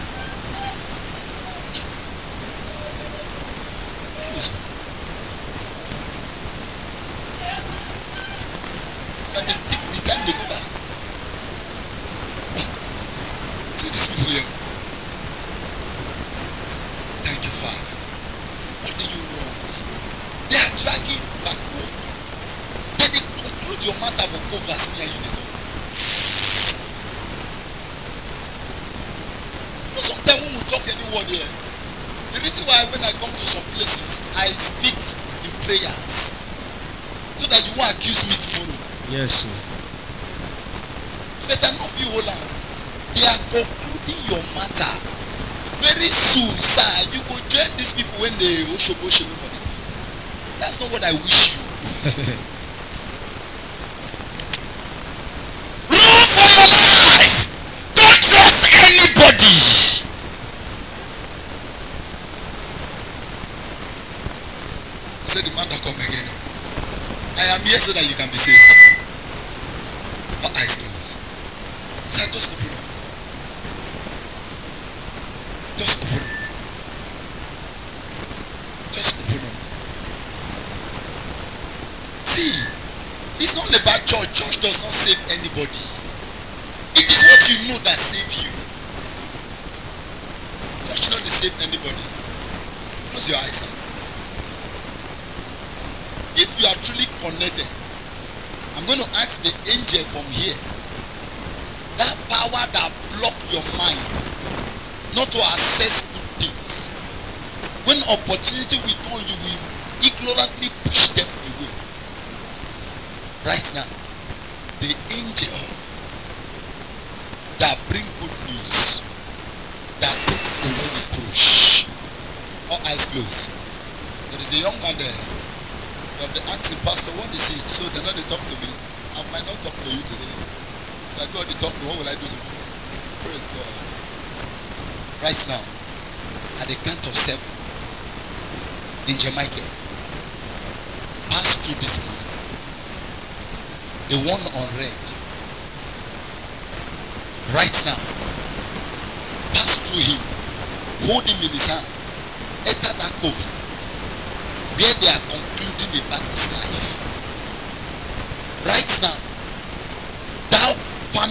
Please go. Let them take the time they go back. See these people here. Thank you, Father. What do you want? They are dragging back home. Then they conclude your matter for covers me and you did all. Sometimes when we talk any word here, the reason why when I come to some places, I speak in prayers so that you won't accuse me tomorrow. Yes, sir. But enough you hold on. They are concluding your matter. Very soon, sir, you go join these people when they Oshobo for the thing. That's not what I wish you. Run for your life. Don't trust anybody. I said the man that come again. I am here so that you can be saved. Your eyes closed. Sir, just open up. Just open up. Just open up. See, it's not about church. Church does not save anybody. It is what you know that saves you. Church does not save anybody. Close your eyes, sir. If you are truly connected, I'm going to ask the angel from here. That power that block your mind not to access good things. When opportunity will come, you will ignorantly push them away. Right now, the angel that bring good news, that take away the push. All eyes closed. There is a young man there. You have been asking, Pastor, what is it? So they're not they talk to me. I might not talk to you today. If I do all the talking, what will I do tomorrow? Praise God. Right now, at the count of 7, Angel Michael, pass through this man. The one on red. Right now, pass through him. Hold him in his hand. Enter that coffin where they are concluding a party's life. Right now,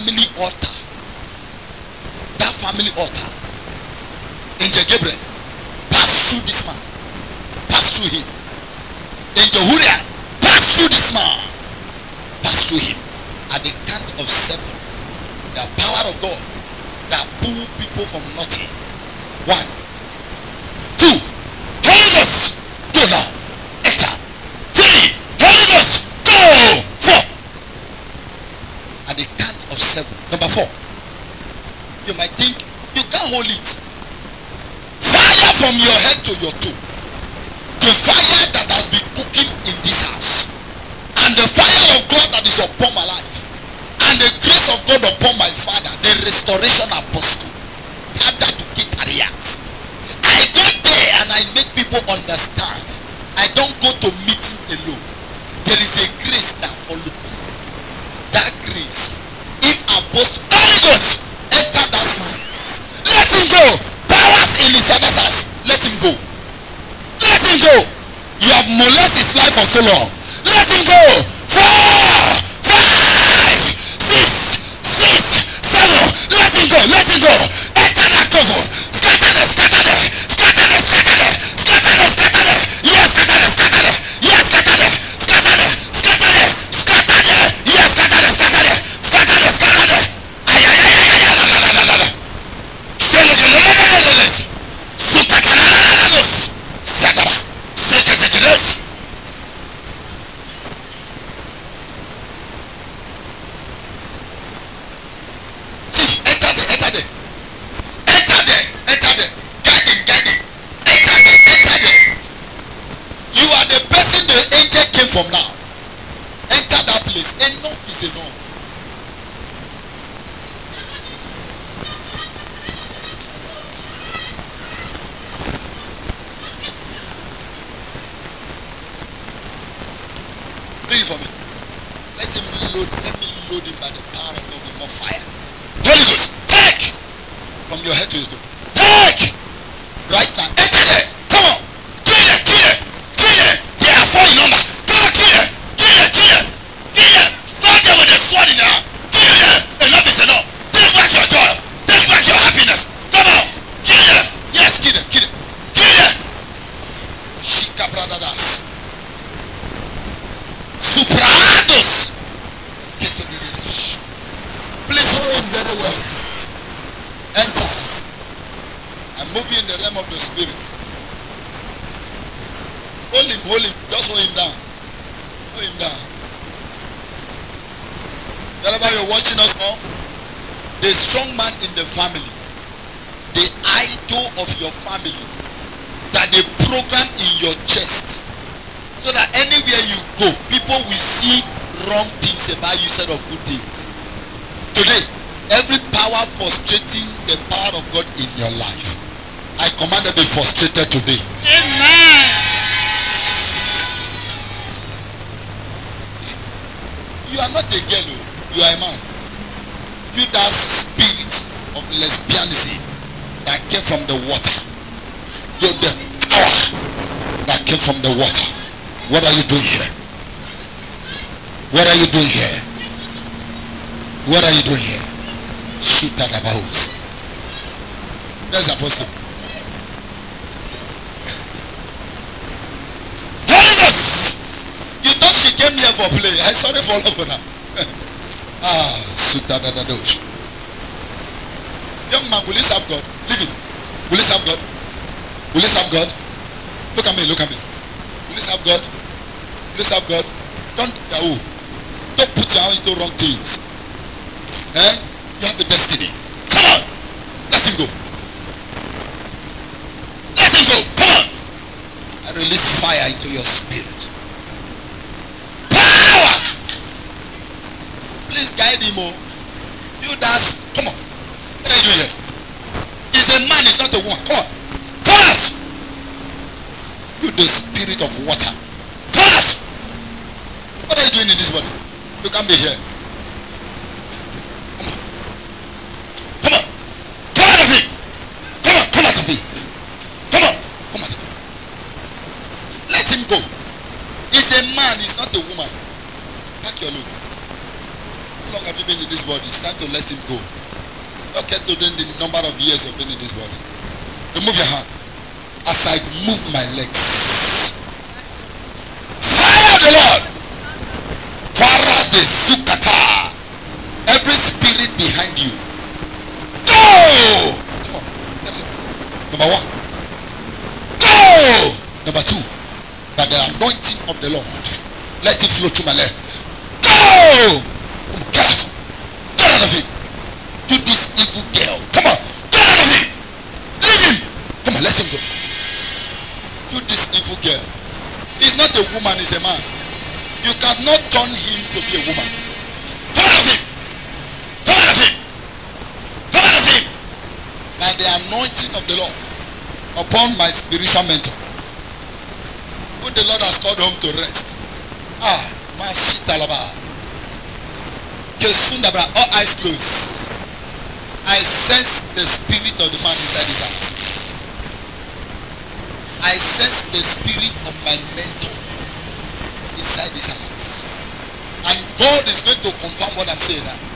family altar. That family altar. Angel Gabriel passed through this man. Passed through him. Angel Uriah passed through this man. Passed through him. At the count of 7. The power of God that pull people from nothing. 1, 2, Holy Ghost, go now. Enter. 3, Holy Ghost, go. 4. At the count of 7. Number 4. You might think you can't hold it. Fire from your head to your toe. The fire that has been cooking in this house. And the fire of God that is upon my life. And the grace of God upon my father. The restoration apostle. Father to get areas. I go there and I make people understand. I don't go to meeting alone. There is a grace that follows me. That grace. If apostle Holy Ghost enter that room, let him go. Powers in his father's house, let him go. Let him go. You have molested his life for so long. Let him go. 4, 5, 6, 7. Let him go. Let him go. Enter that cover. Scatter it. Scatter it. Scatter it. Scatter it. Scatter it. Scatter it. Yes, scatter it. Scatter it. Yes, scatter it. Scatter it. Scatter it. Scatter it. Yes, scatter it. Scatter it. Scatter it. Scatter it. Ay, ay, ay, ay, ay, la, la, la, la, la. Shele, la, la, la, la, la, la. Sutaka, la, la, la, la, la. Sakaba. Sekete, la, la. See, enter there, enter there. Enter there, enter there. Guide him, guide him. Enter there, enter there. You are the person the angel came from now. Enter that place. Enough is enough. Read for me. Let me load him by the power of God with more fire. Holy Ghost, take from your head to your toe. Take right now. Enter there. Come on. Kill it, kill it, kill it. They are 4 in number. Come on, kill it, kill it, kill it, kill it. Stand there with a sword in your hand. Kill it. Enough is enough. Take back your joy. Take back your happiness. Come on. Kill it. Yes, kill it, kill it, kill it. Shika bradadas. Suprados. Please hold him very well. Enter. I'm moving in the realm of the spirit. Hold him, hold him. Just hold him down. Hold him down. Wherever you're watching us now, the strong man in the family, the idol of your family, that they program in your chest, so that anywhere you go, people will see wrong things about you instead of good things. Today, every power frustrating the power of God in your life, I command them to be frustrated today. Amen. You are not a girl, you are a man. You that spirit of lesbianism that came from the water. You the power that came from the water. What are you doing here? What are you doing here? What are you doing here? Shoot at the house. Where's the apostle? Holy Ghost! You thought she came here for play. I'm sorry for all of her. Shoot at the house. Young man, will you serve God? Leave him. Will you serve God? Will you serve God? Look at me, look at me. Will you serve God? Will you serve God? Don't put your hands to wrong things. Eh? You have a destiny. Come on. Let him go. Let him go. Come on. I release fire into your spirit. Power. Please guide him. Oh. You dance. Come on. What are you doing here? He's a man, he's not a woman. Come on. Come out. You the spirit of water. Come out. What are you doing in this body? You can't be here. Come on. Come out of him. Come on. Come out of him. Come on. Come out of him. Let him go. He's a man, he's not a woman. Pack your load. long have you been in this body? It's time to let him go. Not care to the number of years you've been in this body. Remove your hand. As I move my legs, fire of the Lord. Fire the Sukata. Every spirit behind you, go. Come on. Number one. Go. Number two. By the anointing of the Lord, let it flow through my leg. Go. Come on, get out. Get out of him. To this evil girl. Come on, get out of him. Leave him. Come on, let him go. To this evil girl. He's not a woman, he's a man. You cannot turn him to be a woman. Come out of him. Come out of him. Come out of him. By the anointing of the Lord upon my spiritual mentor, who the Lord has called home to rest. Masitalaba. Kesundabra, all eyes closed. I sense the spirit of the man inside his house. I sense the spirit of my mentor inside his house. And God is going to confirm what I'm saying now.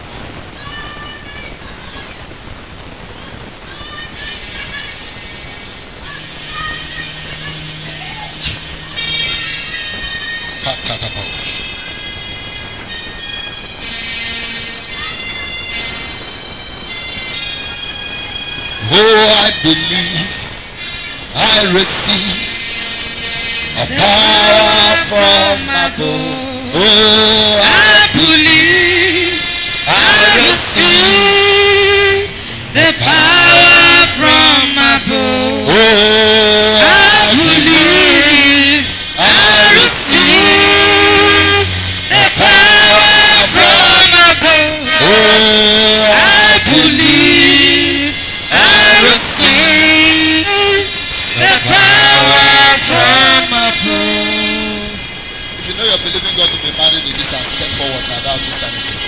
Oh, I believe, I receive a power from above. Oh, I believe, I receive the power from above. Oh, I believe, I receive the power from above. oh, I believe, I receive the power from above. If you know you're believing God to be married in this house, step forward now. That will be standing again.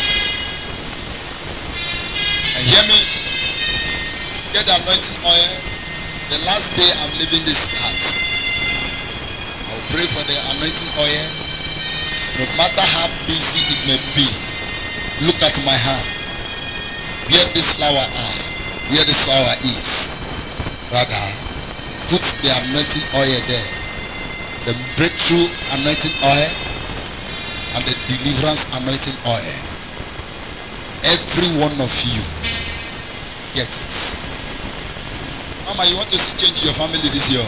And hear me. Get the anointing oil. The last day I'm leaving this house, I'll pray for the anointing oil. No matter how busy it may be, look at my hand. Where this flower are, where this flower is. Brother, put the anointing oil there. The breakthrough anointing oil and the deliverance anointing oil. Every one of you get it. Mama, you want to see change in your family this year?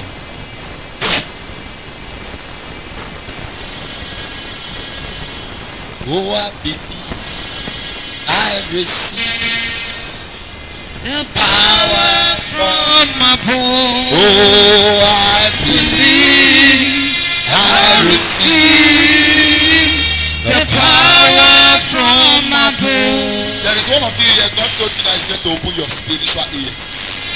Oh, I believe, I receive The power from above. Oh, I believe, I receive The power from above. There is one of you here, God told you that He's going to open your spiritual ears.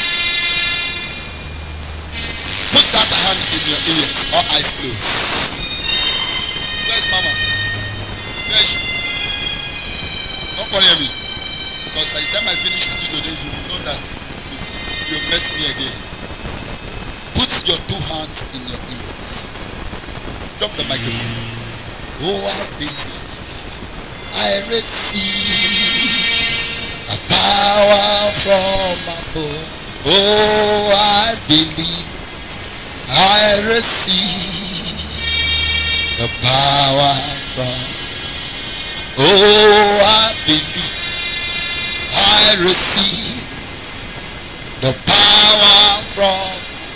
Put that hand in your ears, all eyes closed. Where's Mama? Where is she? Don't call me. Because by the time I finish with you today, you will know that you met me again. Put your two hands in your ears. Drop the microphone. Oh, I believe, I receive a power from above. Oh, I believe, I receive the power from. Oh, I believe, I receive the power from.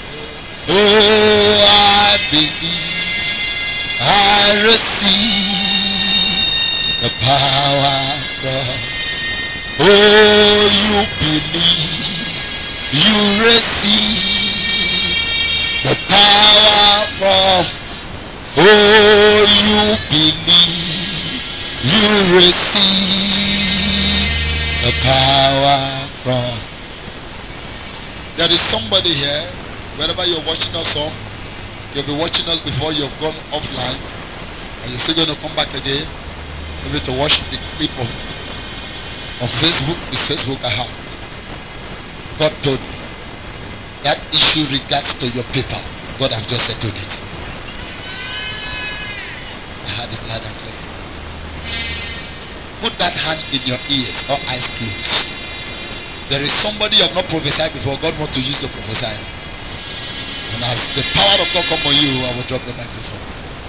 Oh, I believe, I receive the power from. Oh, you believe, you receive the power from. Oh, you believe, you receive the power from. There is somebody here, wherever you're watching us on, you'll be watching us before you've gone offline, and you're still going to come back again, maybe to watch the clip on Facebook. It's Facebook I have. God told me that issue regards to your paper. God have just settled it. I had it loud and clear. Put that hand in your ears or eyes closed. There is somebody you have not prophesied before. God wants to use to prophesy now. And as the power of God come on you, I will drop the microphone.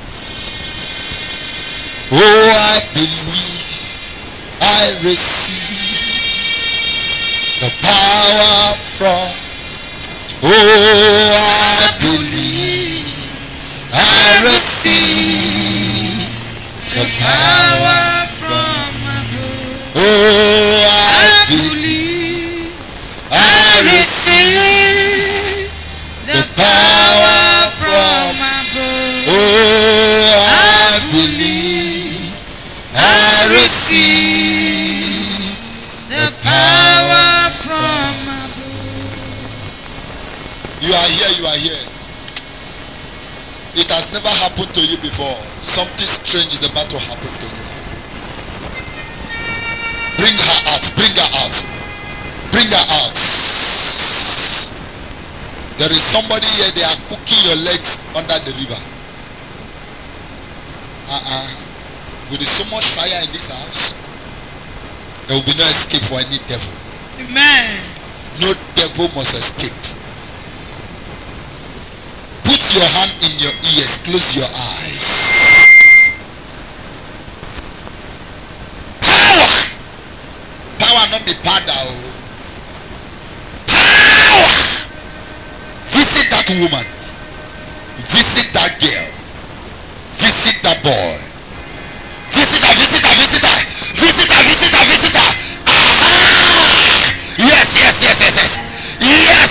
Oh, I believe, I receive the power from. Oh, I believe, I receive the power from above. Oh, I believe, I receive the power from above. Oh, I believe, I receive the power from above. You are here, you are here. It has never happened to you before. Something strange is about to happen to you now. Bring her out, bring her out, bring her out. There is somebody here, they are cooking your legs under the river. With so much fire in this house, there will be no escape for any devil. Amen. No devil must escape. Put your hand in your ears, close your eyes. Power! Power not be powder. Power! Visit that woman. Visit that girl. Visit that boy. Visit her, visit her, visit her. Visit her, visit her, visit her. Ah! Yes, yes, yes, yes, yes. Yes!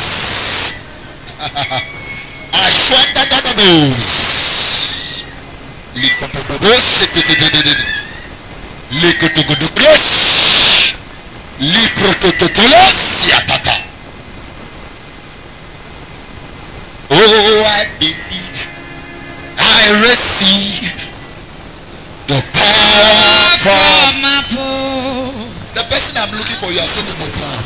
Ashwanda da da dos. Likotogodos. Likotogodos. Liprotototolos. Yatata. Oh, I believe, I receive the power from above. The person I'm looking for, you are still in the crowd.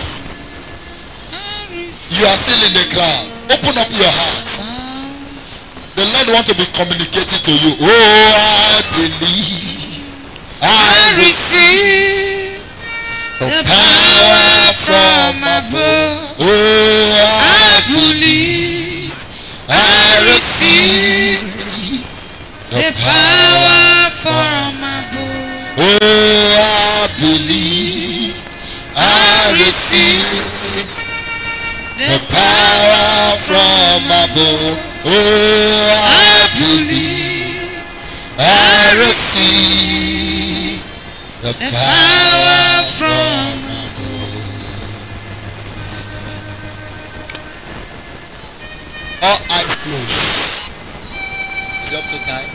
You are still in the crowd. Open up your heart. The Lord wants to be communicating to you. Oh, I believe, I receive the power from above. Oh, I believe, I receive the power from above. Oh, I believe, I receive the power from above. Oh, I believe, I receive the power from above. All eyes closed. Is it up to time?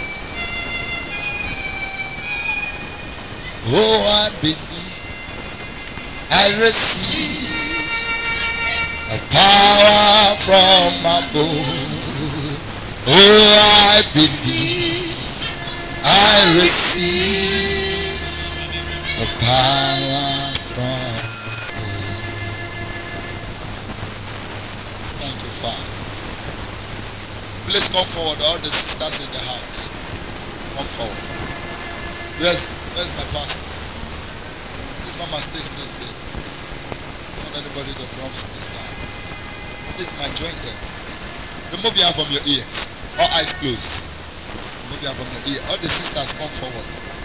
Oh, I believe, I receive the power from above. Oh, I believe, I receive the power from above. Thank you, Father. Please come forward, all the sisters in the house. Come forward. Where's my pastor? Please, Mama, stay. I want anybody to cross this line. Please, my join them. Remove your hand from your ears. All eyes closed. Remove your hand from your ear. All the sisters come forward.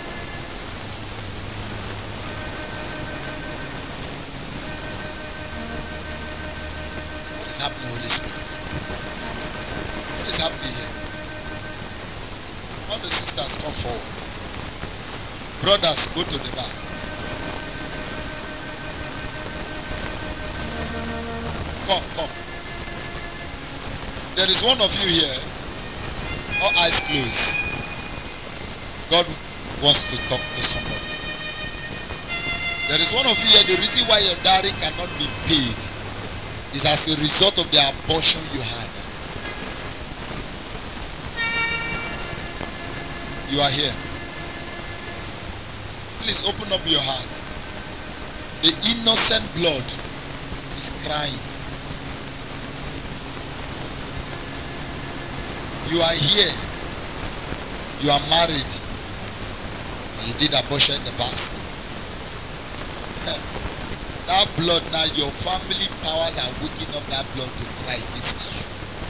What is happening, Holy Spirit? What is happening here? All the sisters come forward. Brothers, go to the back. Come. There is one of you here. All eyes closed. God wants to talk to somebody. There is one of you here. The reason why your dowry cannot be paid is as a result of the abortion you had. You are here. Please open up your heart. The innocent blood is crying. You are here. You are married. You did abortion in the past. That blood now, your family powers are waking up that blood to cry against you.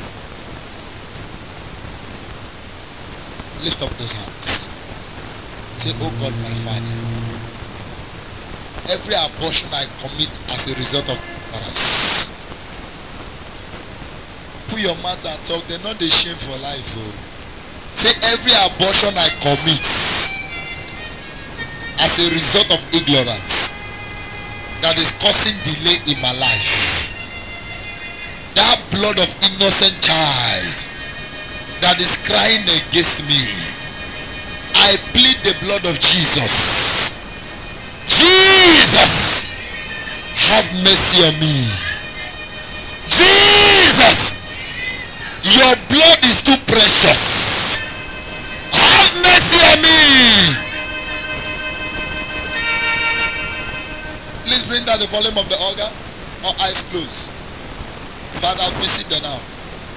Lift up those hands. Say, oh God, my Father, every abortion I commit as a result of ignorance. Put your mouth and talk. They're not the shame for life. Oh. Say, every abortion I commit as a result of ignorance that is causing delay in my life. That blood of innocent child that is crying against me. I plead the blood of Jesus. Jesus, have mercy on me. Jesus, your blood is too precious. Have mercy on me. Please bring down the volume of the organ. Or eyes closed. Father, visit them now.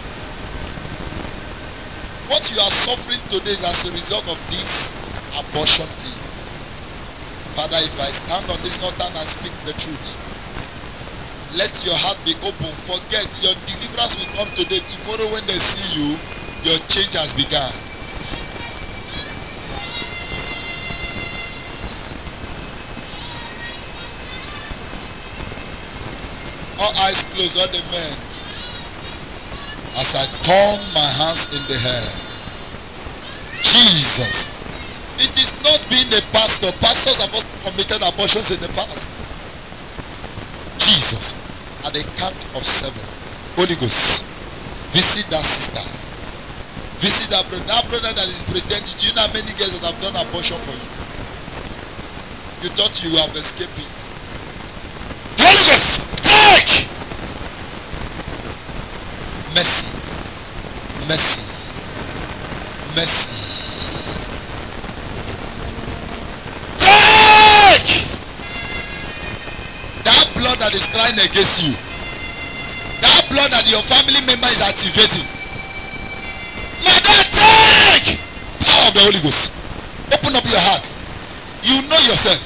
What you are suffering today is as a result of this abortion thing. Father, if I stand on this altar and I speak the truth, let your heart be open. Forget, your deliverance will come today. Tomorrow when they see you, your change has begun. All eyes closed, all the men. As I turn my hands in the air. Jesus. It is not being a pastor. Pastors have also committed abortions in the past. Jesus. At the count of 7. Holy Ghost. Visit that sister. Visit that brother. That brother that is pretending. Do you know how many girls that have done abortion for you? You thought you have escaped it. Holy Ghost. Take! Mercy. Mercy. Mercy. Take! That blood that is crying against you. That blood that your family member is activating. Mother, take! Power of the Holy Ghost. Open up your heart. You know yourself.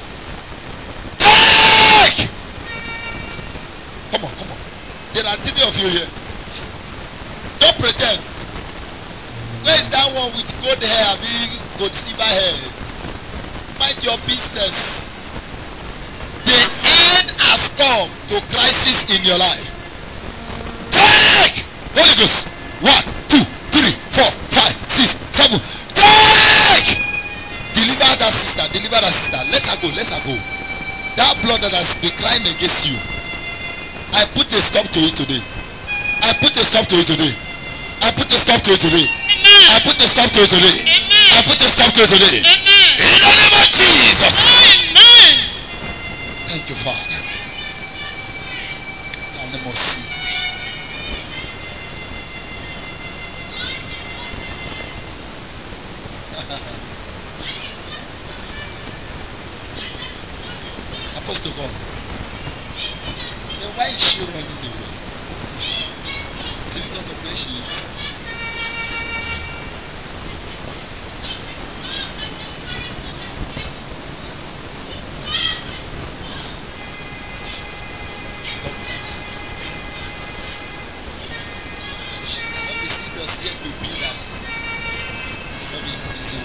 Take! Come on, come on. There are 3 of you here. Don't pretend. Where is that one with gold hair, big gold silver hair? Mind your business. The end has come to crisis in your life. Take! Holy Ghost. 1, 2, 3, 4, 5, 6, 7. Take! Deliver that sister. Deliver that sister. Let her go. Let her go. That blood that has been crying against you. I put a stop to it today. I put a stop to it today. I put a stop to it today. I put a stop to it today. I put a stop to it today. In the name of Jesus. Amen. Thank you, Father. And let us see. Apostle God. Then why is she running away? Is it because of where she is? Stop that. If she cannot be serious here to build her life, she will not be in prison.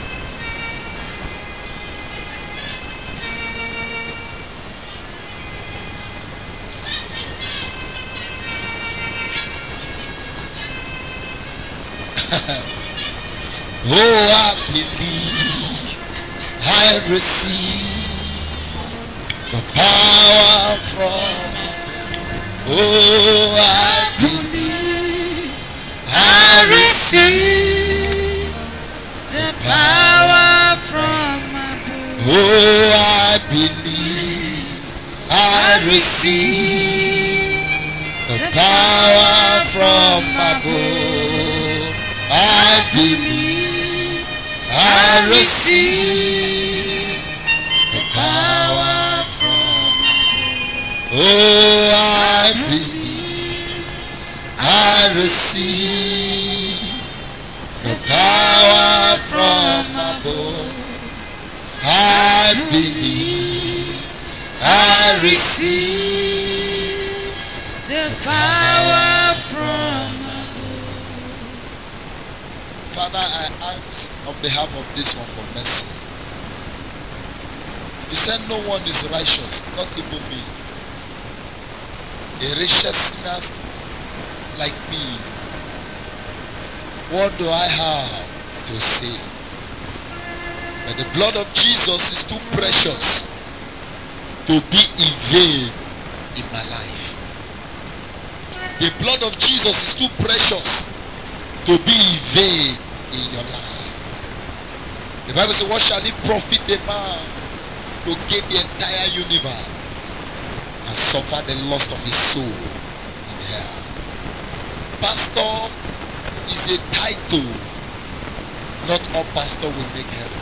Oh, I believe I receive the power from. Oh, I believe I receive The power from above. Oh, I believe I receive the power from above. I believe I receive the power from above. Oh, I believe I receive the power from above. I believe I receive the power from Father, I ask on behalf of this one for mercy. You said no one is righteous, not even me. A righteous sinner like me, what do I have to say? That the blood of Jesus is too precious to be in vain in my life. The blood of Jesus is too precious to be in vain in your life. The Bible says, what shall it profit a man to gain the entire universe and suffer the loss of his soul in hell? Pastor is a title. Not all pastor will make heaven.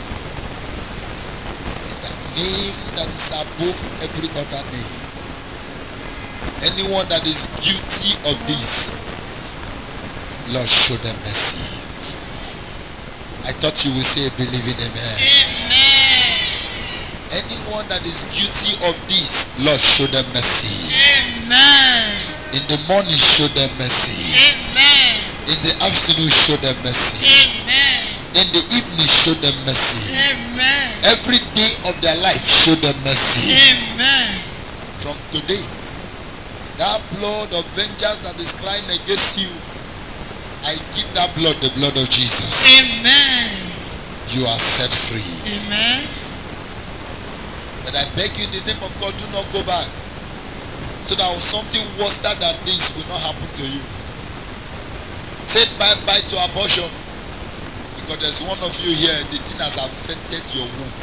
In the name that is above every other name. Anyone that is guilty of this, Lord, show them mercy. I thought you would say believing amen. Amen. Anyone that is guilty of this, Lord, show them mercy. Amen. In the morning, show them mercy. Amen. In the afternoon, show them mercy. Amen. In the evening, show them mercy. Amen. Every day of their life, show them mercy. Amen. From today, that blood of vengeance that is crying against you, I give that blood the blood of Jesus. Amen. You are set free. Amen. But I beg you in the name of God, do not go back. So that something worse than this will not happen to you. Say bye-bye to abortion. Because there's one of you here, the thing has affected your womb.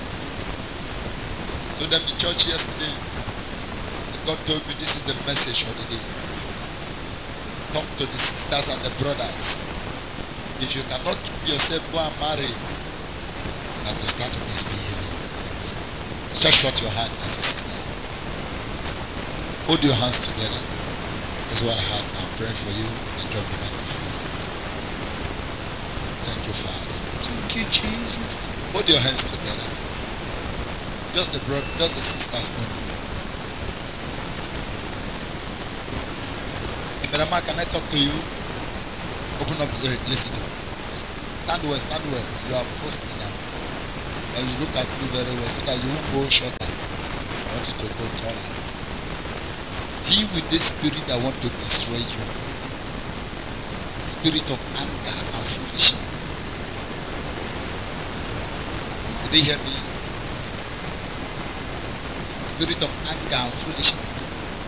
So them in church yesterday, God told me this is the message for the day. Talk to the sisters and the brothers. If you cannot keep yourself, go and marry. You have to start misbehaving. Stretch out your hand as a sister. Hold your hands together. That's what I had. I'm praying for you and drop the microphone. Thank you, Father. Thank you, Jesus. Hold your hands together. Just the sisters only. Mark, can I talk to you? Open up, listen to me. Stand well, stand well. You are posting now. And you look at me very well so that you won't go shorter. I want you to go taller. Deal with this spirit that want to destroy you. Spirit of anger and foolishness. Did you hear me? Spirit of anger and foolishness.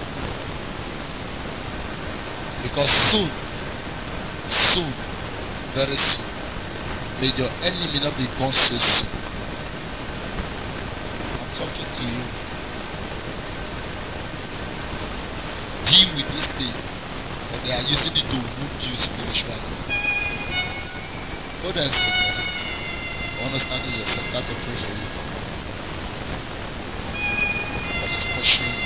Because soon, very soon, may your enemy not be gone so soon. I'm talking to you. Deal with this thing, but they are using it to wound you spiritually. Hold hands together. Understanding yourself, that will pray for you. What is pursuing you?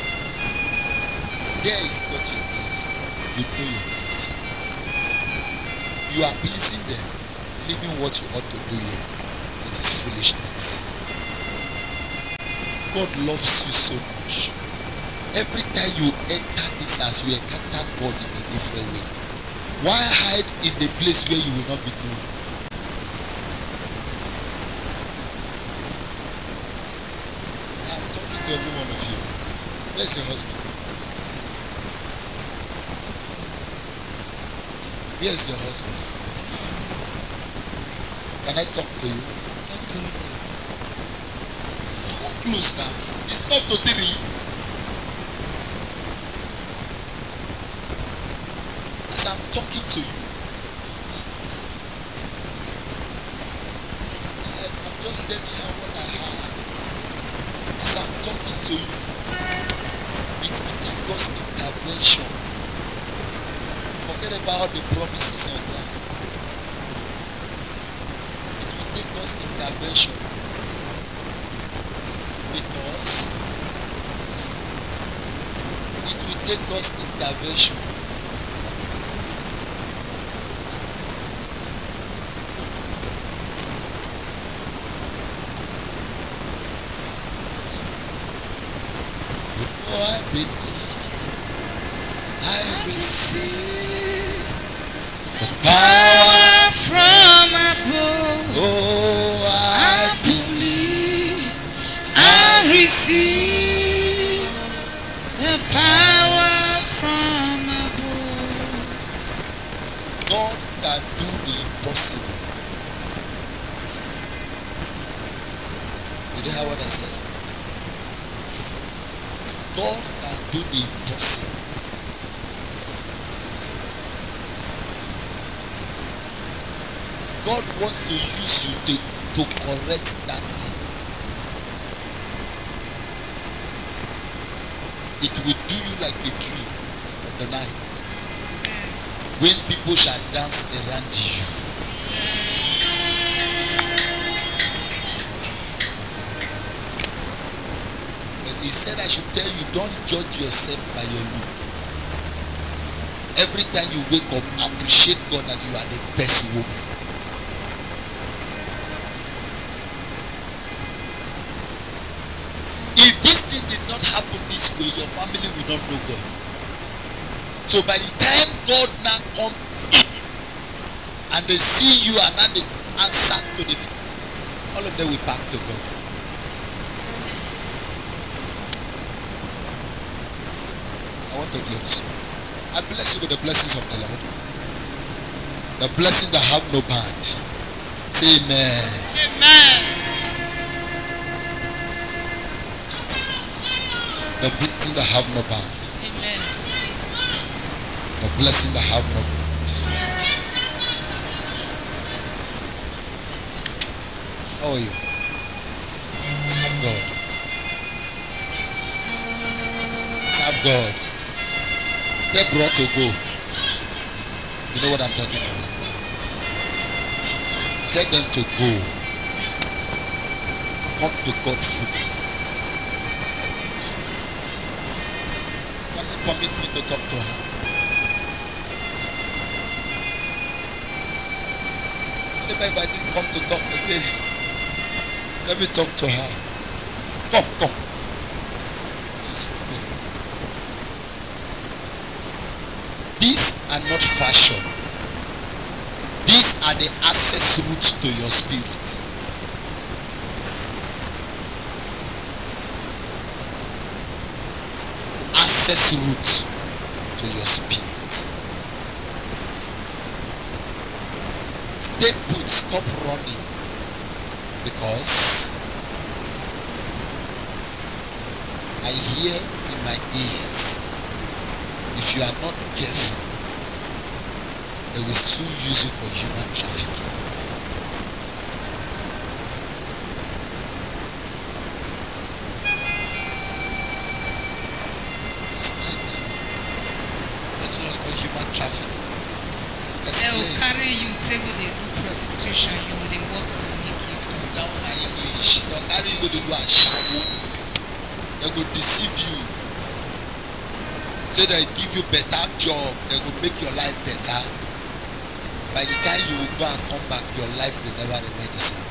There is not your place. You know your place. You are pleasing them, leaving what you ought to do here. It is foolishness. God loves you so much. Every time you enter this house, you encounter God in a different way. Why hide in the place where you will not be known? I'm talking to every one of you. Where's your husband? Where's your husband? Can I talk to you? Talk to me. Come close now. It's not to 3. As I'm talking to you, I'm just telling you what I heard. As I'm talking to you, it will take God's intervention. Forget about the promises of God. It will take God's intervention. Because it will take God's intervention. You I believe. I receive the power from above. Oh, I believe. I receive the power from above. God can do the impossible. Did you hear what I said? God can do the impossible. God wants to use you to correct that thing. It will do you like a dream of the night. When people shall dance around you. But he said I should tell you, don't judge yourself by your look. Every time you wake up, appreciate God that you are the best woman. If this thing did not happen this way, your family will not know God. So by the time God now come in and they see you and now they answer to the all of them will back to God. I want to bless you. I bless you with the blessings of the Lord. The blessing that have no band. Say amen. Amen. The blessing that have no band. Amen. The blessing that have no band. How are you? Serve God. Serve God. They're brought to go. You know what I'm talking about? Tell them to go. Come to God fully. Can you permit me to talk to her? If I didn't come to talk again, let me talk to her. Come. Yes, okay. These are not fashion. These are the access routes to your spirit. Access route to your spirit. Stay put, stop running. Because I hear in my ears, if you are not careful, they will soon use you for human trafficking. Explain that. What do you know is called human trafficking? They will Explain. carry you, take go dey do prostitution, you go dey work and make gift. That one na English. They'll carry you go to do a shabu. They go deceive you. Say they give you better job. They will make your life better. By the time you will go and come back, your life will never remain the same.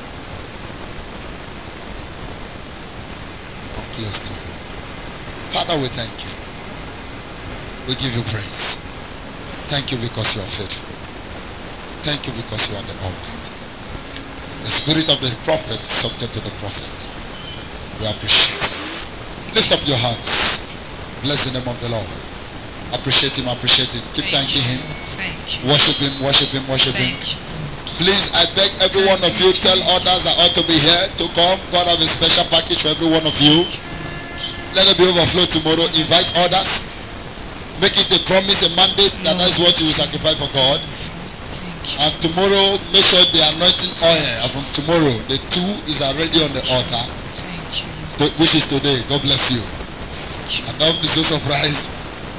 Come close to God. Father, we thank you. We give you praise. Thank you because you are faithful. Thank you because you are the Almighty. The spirit of the prophet is subject to the prophet. We appreciate it. Lift up your hands. Bless the name of the Lord. Appreciate him, appreciate him. Keep thanking him. Thank you. Worship him, worship him, worship him. Thank you. Please, I beg every one of you, tell others that ought to be here to come. God have a special package for every one of you. Let it be overflow tomorrow. Invite others. Make it a promise, a mandate that is what you will sacrifice for God. Thank you. And tomorrow, make sure the anointing oil from tomorrow, the 2 is already on the altar, Thank you. which is today. God bless you. Thank you. And don't be so surprised.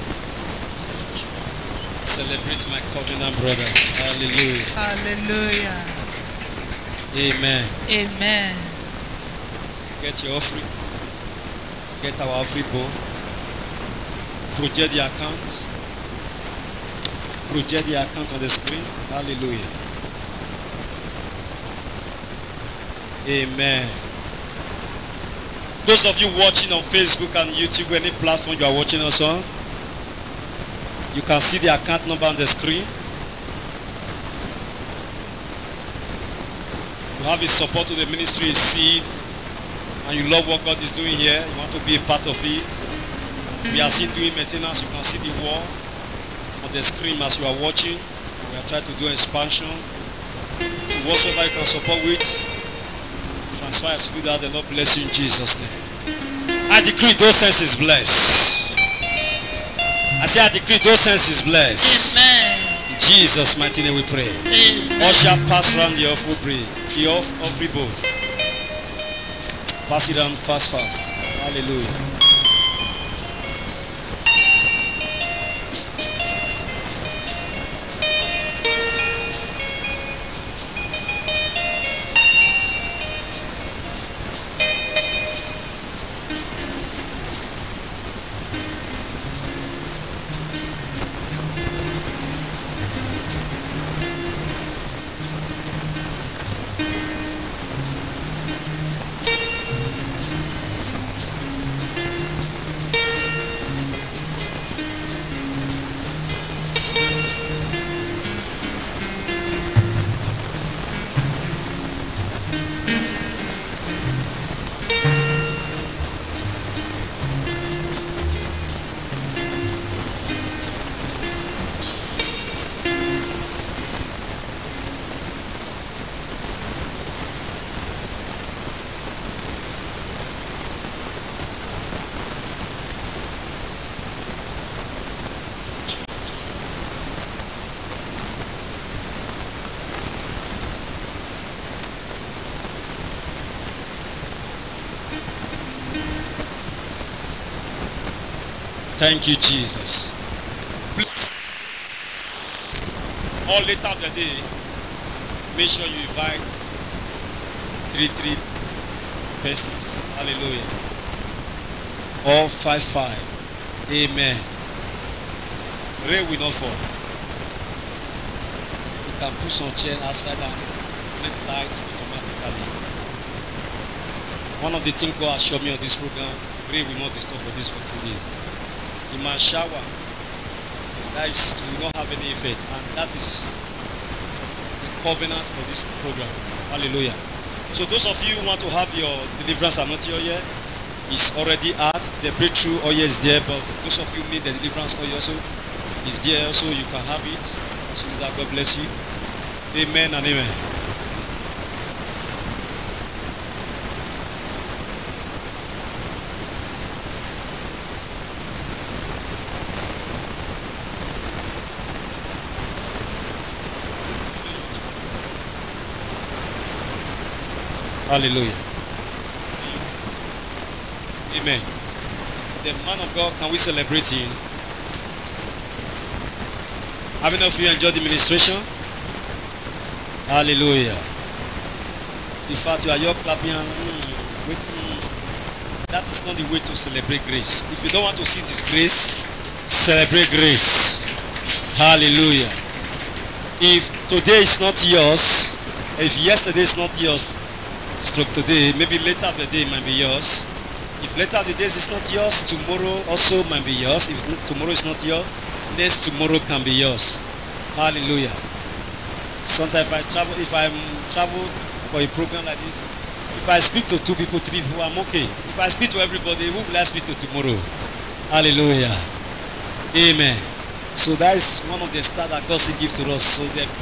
Celebrate my covenant brother. Hallelujah. Hallelujah. Amen. Amen. Get your offering. Get our offering bowl. Project the account. Project the account on the screen. Hallelujah. Amen. Those of you watching on Facebook and YouTube, any platform you are watching us on, you can see the account number on the screen. You have a support to the ministry, a seed, and you love what God is doing here. You want to be a part of it. We are still doing maintenance. You can see the wall on the screen as you are watching. We are trying to do expansion. So whatsoever you can support with, transfer us to do that. The Lord bless you in Jesus' name. I decree those senses blessed. I say I decree those senses blessed. Amen. In Jesus' mighty name we pray. Amen. Usher, pass around the offering bowl. Pass it on fast. Hallelujah. Thank you, Jesus. Or later of the day, make sure you invite three persons. Hallelujah. Or 5. Amen. Rain will not fall. You can put some chair outside and make light automatically. One of the things God has shown me on this program, rain will not disturb for these 14 days. You must shower. That is, you will not have any effect, and that is the covenant for this program. Hallelujah. So those of you who want to have your deliverance anointing oil, is already out. The breakthrough oil is there, but those of you who need the deliverance oil also is there, also you can have it. So that God bless you. Amen and amen. Hallelujah. Amen. The man of God, can we celebrate him? How many of you enjoyed the ministration? Hallelujah. In fact, you are your clapping and that is not the way to celebrate grace. If you don't want to see this grace, celebrate grace. Hallelujah. If today is not yours, if yesterday is not yours, stroke today, maybe later of the day might be yours. If later of the days is not yours, tomorrow also might be yours. If tomorrow is not yours, next tomorrow can be yours. Hallelujah. Sometimes if I travel for a program like this, if I speak to 2 people, 3 people, I'm okay. If I speak to everybody, who will I speak to tomorrow? Hallelujah. Amen. So that is one of the stars that God gives to us. So the